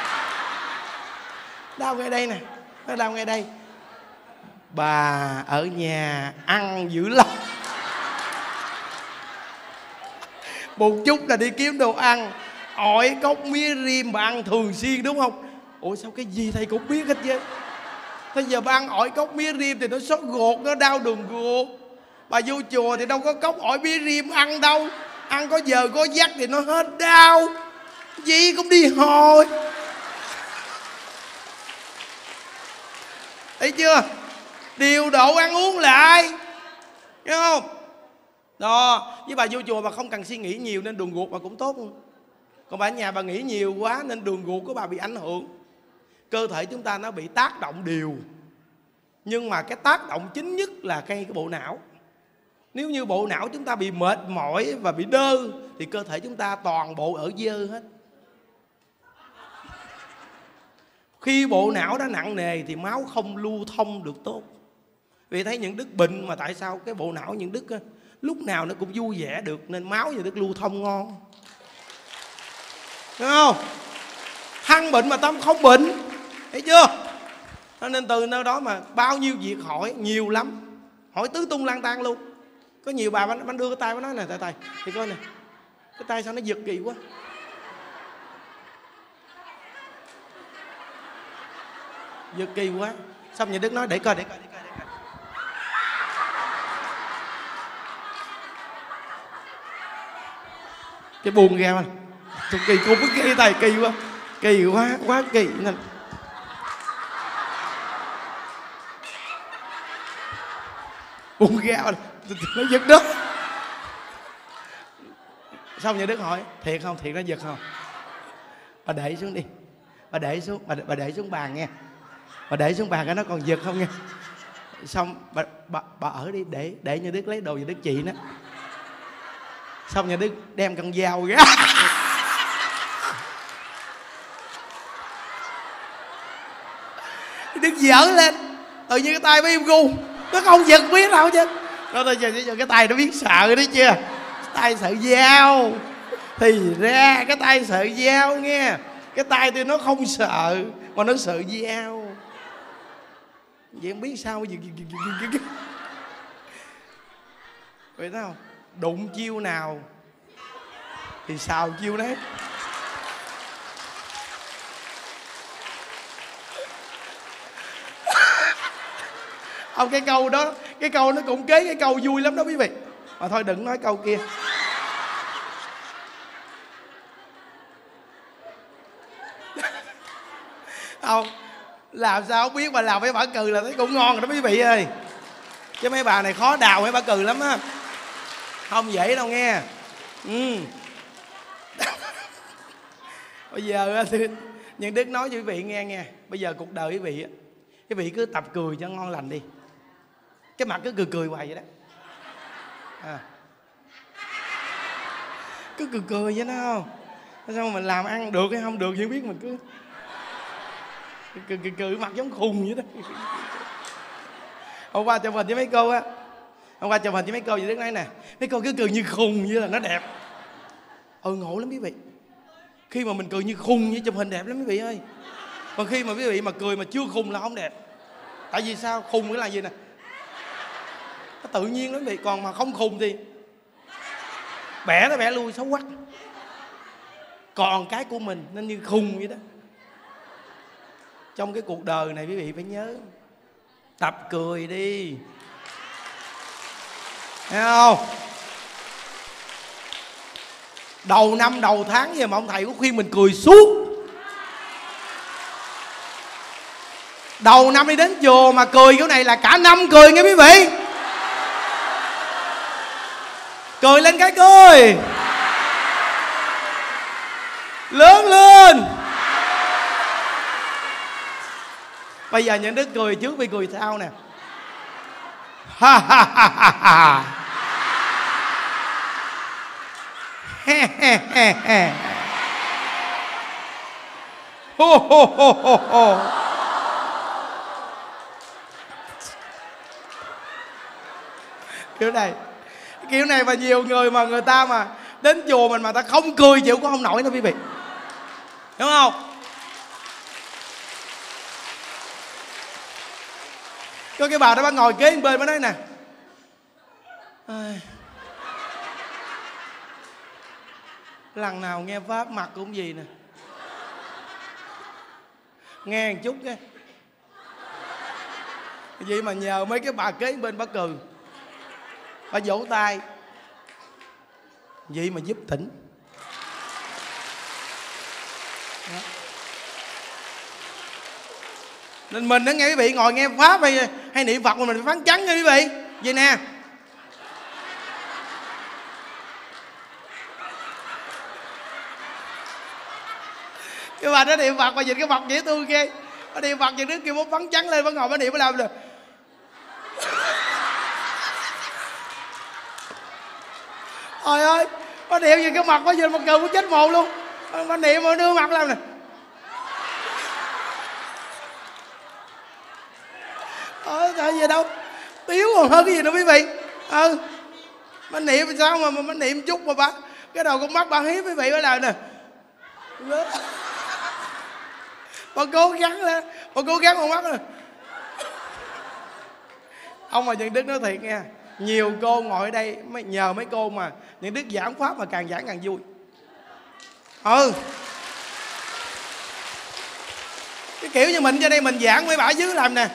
Đau ngay đây nè. Nó đau ngay đây. Bà ở nhà ăn dữ lắm. Một chút là đi kiếm đồ ăn. Ổi cốc mía rim bà ăn thường xuyên đúng không? Ủa sao cái gì thầy cũng biết hết chứ. Thế giờ bà ăn ổi cốc mía rim thì nó sốt ruột, nó đau đường ruột. Bà vô chùa thì đâu có cốc ổi mía rim ăn đâu. Ăn có giờ có giấc thì nó hết đau. Gì cũng đi hồi. Thấy chưa? Điều độ ăn uống lại, hiểu không? Đó, với bà vô chùa bà không cần suy nghĩ nhiều nên đường ruột bà cũng tốt. Còn bà ở nhà bà nghĩ nhiều quá nên đường ruột của bà bị ảnh hưởng. Cơ thể chúng ta nó bị tác động đều. Nhưng mà cái tác động chính nhất là cái, cái bộ não. Nếu như bộ não chúng ta bị mệt mỏi và bị đơ thì cơ thể chúng ta toàn bộ ở dơ hết. Khi bộ não đã nặng nề thì máu không lưu thông được tốt. Vì thấy những Đức bệnh mà tại sao cái bộ não những Đức lúc nào nó cũng vui vẻ được, nên máu những Đức lưu thông ngon. Đúng không? Hăng bệnh mà tâm không bệnh. Thấy chưa? Nên từ nơi đó mà bao nhiêu việc hỏi nhiều lắm. Hỏi tứ tung lang tan luôn. Có nhiều bà bánh đưa cái tay, nó nói nè thầy thầy thì coi nè, cái tay sao nó giật kỳ quá. Giật kỳ quá. Xong nhà Đức nói để coi để coi để coi, để coi. Cái buồn ra mà. Tôi kỳ cô cứ kỳ thầy kỳ quá. Kỳ quá, quá kỳ nên. Buồn ra mà. Nó giật đó. Xong nhà Đức hỏi thiệt không, thiệt nó giật không? Bà để xuống đi. Bà để xuống, bà, bà để xuống bàn nha. Bà để xuống bàn cái nó còn giật không nha. Xong bà, bà, bà ở đi để để nhà Đức lấy đồ nhà Đức chị nó. Xong nhà Đức đem con dao ra. Đức dở lên. Tự nhiên cái tay mới im gu. Nó không giật biết đâu chứ. Nó thôi giờ, giờ cái tay nó biết sợ đấy chưa. Cái tay sợ dao. Thì ra cái tay sợ dao nghe. Cái tay tôi nó không sợ mà nó sợ dao. Vậy không biết sao. Vậy thấy không? Đụng chiêu nào thì xào chiêu đấy. Ông cái câu đó, cái câu nó cũng kế cái câu vui lắm đó quý vị. Mà thôi đừng nói câu kia. Không, làm sao không biết mà làm mấy bà cừ là thấy cũng ngon rồi đó quý vị ơi. Chứ mấy bà này khó đào mấy bà cừ lắm á. Không dễ đâu nghe. Ừ. Bây giờ Nhân Đức nói cho quý vị nghe nghe. Bây giờ cuộc đời quý vị á, quý vị cứ tập cười cho ngon lành đi. Cái mặt cứ cười cười hoài vậy đó à. Cứ cười cười vậy đó không. Sao mình làm ăn được hay không được thì không biết, mình cứ cười cười, cười mặt giống khùng vậy đó. Hôm qua chụp hình với mấy cô á, hôm qua chụp hình với mấy cô vậy Đức nói nè, mấy cô cứ cười như khùng vậy là nó đẹp. Ừ ngộ lắm quý vị. Khi mà mình cười như khùng với chụp hình đẹp lắm quý vị ơi. Còn khi mà quý vị mà cười mà chưa khùng là không đẹp. Tại vì sao? Khùng cái là gì nè, nó tự nhiên lắm quý vị. Còn mà không khùng thì bẻ nó bẻ lui xấu quắc. Còn cái của mình nên như khùng vậy đó. Trong cái cuộc đời này quý vị phải nhớ tập cười đi, thấy không? Đầu năm đầu tháng gì mà ông thầy có khuyên mình cười suốt. Đầu năm đi đến chùa mà cười kiểu này là cả năm cười nghe quý vị. Cười lên cái cười lớn lên. Bây giờ những đứa cười trước vì cười sau nè. Ha ha ha ha ha. He he he he. Ho ho ho ho ho. Kiểu này, kiểu này mà nhiều người mà người ta mà đến chùa mình mà ta không cười chịu cũng không nổi đâu quý vị, đúng không? Có cái bà đó bà ngồi kế bên bên bà nói nè, lần nào nghe pháp mặt cũng gì nè, nghe một chút cái vậy mà nhờ mấy cái bà kế bên bà cười, bà vỗ tay vậy mà giúp tỉnh. Đó. Nên mình đó nghe quý vị, ngồi nghe pháp hay, hay niệm Phật mà mình phải phán trắng nha quý vị. Vậy nè, cái bà đó niệm Phật mà nhìn cái mặt dễ thương ghê. Bà niệm Phật nhìn đứa kia muốn phán trắng lên, bà ngồi bà niệm bà làm được. Trời ơi, bà niệm nhìn cái mặt bà nhìn mà cười muốn chết mồm luôn. Bà niệm mà đưa mặt làm nè. Ờ, tại gì đâu, tiếu còn hơn cái gì nữa quý vị. Ừ, bà niệm sao mà bà niệm chút mà bà cái đầu con mắt bà hiếp quý vị bà làm nè. Bà cố gắng lên, bà cố gắng con mắt nè. Ông mà Nhân Đức nói thiệt nha, nhiều cô ngồi ở đây nhờ mấy cô mà Nhân Đức giảng pháp mà càng giảng càng vui. Ừ, cái kiểu như mình cho đây mình giảng mấy bà dưới làm nè.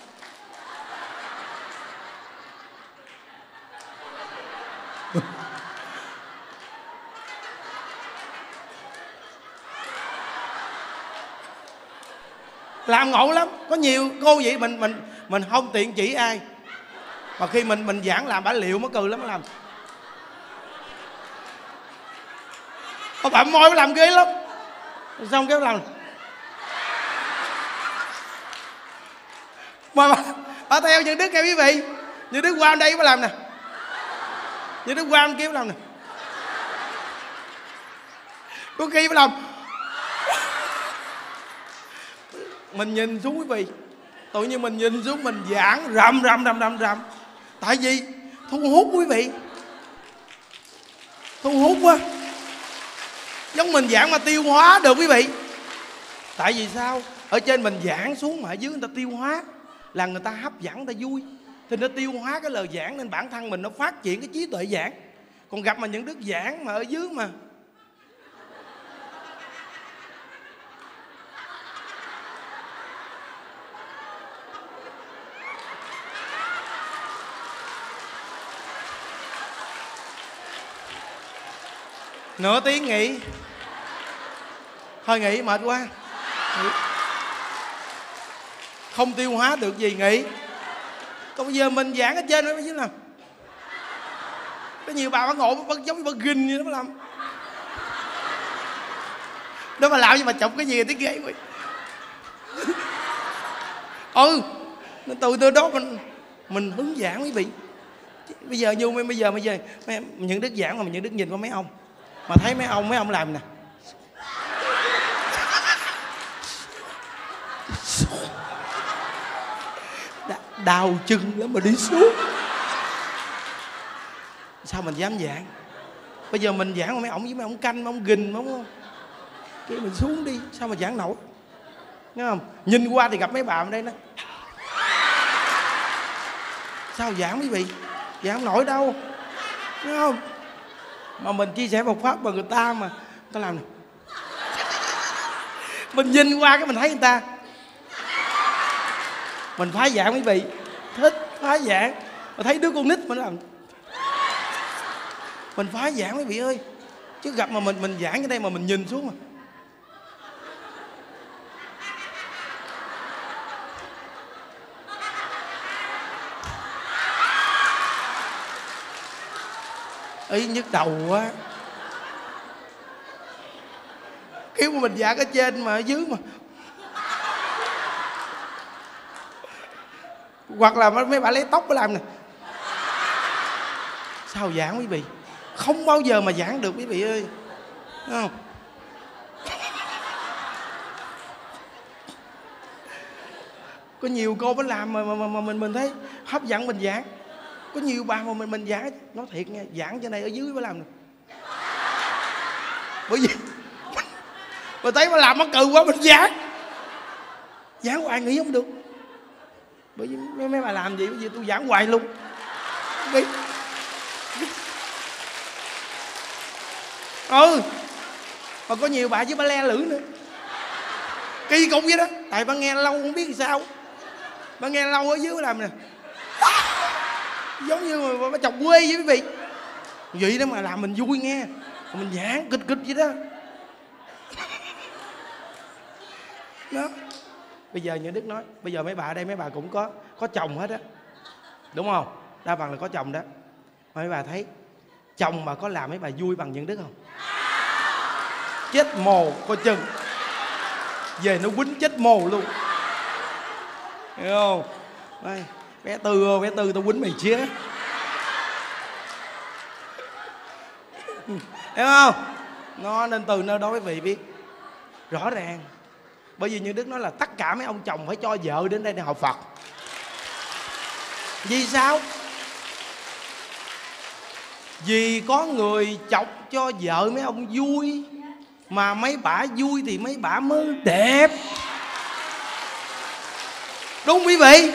Làm ngộ lắm, có nhiều cô vậy mình mình mình không tiện chỉ ai, mà khi mình mình giảng làm bả liệu mới cười lắm mới làm. Ông bặm môi mới làm ghê lắm. Xong cái làm mà bà, bà theo Nhân Đức nghe quý vị, Nhân Đức qua đây mới làm nè, Nhân Đức qua kia mới làm nè, có khi mới làm. Mình nhìn xuống quý vị, tự nhiên mình nhìn xuống mình giảng rầm rầm rầm rầm rầm. Tại vì thu hút quý vị, thu hút quá. Giống mình giảng mà tiêu hóa được quý vị. Tại vì sao? Ở trên mình giảng xuống mà ở dưới người ta tiêu hóa, là người ta hấp dẫn, người ta vui, thì nó tiêu hóa cái lời giảng, nên bản thân mình nó phát triển cái trí tuệ giảng. Còn gặp mà những đức giảng mà ở dưới mà nửa tiếng nghỉ, thôi nghỉ mệt quá, nghỉ. Không tiêu hóa được gì nghỉ. Còn bây giờ mình giảng ở trên đó chứ nào, có nhiều bà bà ngộ bà giống như bà ginh như đó mà làm. Đó mà làm gì mà chọc cái gì tiếng ghế vậy. Ừ, nên từ từ đó mình mình hướng giảng quý vị. Bây giờ như bây giờ bây giờ mấy, những đức giảng mà những đức nhìn qua mấy ông mà thấy mấy ông mấy ông làm nè, đau chân lắm mà đi xuống. Sao mình dám giảng? Bây giờ mình giảng mà mấy ông với mấy ông canh, mấy ông gình, đúng không? Cái mình xuống đi, sao mà giảng nổi? Nghe không? Nhìn qua thì gặp mấy bà ở đây đó. Sao giảng quý vị? Giảng không nổi đâu, nghe không? Mà mình chia sẻ một pháp mà người ta mà người ta làm này, mình nhìn qua cái mình thấy người ta, mình phá giảng quý vị, thích phá giảng. Mà thấy đứa con nít mình làm, mình phá giảng quý vị ơi. Chứ gặp mà mình mình giảng ở đây mà mình nhìn xuống mà ý nhức đầu quá. Kiểu mà mình giãn ở trên mà ở dưới mà. Hoặc là mấy bà lấy tóc mới làm nè. Sao giãn quý vị? Không bao giờ mà giãn được quý vị ơi. Thấy không? Có nhiều cô mới làm mà, mà, mà, mà mình mình thấy hấp dẫn mình giãn. Có nhiều bà mà mình mình giãn. Nói thiệt nghe, giãn trên này ở dưới mới làm nè. Bởi vì mình thấy mà làm mắc cừ quá mình giãn. Giãn hoài nghĩ không được. Bởi vì mấy, mấy bà làm gì, bởi vì tôi giãn hoài luôn. Vì... Ừ. Mà có nhiều bà với bà le lưỡi nữa. Kỳ cục vậy đó. Tại bà nghe lâu không biết sao. Bà nghe lâu ở dưới bà làm nè. Giống như mà bà chọc quê với quý vị. Vậy đó mà làm mình vui nghe. Mình giãn kịch kịch vậy đó. Đó. Bây giờ như Đức nói, bây giờ mấy bà ở đây mấy bà cũng có có chồng hết á. Đúng không? Đa phần là có chồng đó. Mà mấy bà thấy chồng mà có làm mấy bà vui bằng Nhân Đức không? Chết mồ coi chừng. Về nó quýnh chết mồ luôn. Hiểu không? Đây, bé Tư, bé Tư tao quýnh mày chia. Hiểu không? Nó nên từ nơi đó quý vị biết rõ ràng. Bởi vì như Đức nói là tất cả mấy ông chồng phải cho vợ đến đây để học Phật. Vì sao? Vì có người chọc cho vợ mấy ông vui. Mà mấy bả vui thì mấy bả mới đẹp. Đúng quý vị?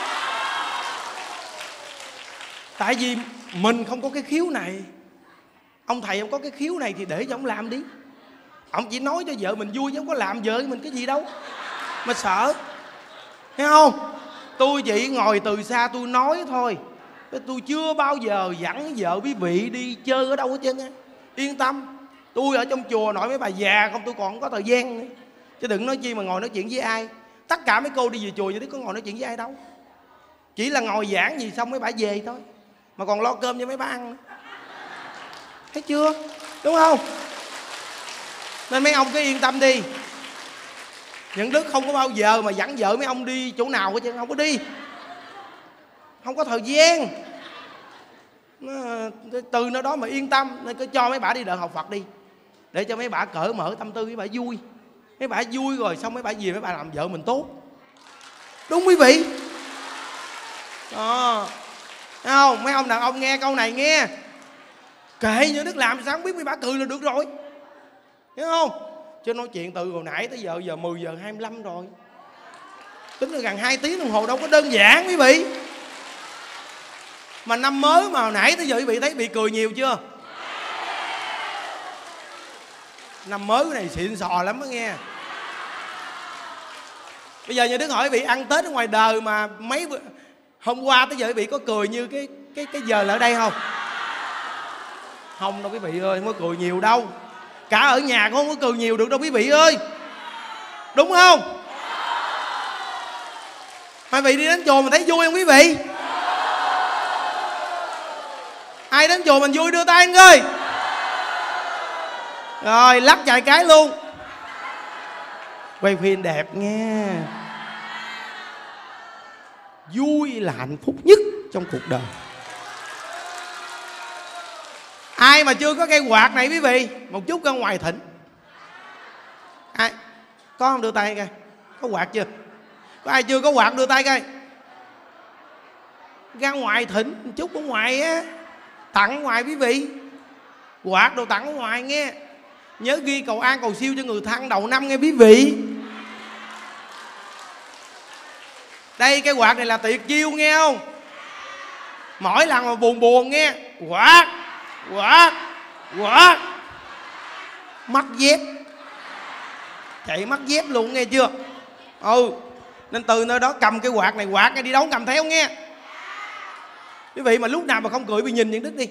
Tại vì mình không có cái khiếu này. Ông thầy ông có cái khiếu này thì để cho ông làm đi. Ông chỉ nói cho vợ mình vui chứ không có làm vợ mình cái gì đâu mà sợ. Thấy không? Tôi chỉ ngồi từ xa tôi nói thôi. Tôi chưa bao giờ dẫn vợ quý vị đi chơi ở đâu hết trơn á. Yên tâm. Tôi ở trong chùa nội mấy bà già không tôi còn không có thời gian nữa. Chứ đừng nói chi mà ngồi nói chuyện với ai. Tất cả mấy cô đi về chùa như thế có ngồi nói chuyện với ai đâu. Chỉ là ngồi giảng gì xong mấy bà về thôi. Mà còn lo cơm cho mấy bà ăn. Thấy chưa? Đúng không? Nên mấy ông cứ yên tâm đi. Những Đức không có bao giờ mà dẫn vợ mấy ông đi chỗ nào hết trơn. Không có đi. Không có thời gian. Từ nơi đó mà yên tâm. Nên cứ cho mấy bà đi đợi học Phật đi. Để cho mấy bà cởi mở tâm tư, mấy bà vui. Mấy bà vui rồi xong mấy bà về mấy bà làm vợ mình tốt. Đúng quý vị? Đó. Thấy không? Mấy ông đàn ông nghe câu này nghe. Kệ như Đức làm sao không biết mấy bà cười là được rồi. Hiểu không? Chứ nói chuyện từ hồi nãy tới giờ giờ mười giờ hai mươi lăm rồi. Tính là gần hai tiếng đồng hồ đâu có đơn giản quý vị. Mà năm mới mà hồi nãy tới giờ quý vị thấy bị cười nhiều chưa? Năm mới cái này xịn sò lắm đó nghe. Bây giờ như Đức hỏi quý vị ăn Tết ở ngoài đời mà mấy hôm qua tới giờ quý vị có cười như cái cái cái giờ là ở đây không? Không đâu quý vị ơi, không có cười nhiều đâu. Cả ở nhà cũng không có cười nhiều được đâu quý vị ơi. Đúng không? Hai vị đi đến chùa mà thấy vui không quý vị? Ai đến chùa mình vui đưa tay anh ơi. Rồi lắc vài cái luôn. Quay phim đẹp nghe. Vui là hạnh phúc nhất trong cuộc đời. Ai mà chưa có cây quạt này quý vị, một chút ra ngoài thỉnh. Ai có không đưa tay coi. Có quạt chưa? Có ai chưa có quạt đưa tay coi. Ra ngoài thỉnh một chút ở ngoài á. Tặng ở ngoài quý vị. Quạt đồ tặng ở ngoài nghe. Nhớ ghi cầu an cầu siêu cho người thân đầu năm nghe quý vị. Đây cái quạt này là tuyệt chiêu nghe không? Mỗi lần mà buồn buồn nghe. Quạt Quạt Quạt Mắt dép. Chạy mắt dép luôn nghe chưa? Ừ. Nên từ nơi đó cầm cái quạt này quạt nghe đi đâu cầm theo nghe. Quý vị mà lúc nào mà không cười bị nhìn Nhân Đức đi.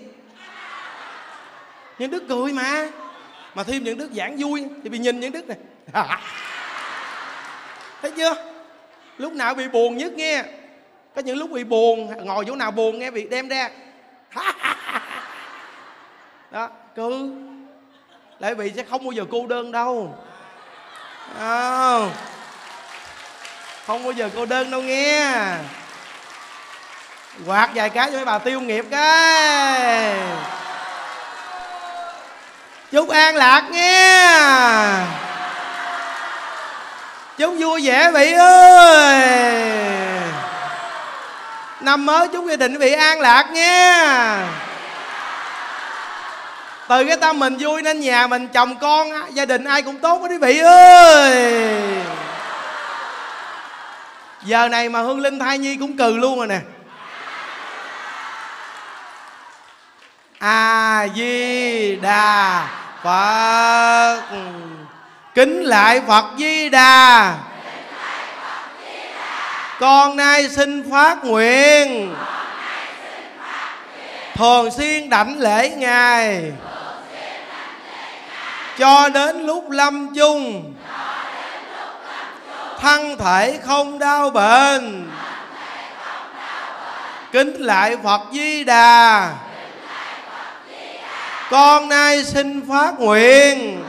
Nhân Đức cười mà. Mà thêm Nhân Đức giảng vui thì bị nhìn Nhân Đức này. Thấy chưa? Lúc nào bị buồn nhất nghe. Có những lúc bị buồn, ngồi chỗ nào buồn nghe bị đem ra. Đó, cứ để vị sẽ không bao giờ cô đơn đâu. À, không bao giờ cô đơn đâu nghe. Quạt vài cái cho mấy bà tiêu nghiệp cái. Chúc an lạc nghe. Chúc vui vẻ vị ơi. Năm mới chúc gia đình vị an lạc nha. Từ cái tâm mình vui nên nhà mình, chồng con, gia đình ai cũng tốt quý vị ơi. Giờ này mà Hương Linh thai nhi cũng cừ luôn rồi nè. A Di Đà Phật. Kính lại Phật Di Đà. Con nay xin phát nguyện thường xuyên đảnh lễ Ngài cho đến lúc lâm chung, thân thể không đau bệnh. Kính lại Phật Di Đà. Con nay xin phát nguyện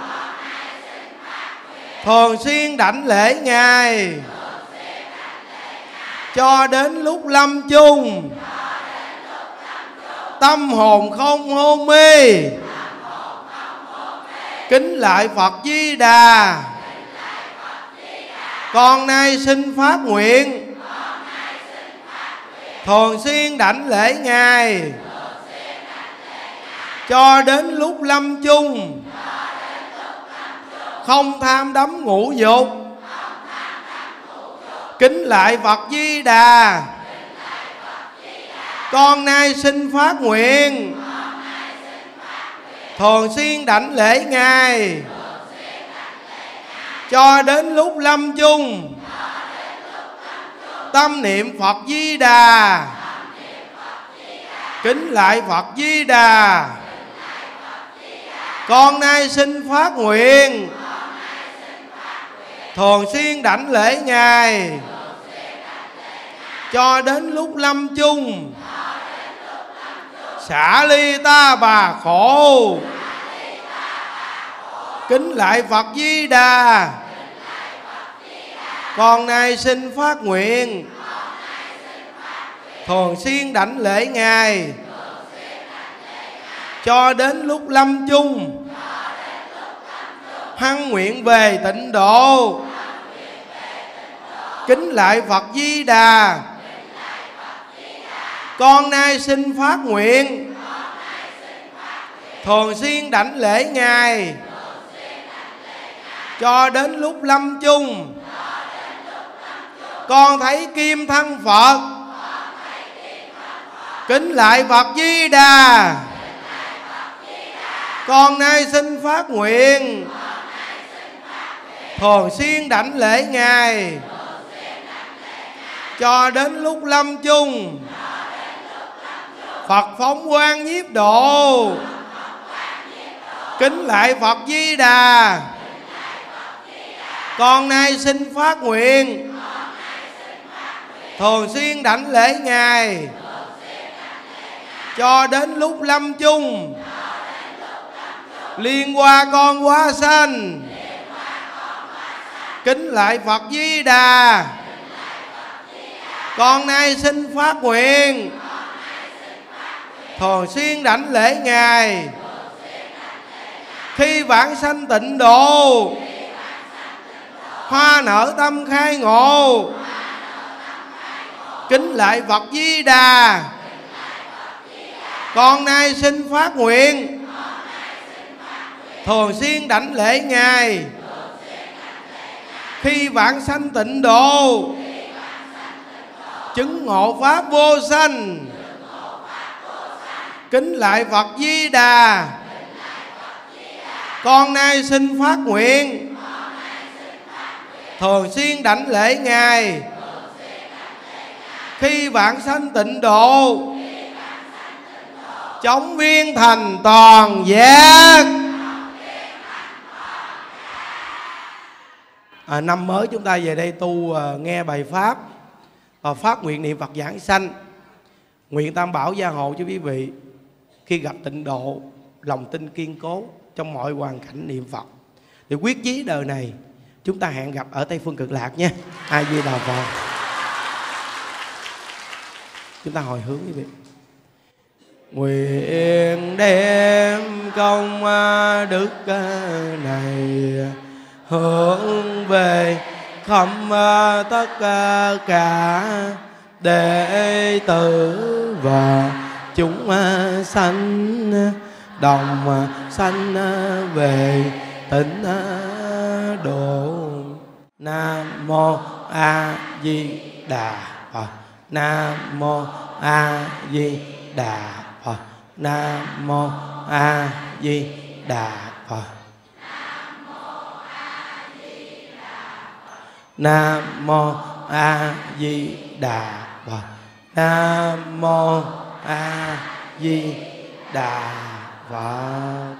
thường xuyên đảnh lễ Ngài cho đến lúc lâm chung, tâm hồn không hôn mê. Kính lại Phật Di Đà. Con nay xin phát nguyện thường xuyên đảnh lễ Ngài cho đến lúc lâm chung, không tham đắm ngũ dục. Kính lại Phật Di Đà. Con nay xin phát nguyện thường xuyên đảnh lễ Ngài cho đến lúc lâm chung, tâm niệm Phật Di Đà. Kính lại Phật Di Đà. Con nay xin phát nguyện thường xuyên đảnh lễ Ngài cho đến lúc lâm chung, xả ly ta bà khổ. Kính lại Phật Di Đà. Con nay xin phát nguyện thường xuyên đảnh lễ Ngài cho đến lúc lâm chung, hăng nguyện về tịnh độ. Kính lại Phật Di Đà. Con nay xin phát nguyện thường xuyên đảnh lễ Ngài cho đến lúc lâm chung, con thấy kim thân Phật. Kính lại Phật Di Đà. Con nay xin phát nguyện thường xuyên đảnh lễ Ngài cho đến lúc lâm chung, Phật phóng quang nhiếp độ. Kính lại Phật Di Đà. Con nay xin phát nguyện thường xuyên đảnh lễ Ngài cho đến lúc lâm chung, liên qua con hóa sanh. Kính lại Phật Di Đà. Con nay xin phát nguyện thường xuyên đảnh lễ Ngài khi vãng sanh tịnh độ, hoa nở tâm khai ngộ. Kính lại Phật Di Đà. Con nay xin phát nguyện thường xuyên đảnh lễ Ngài khi vãng sanh tịnh độ, chứng ngộ pháp vô sanh. Kính lại Phật Di Đà. Con nay xin phát nguyện thường xuyên đảnh lễ Ngài khi vãng sanh tịnh độ, chống viên thành toàn giác. À, năm mới chúng ta về đây tu à, nghe bài pháp và phát nguyện niệm Phật giảng sanh, nguyện Tam Bảo gia hộ cho quý vị khi gặp tịnh độ lòng tin kiên cố trong mọi hoàn cảnh niệm Phật, thì quyết chí đời này chúng ta hẹn gặp ở Tây Phương Cực Lạc nha. A Di Đà Phật. Chúng ta hồi hướng quý vị. Nguyện đem công đức này hướng về khắp tất cả đệ tử và chúng sanh, đồng sanh về tịnh độ. Nam mô A Di Đà Phật. Nam mô A Di Đà Phật. Nam mô A Di Đà Phật. Nam mô A Di Đà Phật. Nam mô A Di Đà Phật.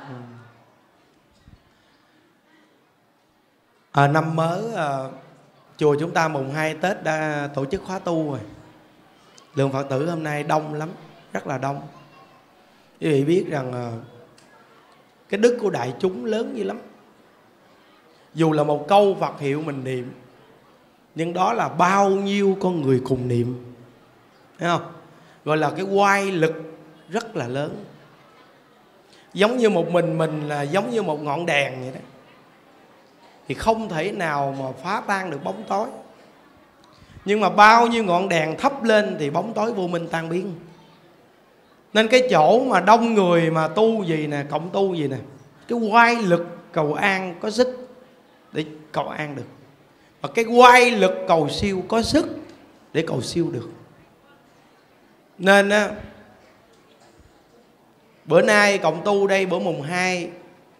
À, năm mới à, chùa chúng ta mùng hai Tết đã tổ chức khóa tu rồi. Lượng Phật tử hôm nay đông lắm, rất là đông. Quý vị biết rằng à, cái đức của đại chúng lớn dữ lắm. Dù là một câu Phật hiệu mình niệm, nhưng đó là bao nhiêu con người cùng niệm, thấy không? Gọi là cái oai lực rất là lớn. Giống như một mình mình là giống như một ngọn đèn vậy đó, thì không thể nào mà phá tan được bóng tối. Nhưng mà bao nhiêu ngọn đèn thắp lên thì bóng tối vô minh tan biến. Nên cái chỗ mà đông người mà tu gì nè, cộng tu gì nè, cái oai lực cầu an có sức để cầu an được, và cái oai lực cầu siêu có sức để cầu siêu được. Nên á, bữa nay cộng tu đây bữa mùng hai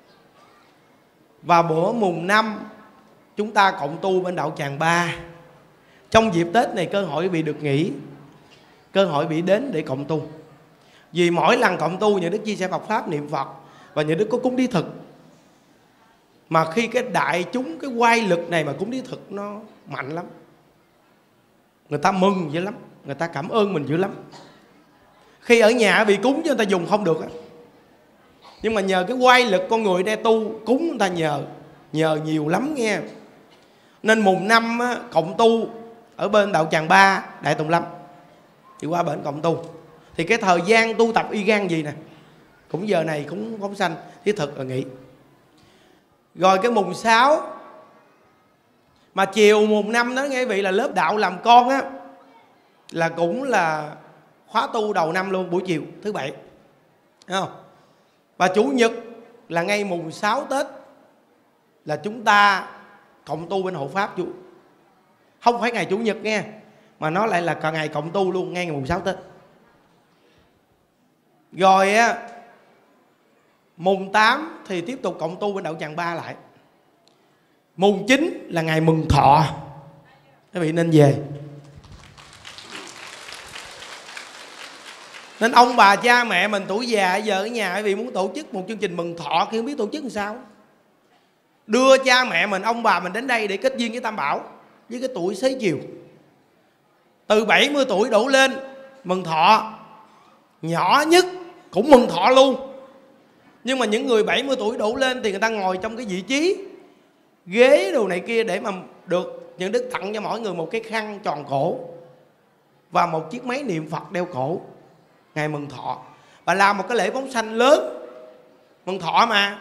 và bữa mùng năm chúng ta cộng tu bên đạo Tràng Ba. Trong dịp Tết này cơ hội bị được nghỉ, cơ hội bị đến để cộng tu. Vì mỗi lần cộng tu nhà Đức chia sẻ Phật Pháp niệm Phật và nhà Đức có cúng thí thực. Mà khi cái đại chúng, cái oai lực này mà cúng thí thực nó mạnh lắm, người ta mừng dữ lắm, người ta cảm ơn mình dữ lắm. Khi ở nhà bị cúng chứ người ta dùng không được á, nhưng mà nhờ cái oai lực con người đây tu cúng người ta nhờ nhờ nhiều lắm nghe. Nên mùng năm á, cộng tu ở bên đạo Tràng Ba Đại Tùng Lâm thì qua bển cộng tu, thì cái thời gian tu tập y gan gì nè cũng giờ này cũng phóng sanh thí thực rồi nghỉ. Rồi cái mùng sáu mà chiều mùng năm đó nghe vị là lớp đạo làm con á, là cũng là khóa tu đầu năm luôn, buổi chiều thứ bảy, thấy không? Và chủ nhật là ngay mùng sáu Tết là chúng ta cộng tu bên hộ pháp chú, không phải ngày chủ nhật nghe, mà nó lại là cả ngày cộng tu luôn ngay ngày mùng sáu Tết. Rồi á, mùng tám thì tiếp tục cộng tu bên đạo Tràng Ba lại. Mùng chín là ngày mừng thọ, các vị nên về. Nên ông bà cha mẹ mình tuổi già giờ ở nhà, quý vị muốn tổ chức một chương trình mừng thọ thì không biết tổ chức làm sao. Đưa cha mẹ mình, ông bà mình đến đây để kết duyên với Tam Bảo, với cái tuổi xế chiều. Từ bảy mươi tuổi đổ lên mừng thọ, nhỏ nhất cũng mừng thọ luôn. Nhưng mà những người bảy mươi tuổi đổ lên thì người ta ngồi trong cái vị trí ghế đồ này kia để mà được những Đức tặng cho mỗi người một cái khăn tròn cổ và một chiếc máy niệm Phật đeo cổ ngày mừng thọ, và làm một cái lễ phóng sanh lớn mừng thọ mà.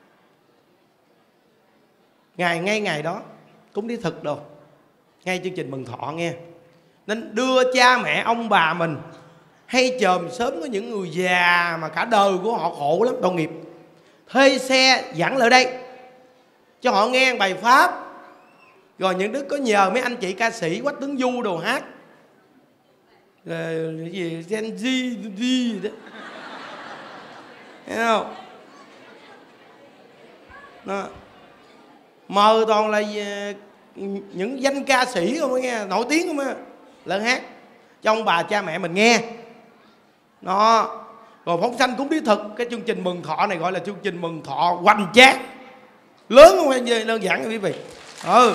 Ngày ngay ngày đó cúng thí thực đồ, ngay chương trình mừng thọ nghe. Nên đưa cha mẹ ông bà mình, hay chòm sớm có những người già mà cả đời của họ khổ lắm, tội nghiệp, thuê xe dẫn lại đây cho họ nghe bài pháp. Rồi những Đức có nhờ mấy anh chị ca sĩ Quách Tướng Du đồ hát rồi cái gì Gen Z gì đó, thấy không? Đó. Mời toàn là những danh ca sĩ không nghe, nổi tiếng không á, lên hát cho ông bà cha mẹ mình nghe. Đó. Rồi phóng sanh cúng thí thực. Cái chương trình mừng thọ này gọi là chương trình mừng thọ hoành tráng, lớn không phải đơn giản quý vị. Ừ.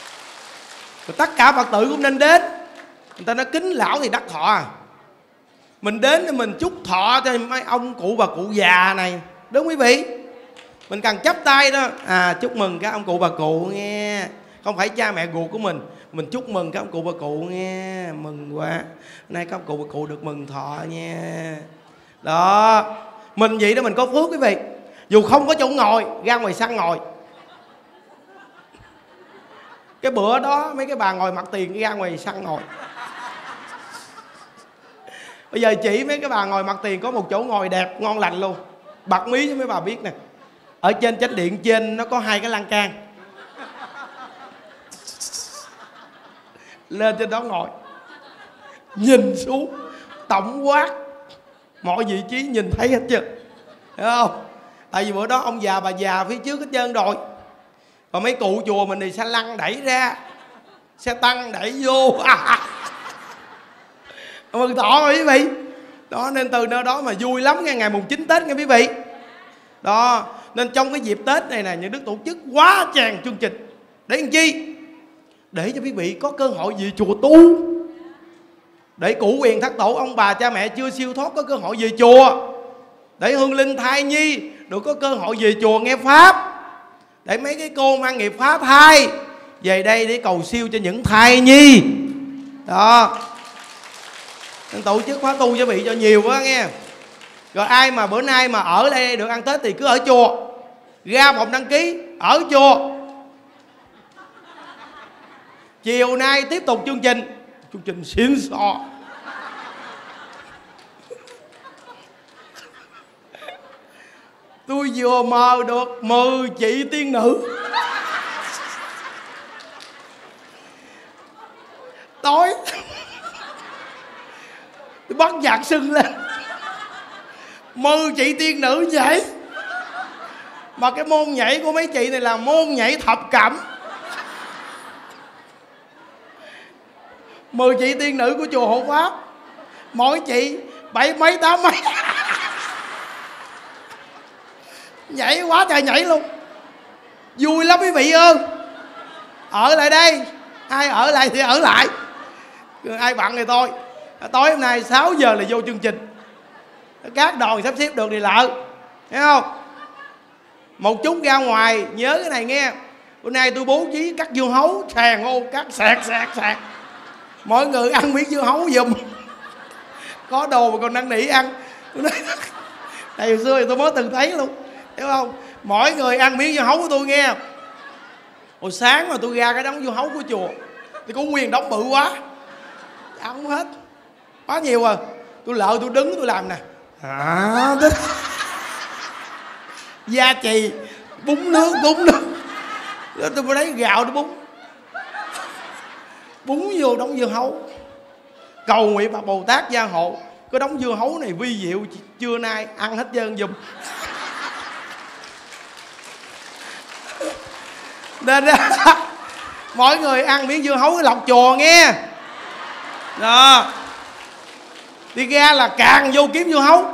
Rồi tất cả Phật tử cũng nên đến. Người ta nói kính lão thì đắc thọ à. Mình đến để mình chúc thọ cho mấy ông cụ bà cụ già này, đúng quý vị? Mình cần chắp tay đó. À, chúc mừng các ông cụ bà cụ nghe. Không phải cha mẹ ruột của mình. Mình chúc mừng các ông cụ bà cụ nghe. Mừng quá. Hôm nay các ông cụ bà cụ được mừng thọ nha. Đó. Mình vậy đó mình có phước quý vị. Dù không có chỗ ngồi, ra ngoài sân ngồi. Cái bữa đó mấy cái bà ngồi mặt tiền ra ngoài sân ngồi. Bây giờ chỉ mấy cái bà ngồi mặt tiền có một chỗ ngồi đẹp, ngon lành luôn. Bật mí cho mấy bà biết nè. Ở trên chánh điện trên nó có hai cái lan can. Lên trên đó ngồi, nhìn xuống tổng quát mọi vị trí nhìn thấy hết chưa, hiểu không? Tại vì bữa đó ông già bà già phía trước hết trơn rồi. Còn mấy cụ chùa mình thì xe lăn đẩy ra, xe tăng đẩy vô. Mừng thọ rồi quý vị. Đó nên từ nơi đó mà vui lắm nghe, ngày mùng chín Tết nghe quý vị. Đó nên trong cái dịp Tết này nè, những đức tổ chức quá tràn chương trình. Để làm chi? Để cho quý vị có cơ hội về chùa tu. Để cụ quyền thất tổ ông bà cha mẹ chưa siêu thoát có cơ hội về chùa. Để hương linh thai nhi được có cơ hội về chùa nghe pháp. Để mấy cái cô mang nghiệp phá thai về đây để cầu siêu cho những thai nhi. Đó nên tổ chức khóa tu cho vị cho nhiều quá nghe. Rồi ai mà bữa nay mà ở đây được ăn Tết thì cứ ở chùa, ra phòng đăng ký ở chùa. Chiều nay tiếp tục chương trình. Chương trình xịn sò. Tôi vừa mời được mười chị tiên nữ. Tối tôi bắt giặc sưng lên. Mười chị tiên nữ nhảy. Mà cái môn nhảy của mấy chị này là môn nhảy thập cẩm. Mười chị tiên nữ của chùa Hộ Pháp, mỗi chị bảy mấy tám mấy. Nhảy quá trời nhảy luôn. Vui lắm quý vị ơi. Ở lại đây. Ai ở lại thì ở lại, ai bận thì thôi. Tối hôm nay sáu giờ là vô chương trình. Các đoàn sắp xếp được thì lợ, thấy không? Một chút ra ngoài nhớ cái này nghe. Bữa nay tôi bố trí cắt dưa hấu sàn ô, cắt sạc sạc sạc. Mọi người ăn miếng dưa hấu giùm. Có đồ mà còn năn nỉ ăn. Tại hồi xưa thì tôi mới từng thấy luôn, hiểu không? Mỗi người ăn miếng dưa hấu của tôi nghe. Hồi sáng mà tôi ra cái đống dưa hấu của chùa thì có nguyên đống bự quá, ăn không hết, quá nhiều rồi. Tôi lợ tôi đứng tôi làm nè. À, gia trì, bún nước, bún nước. Tôi mới lấy gạo tôi bún. Bún vô đống dưa hấu. Cầu nguyện bà Bồ Tát gia hộ. Cái đống dưa hấu này vi diệu, trưa nay ăn hết trơn giùm. Nên mỗi người ăn miếng dưa hấu cái lọc chùa nghe. Đó. Đi ra là càng vô kiếm dưa hấu.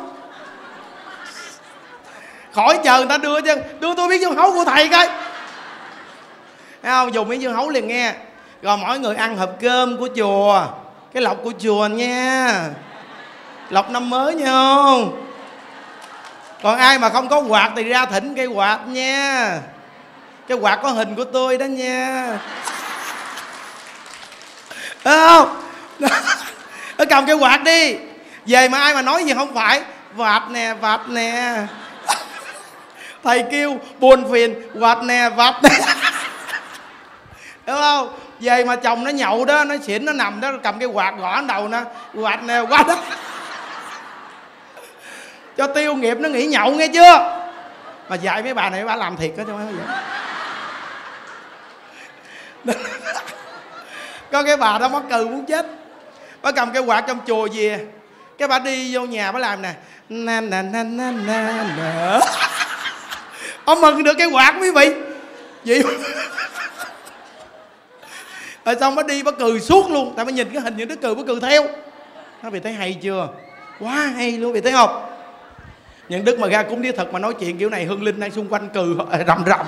Khỏi chờ người ta đưa chứ. Đưa tôi miếng dưa hấu của thầy coi. Thấy không? Dùng miếng dưa hấu liền nghe. Rồi mỗi người ăn hộp cơm của chùa. Cái lọc của chùa nha. Lọc năm mới nha không? Còn ai mà không có quạt thì ra thỉnh cây quạt nha. Cái quạt có hình của tôi đó nha. Thấy không? Nó cầm cái quạt đi. Về mà ai mà nói gì không phải. Vạt nè, vạt nè. Thầy kêu buồn phiền. Vạt nè, vạt nè. Đúng không? Về mà chồng nó nhậu đó, nó xỉn, nó nằm đó, cầm cái quạt gõ đầu nó. Quạt nè, quạt đó. Cho tiêu nghiệp nó nghỉ nhậu nghe chưa? Mà dạy mấy bà này mấy bà làm thiệt đó cho mấy bà. Có cái bà đó mắc cừ muốn chết. Bà cầm cái quạt trong chùa về. Cái bà đi vô nhà bà làm nè. Nà nà nà nà nà nà. Ông mừng được cái quạt quý vị. Vậy rồi xong bà đi bà cười suốt luôn. Tại bà nhìn cái hình những đứa cười bà cười theo. Nó bị thấy hay chưa? Quá hay luôn, bị thấy không? Những đức mà ra cúng đĩa thực mà nói chuyện kiểu này, hương linh đang xung quanh cười rầm rầm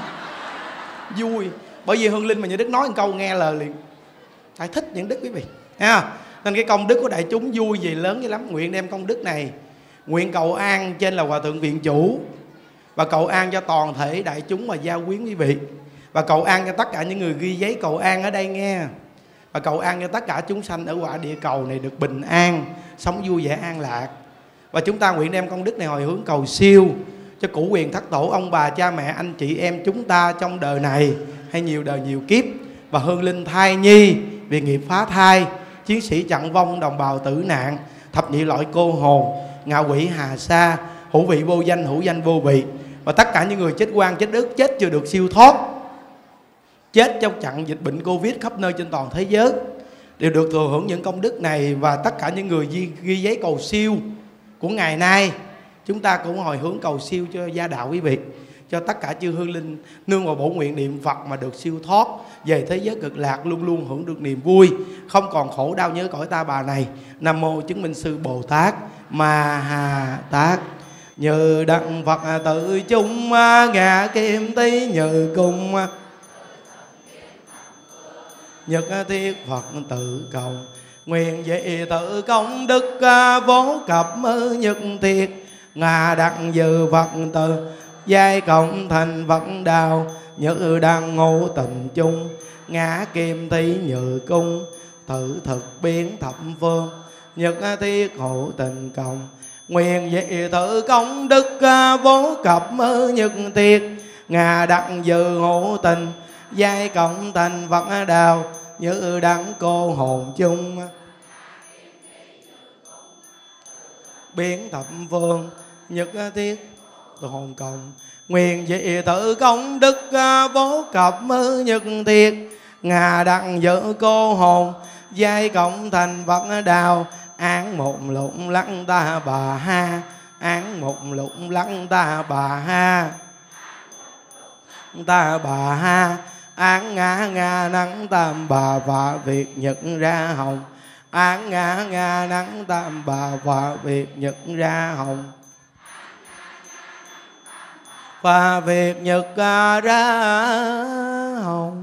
vui. Bởi vì hương linh mà những đức nói một câu nghe lời liền. Tại thích những đức quý vị. Thấy không? Nên cái công đức của đại chúng vui gì lớn dữ lắm. Nguyện đem công đức này nguyện cầu an trên là Hòa Thượng Viện Chủ, và cầu an cho toàn thể đại chúng và gia quyến quý vị, và cầu an cho tất cả những người ghi giấy cầu an ở đây nghe, và cầu an cho tất cả chúng sanh ở quả địa cầu này được bình an, sống vui vẻ an lạc. Và chúng ta nguyện đem công đức này hồi hướng cầu siêu cho cửu quyền thất tổ, ông bà cha mẹ anh chị em chúng ta trong đời này hay nhiều đời nhiều kiếp, và hương linh thai nhi vì nghiệp phá thai, chiến sĩ trận vong, đồng bào tử nạn, thập nhị loại cô hồn, ngạ quỷ hà sa, hữu vị vô danh, hữu danh vô vị, và tất cả những người chết oan chết đức, chết chưa được siêu thoát, chết trong trận dịch bệnh Covid khắp nơi trên toàn thế giới, đều được thừa hưởng những công đức này. Và tất cả những người ghi, ghi giấy cầu siêu của ngày nay, chúng ta cũng hồi hướng cầu siêu cho gia đạo quý vị, cho tất cả chư hương linh nương vào bổ nguyện niệm Phật mà được siêu thoát về thế giới cực lạc, luôn luôn hưởng được niềm vui, không còn khổ đau nhớ cõi ta bà này. Nam mô chứng minh sư Bồ Tát Ma Ha Tát. Như đặng Phật tự chung ngạ kim tí, như cung nhất thiết Phật tự cầu, nguyện vậy tự công đức vô cập mơ nhất thiết, ngà đặng dự Phật tự giai cộng thành Phật đạo, như đăng ngộ tình chung ngã kim thí như cung, thử thực biến thập phương nhất thiết hộ tình cộng, nguyện vậy tự công đức vô cập mơ nhất thiết, ngà đặng dự hộ tình giai cộng thành Phật đạo, như đắng cô hồn chung biến thập phương nhất thiết hồn cộng, nguyện vậy tự công đức vô cập mơ nhất thiết, ngà đặng dự cô hồn giai cộng thành Phật đạo, án một lụng lăng ta bà ha, án một lụng lăng ta bà ha, ta bà ha, án ngã ngà nắng tam bà và việc nhật ra hồng, án ngã ngà nắng tam bà và việc nhật ra hồng, và việc nhật ra hồng.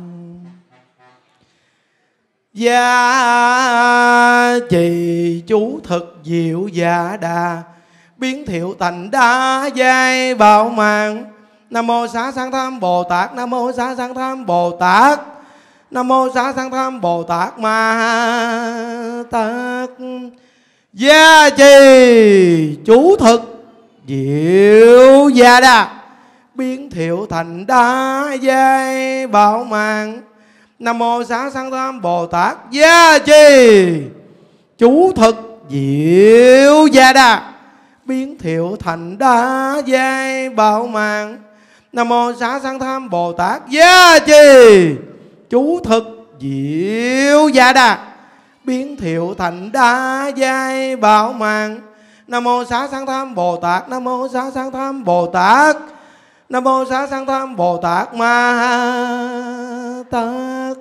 Gia trì chú thực diệu dạ đà, biến thiệu thành đa giai bảo mạng. Nam mô Xá Sanh Tham Bồ Tát, Nam mô Xá Sanh Tham Bồ Tát, Nam mô Xá Sanh Tham Bồ Tát Ma Tát. Gia trì chú thực diệu dạ đà, biến thiệu thành đa giai bảo mạng. Nam mô Xá Sanh Tham Bồ Tát. Gia trì chú thực diệu dạ đà, biến thiệu thành đa giai bảo mạng. Nam mô Xá Sanh Tham Bồ Tát. Gia trì chú thực diệu dạ đà, biến thiệu thành đa giai bảo mạng. Nam mô Xá Sanh Tham Bồ Tát. Nam mô Xá Sanh Tham Bồ Tát. Nam mô Xá Sanh Tham Bồ Tát Ma Tát.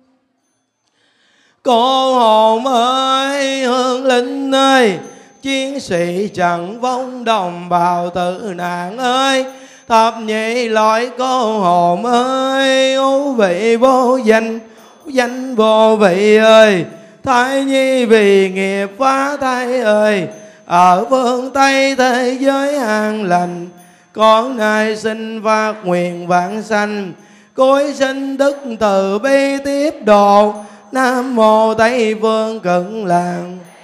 Cô hồn ơi, hương linh ơi, chiến sĩ trận vong, đồng bào tử nạn ơi, thập nhị loại cô hồn ơi, ưu vị vô danh, danh vô vị ơi, thai nhi vì nghiệp phá thai ơi, ở phương Tây thế giới an lành, con nay xin phát nguyện vãng sanh, cối sinh đức từ bi tiếp độ. Nam mô Tây Phương Cực Lạc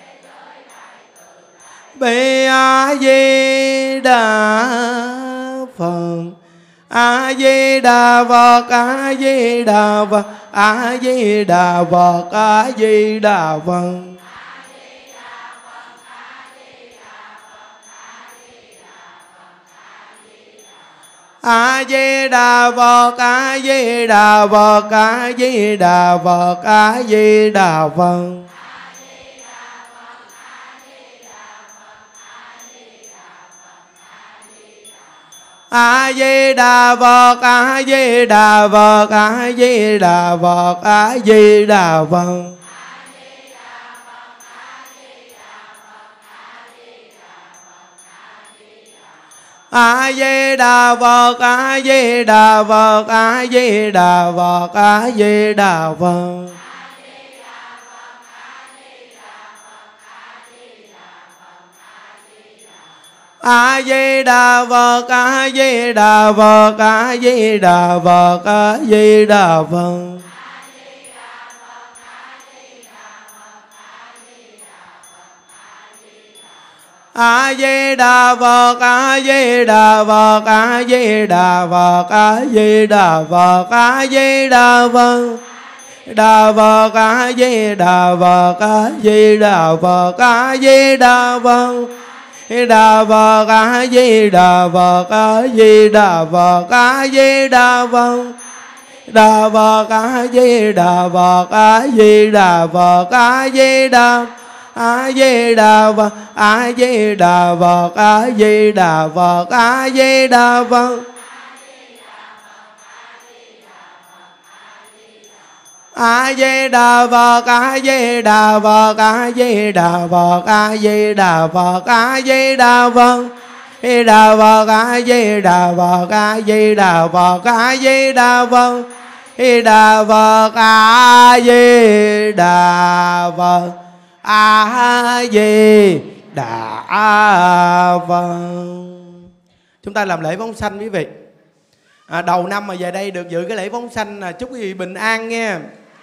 Bi A Di Đà Phật. A Di Đà Phật, A Di Đà Phật, A Di Đà Phật, A Di Đà Phật. A Di Đà Phật, A Di Đà Phật, A Di Đà Phật, A Di Đà Phật. A Di Đà Phật, A Di Đà Phật, A Di Đà Phật, A Di Đà Phật. A Di Đà Phật, A Di Đà Phật, A Di Đà Phật, A Di Đà Phật. A Di Đà Phật, A Di Đà Phật, A Di Đà Phật, A Di Đà Phật. A Di Đà Phật, A Di Đà Phật, A Di Đà Phật, A Di Đà Phật. A Di Đà Phật, A Di Đà Phật, A Di Đà Phật, A Di Đà Phật, A Di Đà Phật. Đà Phật, A Di Đà Phật, A Di Đà Phật, A Di Đà Phật. Đà Phật, A Di Đà Phật, A Di Đà Phật, A Di Đà Phật. Đà Phật, A Di Đà Phật, A Di Đà Phật, A Di Đà. A Di Đà Phật, A Di Đà Phật, A Di Đà Phật, A Di Đà Phật. A Di Đà Phật, A Di Đà Phật, A Di Đà Phật, A Di Đà Phật, A Di Đà Phật. Đà Phật, A Di Đà Phật, A Di Đà Phật, A Di Đà Phật. Đà Phật, A Di Đà Phật, A Di Đà Phật. Chúng ta làm lễ phóng sanh quý vị. À, đầu năm mà về đây được dự cái lễ phóng sanh là chúc quý vị bình an nha.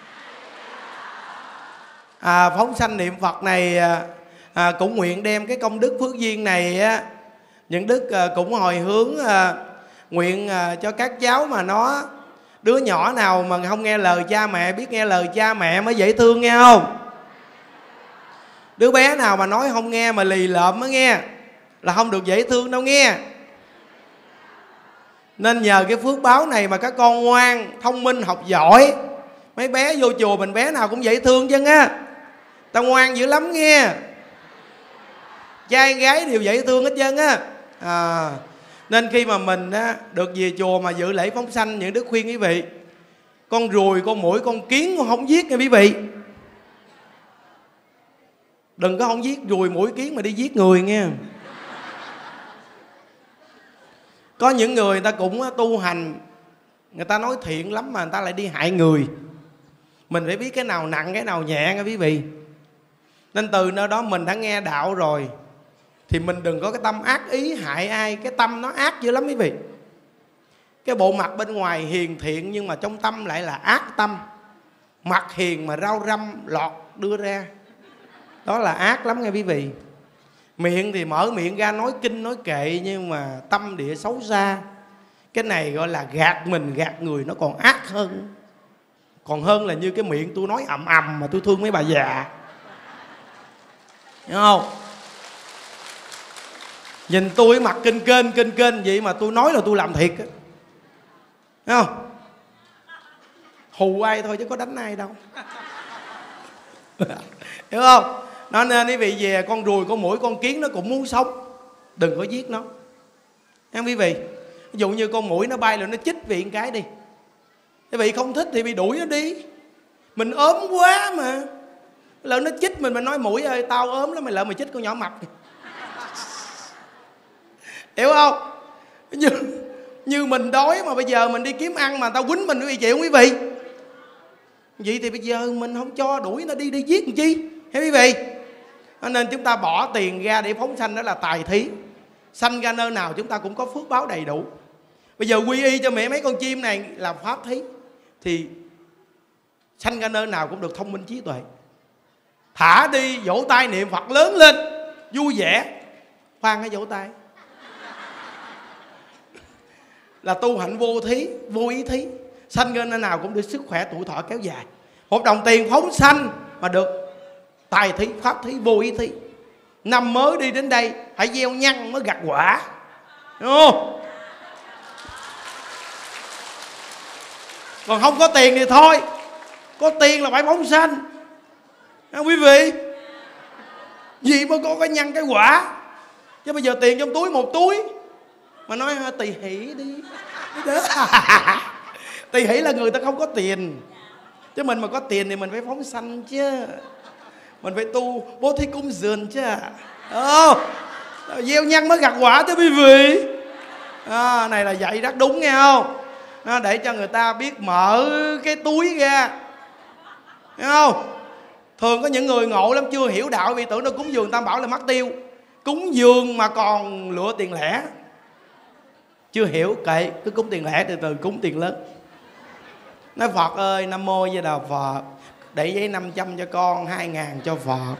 À, phóng sanh niệm Phật này à, cũng nguyện đem cái công đức phước duyên này á, những đức à, cũng hồi hướng à, nguyện à, cho các cháu mà nó đứa nhỏ nào mà không nghe lời cha mẹ, biết nghe lời cha mẹ mới dễ thương nghe không? Đứa bé nào mà nói không nghe mà lì lợm mới nghe là không được dễ thương đâu nghe. Nên nhờ cái phước báo này mà các con ngoan, thông minh, học giỏi. Mấy bé vô chùa mình bé nào cũng dễ thương chứ á. Ta ngoan dữ lắm nghe. Trai gái đều dễ thương hết trơn á. À, nên khi mà mình á, được về chùa mà dự lễ phóng sanh, những đức khuyên quý vị, con ruồi, con muỗi, con kiến con không giết nha quý vị. Đừng có không giết ruồi muỗi kiến mà đi giết người nghe. Có những người người ta cũng tu hành, người ta nói thiện lắm mà người ta lại đi hại người. Mình phải biết cái nào nặng cái nào nhẹ nha quý vị. Nên từ nơi đó mình đã nghe đạo rồi thì mình đừng có cái tâm ác ý hại ai. Cái tâm nó ác dữ lắm quý vị. Cái bộ mặt bên ngoài hiền thiện nhưng mà trong tâm lại là ác tâm. Mặt hiền mà rau răm lọt đưa ra, đó là ác lắm nghe quý vị. Miệng thì mở miệng ra nói kinh nói kệ nhưng mà tâm địa xấu xa. Cái này gọi là gạt mình gạt người, nó còn ác hơn. Còn hơn là như cái miệng tôi nói ầm ầm mà tôi thương mấy bà già. Hiểu không? Nhìn tôi mặt kinh kênh kinh kênh vậy mà tôi nói là tôi làm thiệt. Hiểu không? Hù ai thôi chứ có đánh ai đâu. Hiểu không? Nó nên quý vị về con ruồi, con muỗi, con kiến nó cũng muốn sống, đừng có giết nó. Em quý vị, ví dụ như con muỗi nó bay rồi nó chích vị một cái đi, quý vị không thích thì bị đuổi nó đi. Mình ốm quá mà lỡ nó chích mình, mình nói muỗi ơi tao ốm lắm, mày lỡ mày chích con nhỏ mập. Hiểu không? Như, như mình đói mà bây giờ mình đi kiếm ăn mà tao quýnh mình, quý vị chịu không quý vị? Vậy thì bây giờ mình không cho, đuổi nó đi, đi giết làm chi? Hiểu quý vị? Nên chúng ta bỏ tiền ra để phóng sanh, đó là tài thí. Sanh ra nơi nào chúng ta cũng có phước báo đầy đủ. Bây giờ quy y cho mẹ mấy con chim này là pháp thí, thì sanh ra nơi nào cũng được thông minh trí tuệ. Thả đi vỗ tay niệm Phật lớn lên vui vẻ. Khoan hãy vỗ tay là tu hạnh vô thí, vô ý thí. Sanh ra nơi nào cũng được sức khỏe tuổi thọ kéo dài. Một đồng tiền phóng sanh mà được tài thí, pháp thí, vô ý thí. Năm mới đi đến đây phải gieo nhân mới gặt quả, đúng không? Còn không có tiền thì thôi, có tiền là phải phóng sanh. À, quý vị, gì mới có cái nhân cái quả. Chứ bây giờ tiền trong túi một túi mà nói tỳ hỷ đi. Tỳ hỷ là người ta không có tiền, chứ mình mà có tiền thì mình phải phóng sanh chứ. Mình phải tu bố thí cúng dường chứ. Oh, gieo nhân mới gặt quả chứ quý vị. À, này là dạy rất đúng nghe không? Nó để cho người ta biết mở cái túi ra. Thấy không? Thường có những người ngộ lắm chưa hiểu đạo vì tưởng nó cúng dường tam bảo là mắc tiêu. cúng dường mà còn lựa tiền lẻ. Chưa hiểu kệ, cứ cúng tiền lẻ từ từ cúng tiền lớn. Nói Phật ơi, Nam Mô Di Đà Phật, để giấy năm trăm cho con, hai ngàn cho Phật.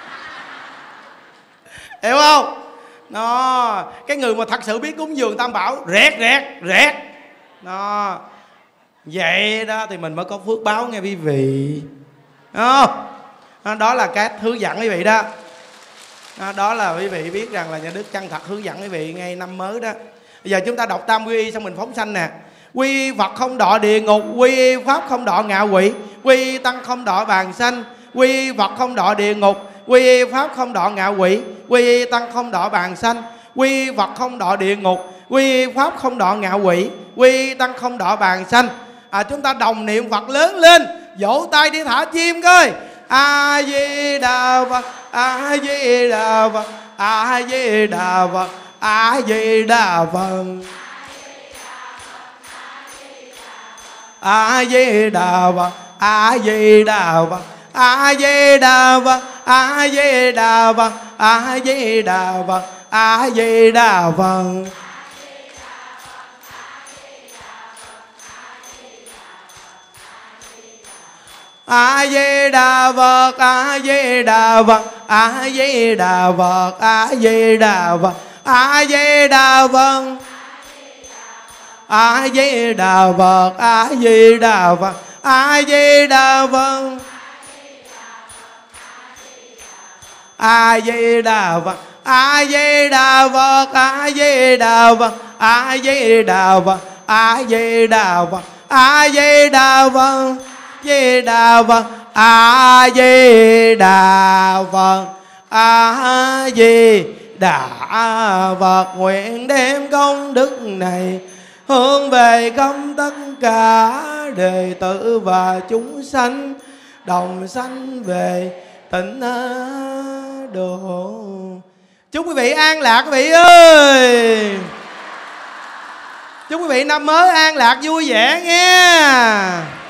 Hiểu không? Nó, cái người mà thật sự biết cúng dường Tam Bảo rẹt rẹt rẹt nó vậy đó thì mình mới có phước báo nghe quý vị. Đúng không? Đó là cái hướng dẫn quý vị đó. Đó là quý vị biết rằng là nhà Đức chân thật hướng dẫn quý vị ngay năm mới đó. Bây giờ chúng ta đọc tam quy y xong mình phóng sanh nè. Quy y Phật không đọa địa ngục, quy y Pháp không đọa ngạ quỷ, quy y Tăng không đọa bàn sanh, quy y Phật không đọa địa ngục, quy y Pháp không đọa ngạ quỷ, quy y Tăng không đọa bàn sanh, quy y Phật không đọa địa ngục, quy y Pháp không đọa ngạ quỷ, quy y Tăng không đọa bàn sanh. À, chúng ta đồng niệm Phật lớn lên, vỗ tay đi thả chim coi. A Di Đà Phật, A Di Đà Phật, A Di Đà Phật, A Di Đà Phật, A Di Đà Phật, A Di Đà Phật, A Di Đà Phật, A Di Đà Phật, A Di Đà Phật, A Di Đà Phật. A Di Đà Phật, A Di Đà Phật, A Di Đà Phật, A Di Đà Phật, A Di Đà Phật, A Di Đà Phật, A Di Đà Phật, A Di Đà Phật, A Di Đà Phật, A Di Đà Phật, A Di Đà Phật, A Di Đà Phật, A Di Đà Phật, A Di Đà Phật, Di Đà Phật, A Di Đà Phật, A Di Đà Phật. Nguyện đem công đức này hướng về khắp tất cả đệ tử và chúng sanh, đồng sanh về tịnh độ. Chúc quý vị an lạc quý vị ơi. Chúc quý vị năm mới an lạc vui vẻ nghe.